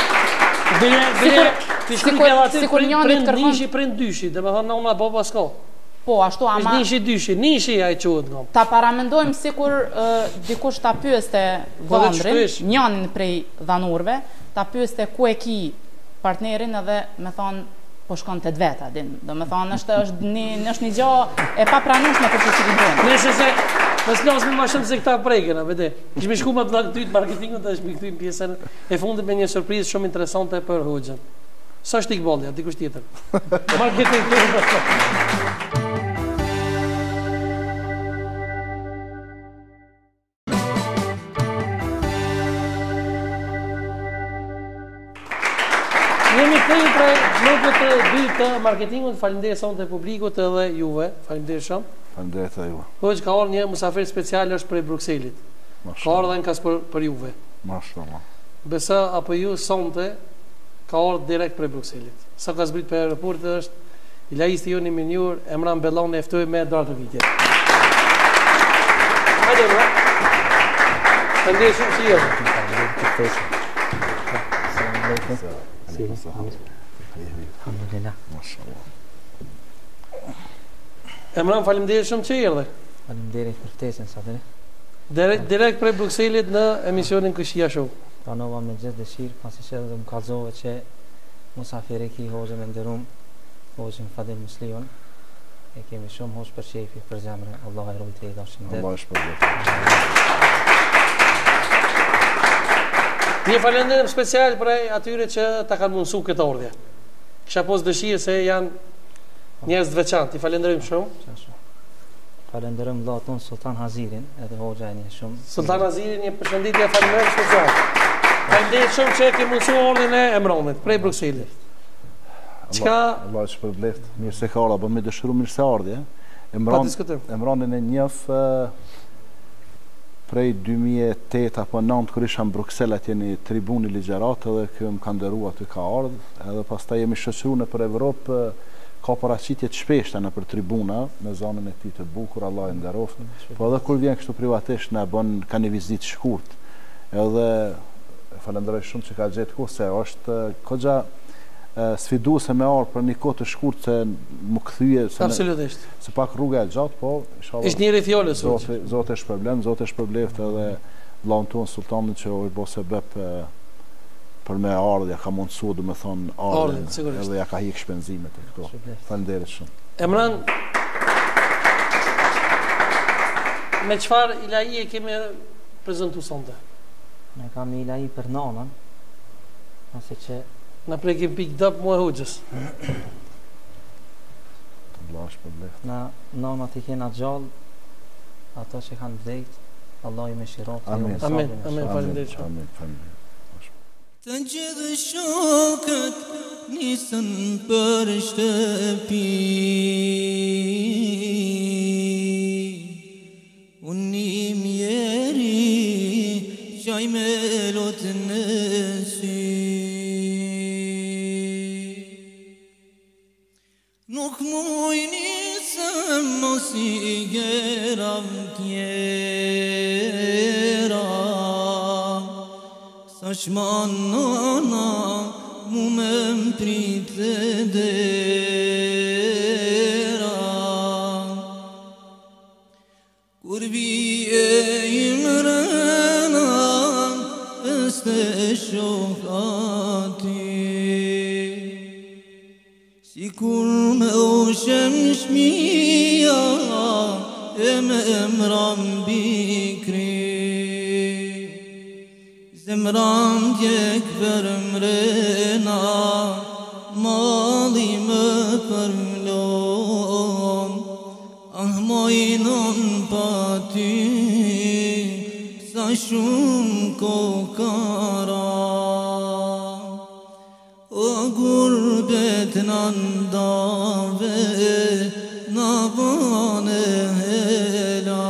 Sikur njani të kërkon nishi prind dyshi, do me thonë na una baba s'ka. Po, ashtu ama nishi dyshi, nishi ai quhet ngom. Ta paramendojmë sikur dikush ta pyeste dhandrin, njanin prej dhanurve, ta pyeste ku e ki partnerin edhe me thonë po shkon te veta, din. Do me thonë është një gjë e papranueshme për shoqërinë tonë. Nëse se mos flasim më shumë se këta preken, a vete. Kishim shkuar me vllakëtyt marketingut, tash mi kthym pjesën e fundit me një surprizë shumë interesante për Hoxhën. Sa është Iqballi, dikush tjetër. Marketing. Jemi këtu prej blokut të dytë të marketingut, faleminderit sonte publikut edhe juve, faleminderit shumë. Faleminderit edhe juve. Hoxh ka ardhur një mysafir special është prej Brukselit. Ka ardhur në kas për juve. Mashallah. Besa apo ju sonte ka ardhur direkt prej Brukselit. Sa ka zbrit për aeroportit është Ilaisti Joni Minjur, Emran Bellon e ftoi me dorë të vitjet. Hajde bra. Faleminderit shumë. Alhamdulillah. Emran, faleminderit shumë që erdhe. Faleminderit për ftesën sot. Direkt prej Brukselit në emisionin Këshia Show. Pranova me gjithë dëshirë, pasi që edhe më kallëzove që musafiri ki hoxhën e nderuam, hoxhën Fadil Musliun. E kemi shumë hoxh për shefi, për zemrën. Allah e rujtë i dashim det. Allah shpërblet. Një falenderim special për atyre që ta kanë mundësu këtë ardhje. Kisha pos dëshirë se janë njerëz të veçantë. I falenderim shumë. Falenderojmë vëllain ton Sultan Hazirin, edhe hoxha e një shumë. Sultan Hazirin, një përshëndetje falenderim special. Falenderit shumë që ke mundësu ardhjen e Emronit prej Brukselit. Allah shpërblet. Mirë se ka ardha, po më dëshiroj mirë se ardhi. Emronin e njeh prej 2008 apo 2009 kur isha në Bruksel atje në tribuni ligjërat edhe kë më ka nderuar aty ka ardhur, edhe pastaj jemi shoqëruar nëpër Evropë, ka paraqitje të shpeshta nëpër tribuna në zonën e tij të bukur, Allah e nderoft. Po edhe kur vjen kështu privatisht na bën ka një vizitë shkurt. Edhe falenderoj shumë që ka gjetë kohë se është goxha sfiduese me ardh për një kohë të shkurt se më kthye absolutisht. Se pak rruga e gjatë, po inshallah. Ishte njëri fjalës. Zoti e shpërbleft edhe vllaun ton Sultanin që u bë sebeb për me ardhja ka mundësu, do me thonë ardhjen, edhe ja ka hik shpenzimet e këto. Faleminderit shumë. Emran, me çfarë ilahi e kemi prezantuar sonte? Ne kam ilahi për nanën, pasi që na prekim pikë dop mua hoxhës. Allah shpërblet. Na nanat i kena gjallë, ato që kanë vdekë, Allah i mëshiroft. Amin. Amin. Faleminderit shumë. Amin. Faleminderit. Të gjithë shokët nisën për shtëpi, unë një mjeri qaj me lotë në sy. Nuk muj nisëm mos i gjeram tjera, Shman nana mu me mpritë dera, kur vije imrena është shokati, si kur me ushem shmija e me emram bikri. Zemram djek për mrena, mali më përmlon, ah mojnon pa ty, sa shumë kokara. O gurbet në ndave, në bane hela,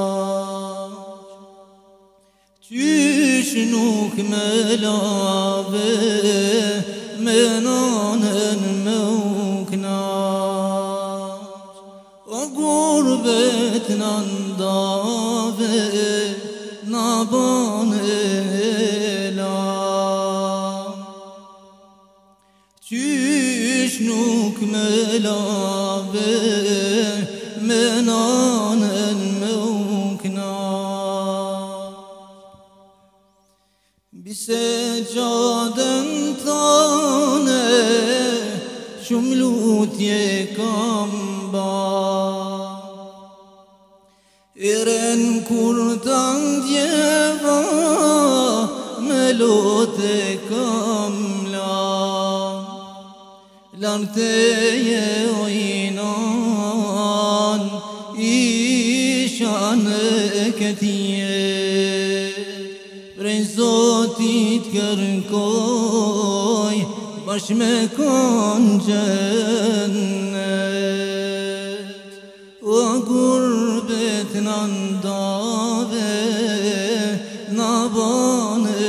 nuk me lave, me nanën me uknaq. O gurbet në ndave, në bane laq. Qysh nuk me lave, me nanën me uknaq. Bise gjadën tane, shumë lutje kam ba, Iren kur të ndjeva, me lote kam la, Larteje ojnan, isha në këtje, Prej Zotit kërkoj, bash me kon gjennet. O gurbet në ndave, në bane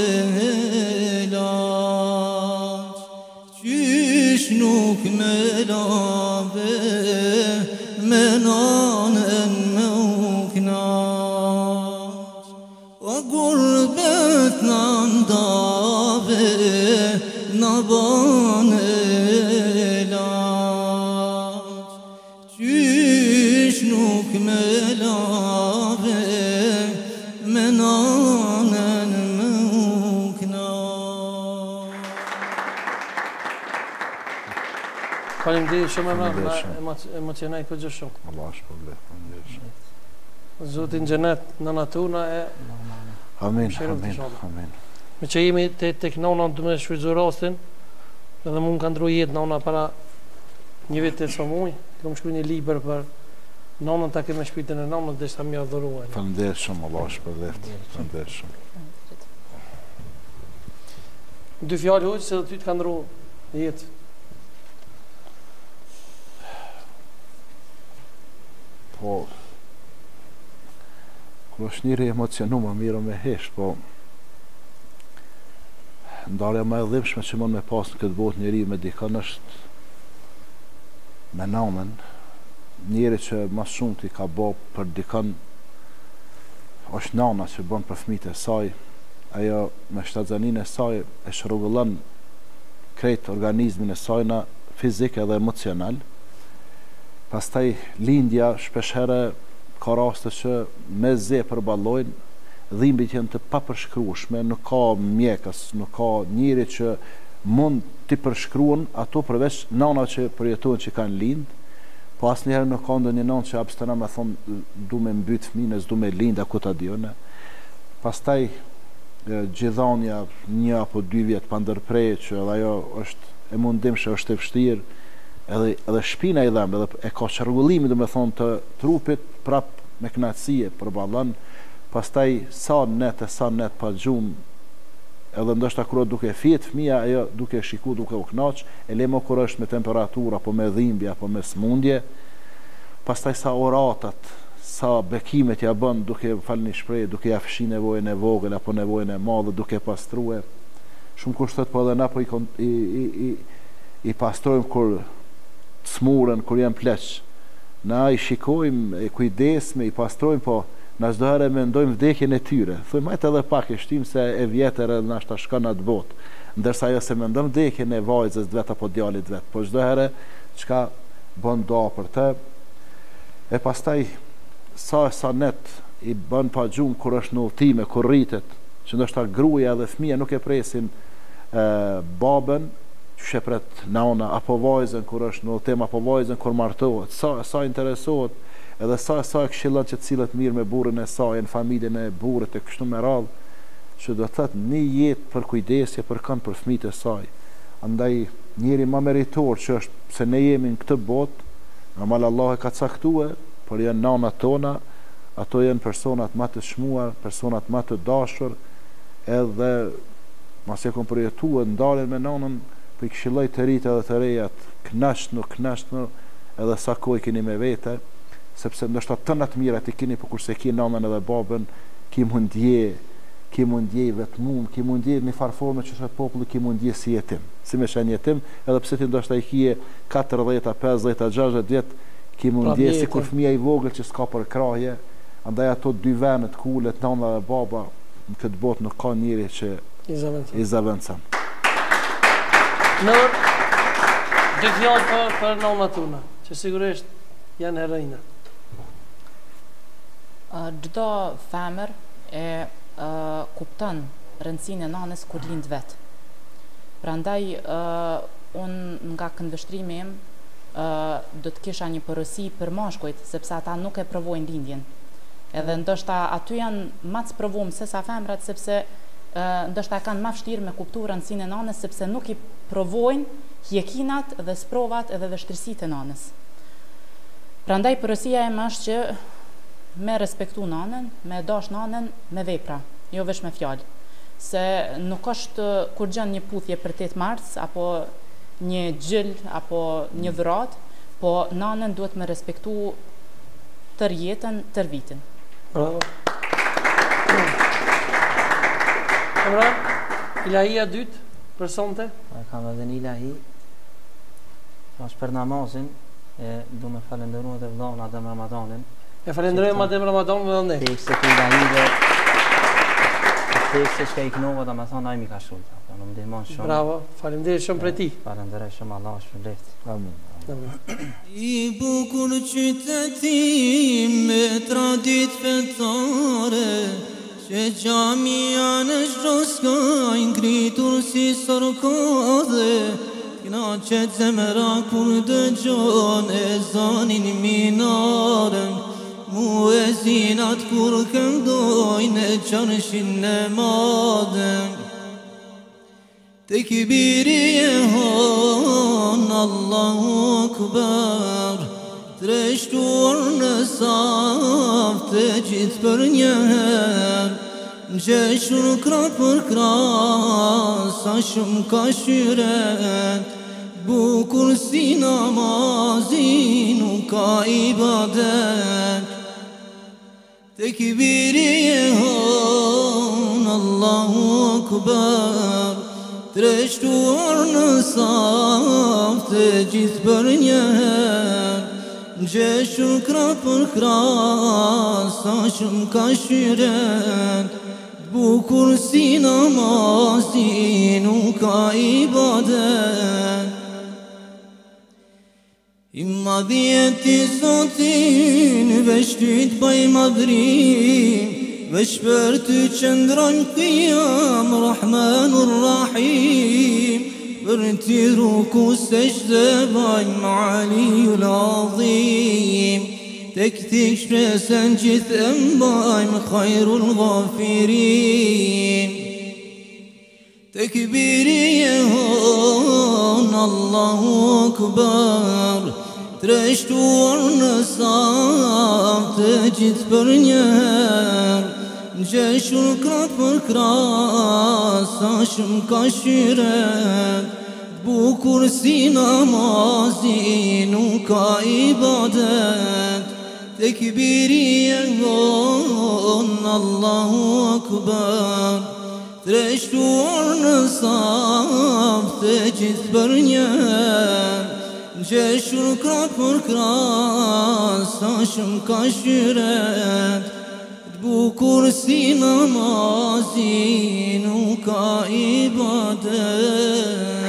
laq. Qysh nuk me lave, me nanën me uknaq. O gurbet në ndave, baban elaç Çüş nuk melave menanen mukna Faleminderit shumë Emran, emocionaj për gjë shumë. Allah shpërblet. Zotin xhenet nëna tona e Amin, Mëshirë amin, inshallah. amin. me që jemi tek nona të me shfrytëzoj rastin, edhe mund ka ndru jetë nona para një vit e so muj, kam shkruaj një libër për nonën ta kemë shpirtin e nonës dhe sa më adhuruaj. Faleminderit shumë, Allah shpërblet. Faleminderit shumë. Dy fjalë hoq se do ty të ka ndru jetë. Po, kur është njëri emocionu më mirë me hesh, po ndarja më e dhimbshme që mund me pas në këtë botë njëri me dikën është me nanën, njëri që mas shumë t'i ka bo për dikën është nana që bën për fëmijët e saj, ajo me shtatzanin e saj e shërrugullon krejt organizmin e sajna fizik edhe emocional. Pastaj lindja shpeshherë ka raste që me ze përballojnë, dhimbjet janë të papërshkrueshme, nuk ka mjekës, nuk ka njëri që mund t'i përshkruan ato përveç nana që përjetojnë që kanë lind, po asnjëherë nuk ka ndonjë nanë që abstena me thonë du me mbyt fëmijën, s'du me lind, ku ta dione. Pastaj gjithanja 1 apo 2 vjet pa ndërprerje që edhe ajo është e mundimshme, është e vështirë, edhe shpina i dhem, edhe e ka çargullimin domethënë të trupit prap me kënaqësie përballon. Pastaj sa net pa gjumë, edhe ndoshta kur duke fjet fëmia ajo duke shiku, duke u kënaq, e lemo kur është me temperaturë apo me dhimbje apo me smundje. Pastaj sa oratat, sa bekimet ja bën duke falni shpreh, duke ja fshi nevojën e vogël apo nevojën e madhe, duke pastruar. Shumë kushtet po edhe na po i pastrojmë kur smurën, kur janë pleq. Na i shikojmë, i kujdesme, i pastrojmë, po na çdo herë mendojmë vdekjen e tyre. Thojmë ajtë edhe pak e shtim se e vjetër edhe na shta shkon atë botë. Ndërsa ajo se mendon vdekjen e vajzës vet apo djalit vet. Po çdo herë çka bën dua për të. E pastaj sa net i bën pa gjumë kur është në udhëtime, kur rritet, që ndoshta gruaja dhe fëmia nuk e presin babën, që shepret nana apo vajzën kur është në udhëtim apo vajzën kur martohet, sa interesohet, edhe sa e këshillon që të cilët mirë me burrin e saj, në familjen e burrit e kështu me radhë, që do të thotë një jetë për kujdesje për kënd për fëmijët e saj. Andaj njëri më meritor që është pse ne jemi në këtë botë, normal Allah e ka caktuar, por janë nanat tona, ato janë personat më të çmuar, personat më të dashur, edhe mos e kom përjetuar ndarjen me nanën, po i këshilloj të rritë edhe të rejat, knashtnu, edhe sa kohë keni me vete, sepse ndoshta të në të mirat i keni, por kurse ki nanën edhe babën, ki mundje vetmum, ki mundje një farforme që shëtë popullu, ki mundje si jetim, si me shen jetim, edhe pse ti ndoshta i kije 40, 50, 60 vjet, ki mundje si kur fëmija i vogël që s'ka për krahje, andaj ato dy venet kullet, nana dhe baba, në këtë botë nuk ka njëri që i zavendësan. Nër, dy fjallë për nana tuna, që sigurisht janë heroina. Çdo femër e kupton rëndësinë e nanës kur lind vet. Prandaj unë nga këndvështrimi im do të kisha një porosi për mashkujt, sepse ata nuk e provojnë lindjen. Edhe ndoshta aty janë më të provuar se sa femrat, sepse ndoshta kanë më vështirë me kuptuar rëndësinë e nanës, sepse nuk i provojnë hjekinat dhe sprovat edhe vështirësitë e nanës. Prandaj porosia ime është që me respektu nanën, me dash nanën me vepra, jo veç me fjalë. Se nuk është kur gjën një puthje për 8 mars, apo një gjyll, apo një dhurat, po nanën duhet me respektu tër jetën, tër vitin. Bravo. Emran, ilahia dytë për sonte? Kam edhe një ilahi, është për namazin, du me falenderu edhe vllahun Adem Ramadanin. E falenderojmë Adem Ramadanin dhe ne. Se të ilahive, tek se shka I knova, dhe me thonë, ai mi ka shulta. Në më ndihmon shumë. Bravo, faleminderit shumë për ti. Falenderoj shumë, Allah është lehtë. Amin. I bukur qytetim me tradit fetare, që gjamia në shroskaj ngritur si sorkadhe, knaqet zemra kur dëgjon e zanin minaren, muezinat kur këndojnë e qarshin në madhen. Tekbiri e hon, Allahu Akbar, treshtuar në saf të gjithë për njëherë, gjeshur krah për krah, sa shumë ka shyret, bukur si namazi nuk ka ibadet. Tekbiri e hon, Allahu Akbar, treshtuar në saf të gjithë për njëherë, gjeshur krah për krah, sa shumë ka shyret, bukur si namazi nuk ka ibadet. I madhjeti Zotin veç ty t'baj madhrim, veç për ty qëndrojmë qiyam Rahmanur Rahim, për ty ruku sejdë bajmë Aliyul Azim, tek ti shpresën gjithë mbajmë Khairul Ghafirin. Tekbiri e hon, Allahu Akbar, treshtuar në saf të gjithë për njëherë, gjeshur krah për krah, sa shumë ka shyret, bukur si namazi nuk ka ibadet. Tekbiri e hon, Allahu Akbar, treshtuar në saf të gjithë për njëherë, gjeshur krah për krah, sa shumë ka shyret, bukur si namazi nuk ka ibadet.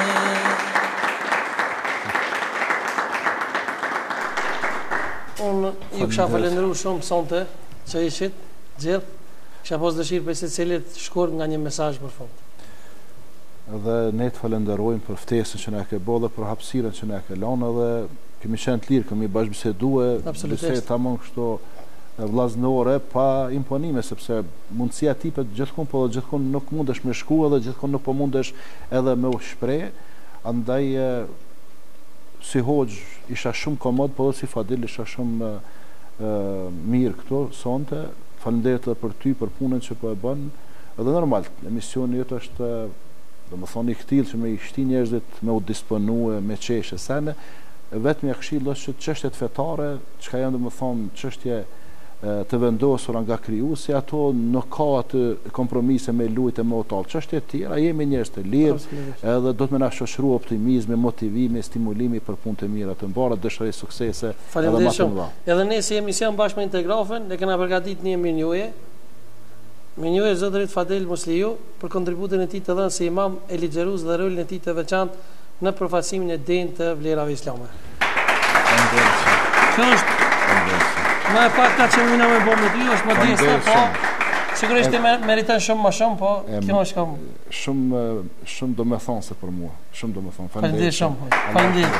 Unë ju kisha falendëruar shumë sonte që ishit gjithë. Kisha pas dëshirë për secilit shkurt nga një mesazh për fund. Dhe ne të falenderojmë për ftesën që na ke bërë dhe për hapësirën që na ke lënë, dhe kemi qenë të lirë, kemi bashkëbisedue, bisedë tamam kështu vllaznore pa imponime, sepse mundësia tipet gjithkund, po gjithkund nuk mundesh me shku edhe gjithkund nuk po mundesh edhe me u shpreh. Andaj si hoxh isha shumë komod, po si Fadil isha shumë mirë këtu sonte. Faleminderit edhe për ty, për punën që po e bën. Edhe normal, emisioni jot është domethënë I ktill që me I shti njerëzit me u disponue me çështje sene. Vetëm ja këshill është që çështjet fetare, çka janë domethënë çështje të vendosura nga krijuesi, ato nuk ka atë kompromise me lutje me utall. Çështje të tjera jemi njerëz të lirë, edhe do të më na shoqërojë optimizmi, motivimi, stimulimi për punë të mira të mbara, dëshiroj suksese. Faleminderit shumë. Edhe ne si emision bashkë me Integrafën, ne kena përgatitur një menjuje. Menjuje zotërit Fadel Musliu për kontributin e tij të dhënë si imam e ligjërues dhe rolin e tij të veçantë në përfaqësimin e denjtë të vlerave islame. Kjo është më e pakta që mëna me bëmë ty, është më djeshtë, po sigurisht meriton shumë më shumë, po kjo është shumë domethënëse për mua. Shumë domethënë. Faleminderit shumë. Faleminderit.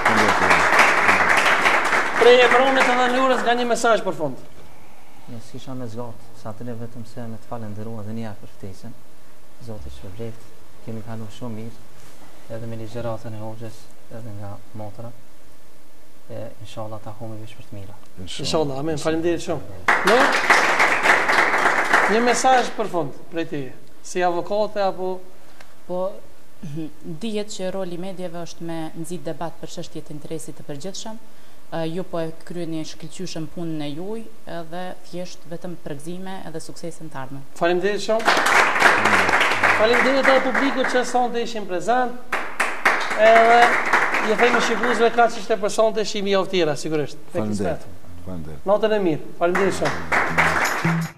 Prej emronit edhe Lurës nga një mesazh për fund. Nësë isha me zgatë, sa të le vetëm se me të falenderua dhe një për ftesën, Zoti shpërblet, kemi kalu shumë mirë, edhe me ligjëratën e hoxhës, edhe nga motra, inshallah takohemi veç për të mira. Inshallah, amen, faleminderit shumë. Një mesazh për fund prej teje, si avokate apo po dihet që roli medjave është me nxit debat për çështje të interesit të përgjithshëm. Ju po e kryeni shkëlqyshëm punën e juaj edhe thjesht vetëm përgëzime edhe suksese të ardhmen. Faleminderit shumë. Faleminderit edhe publikut që sonte ishin prezant. Edhe ju themi shikuesve ka që ishte për sonte ishim javë tjera sigurisht. Faleminderit. Natën e mirë. Faleminderit shumë.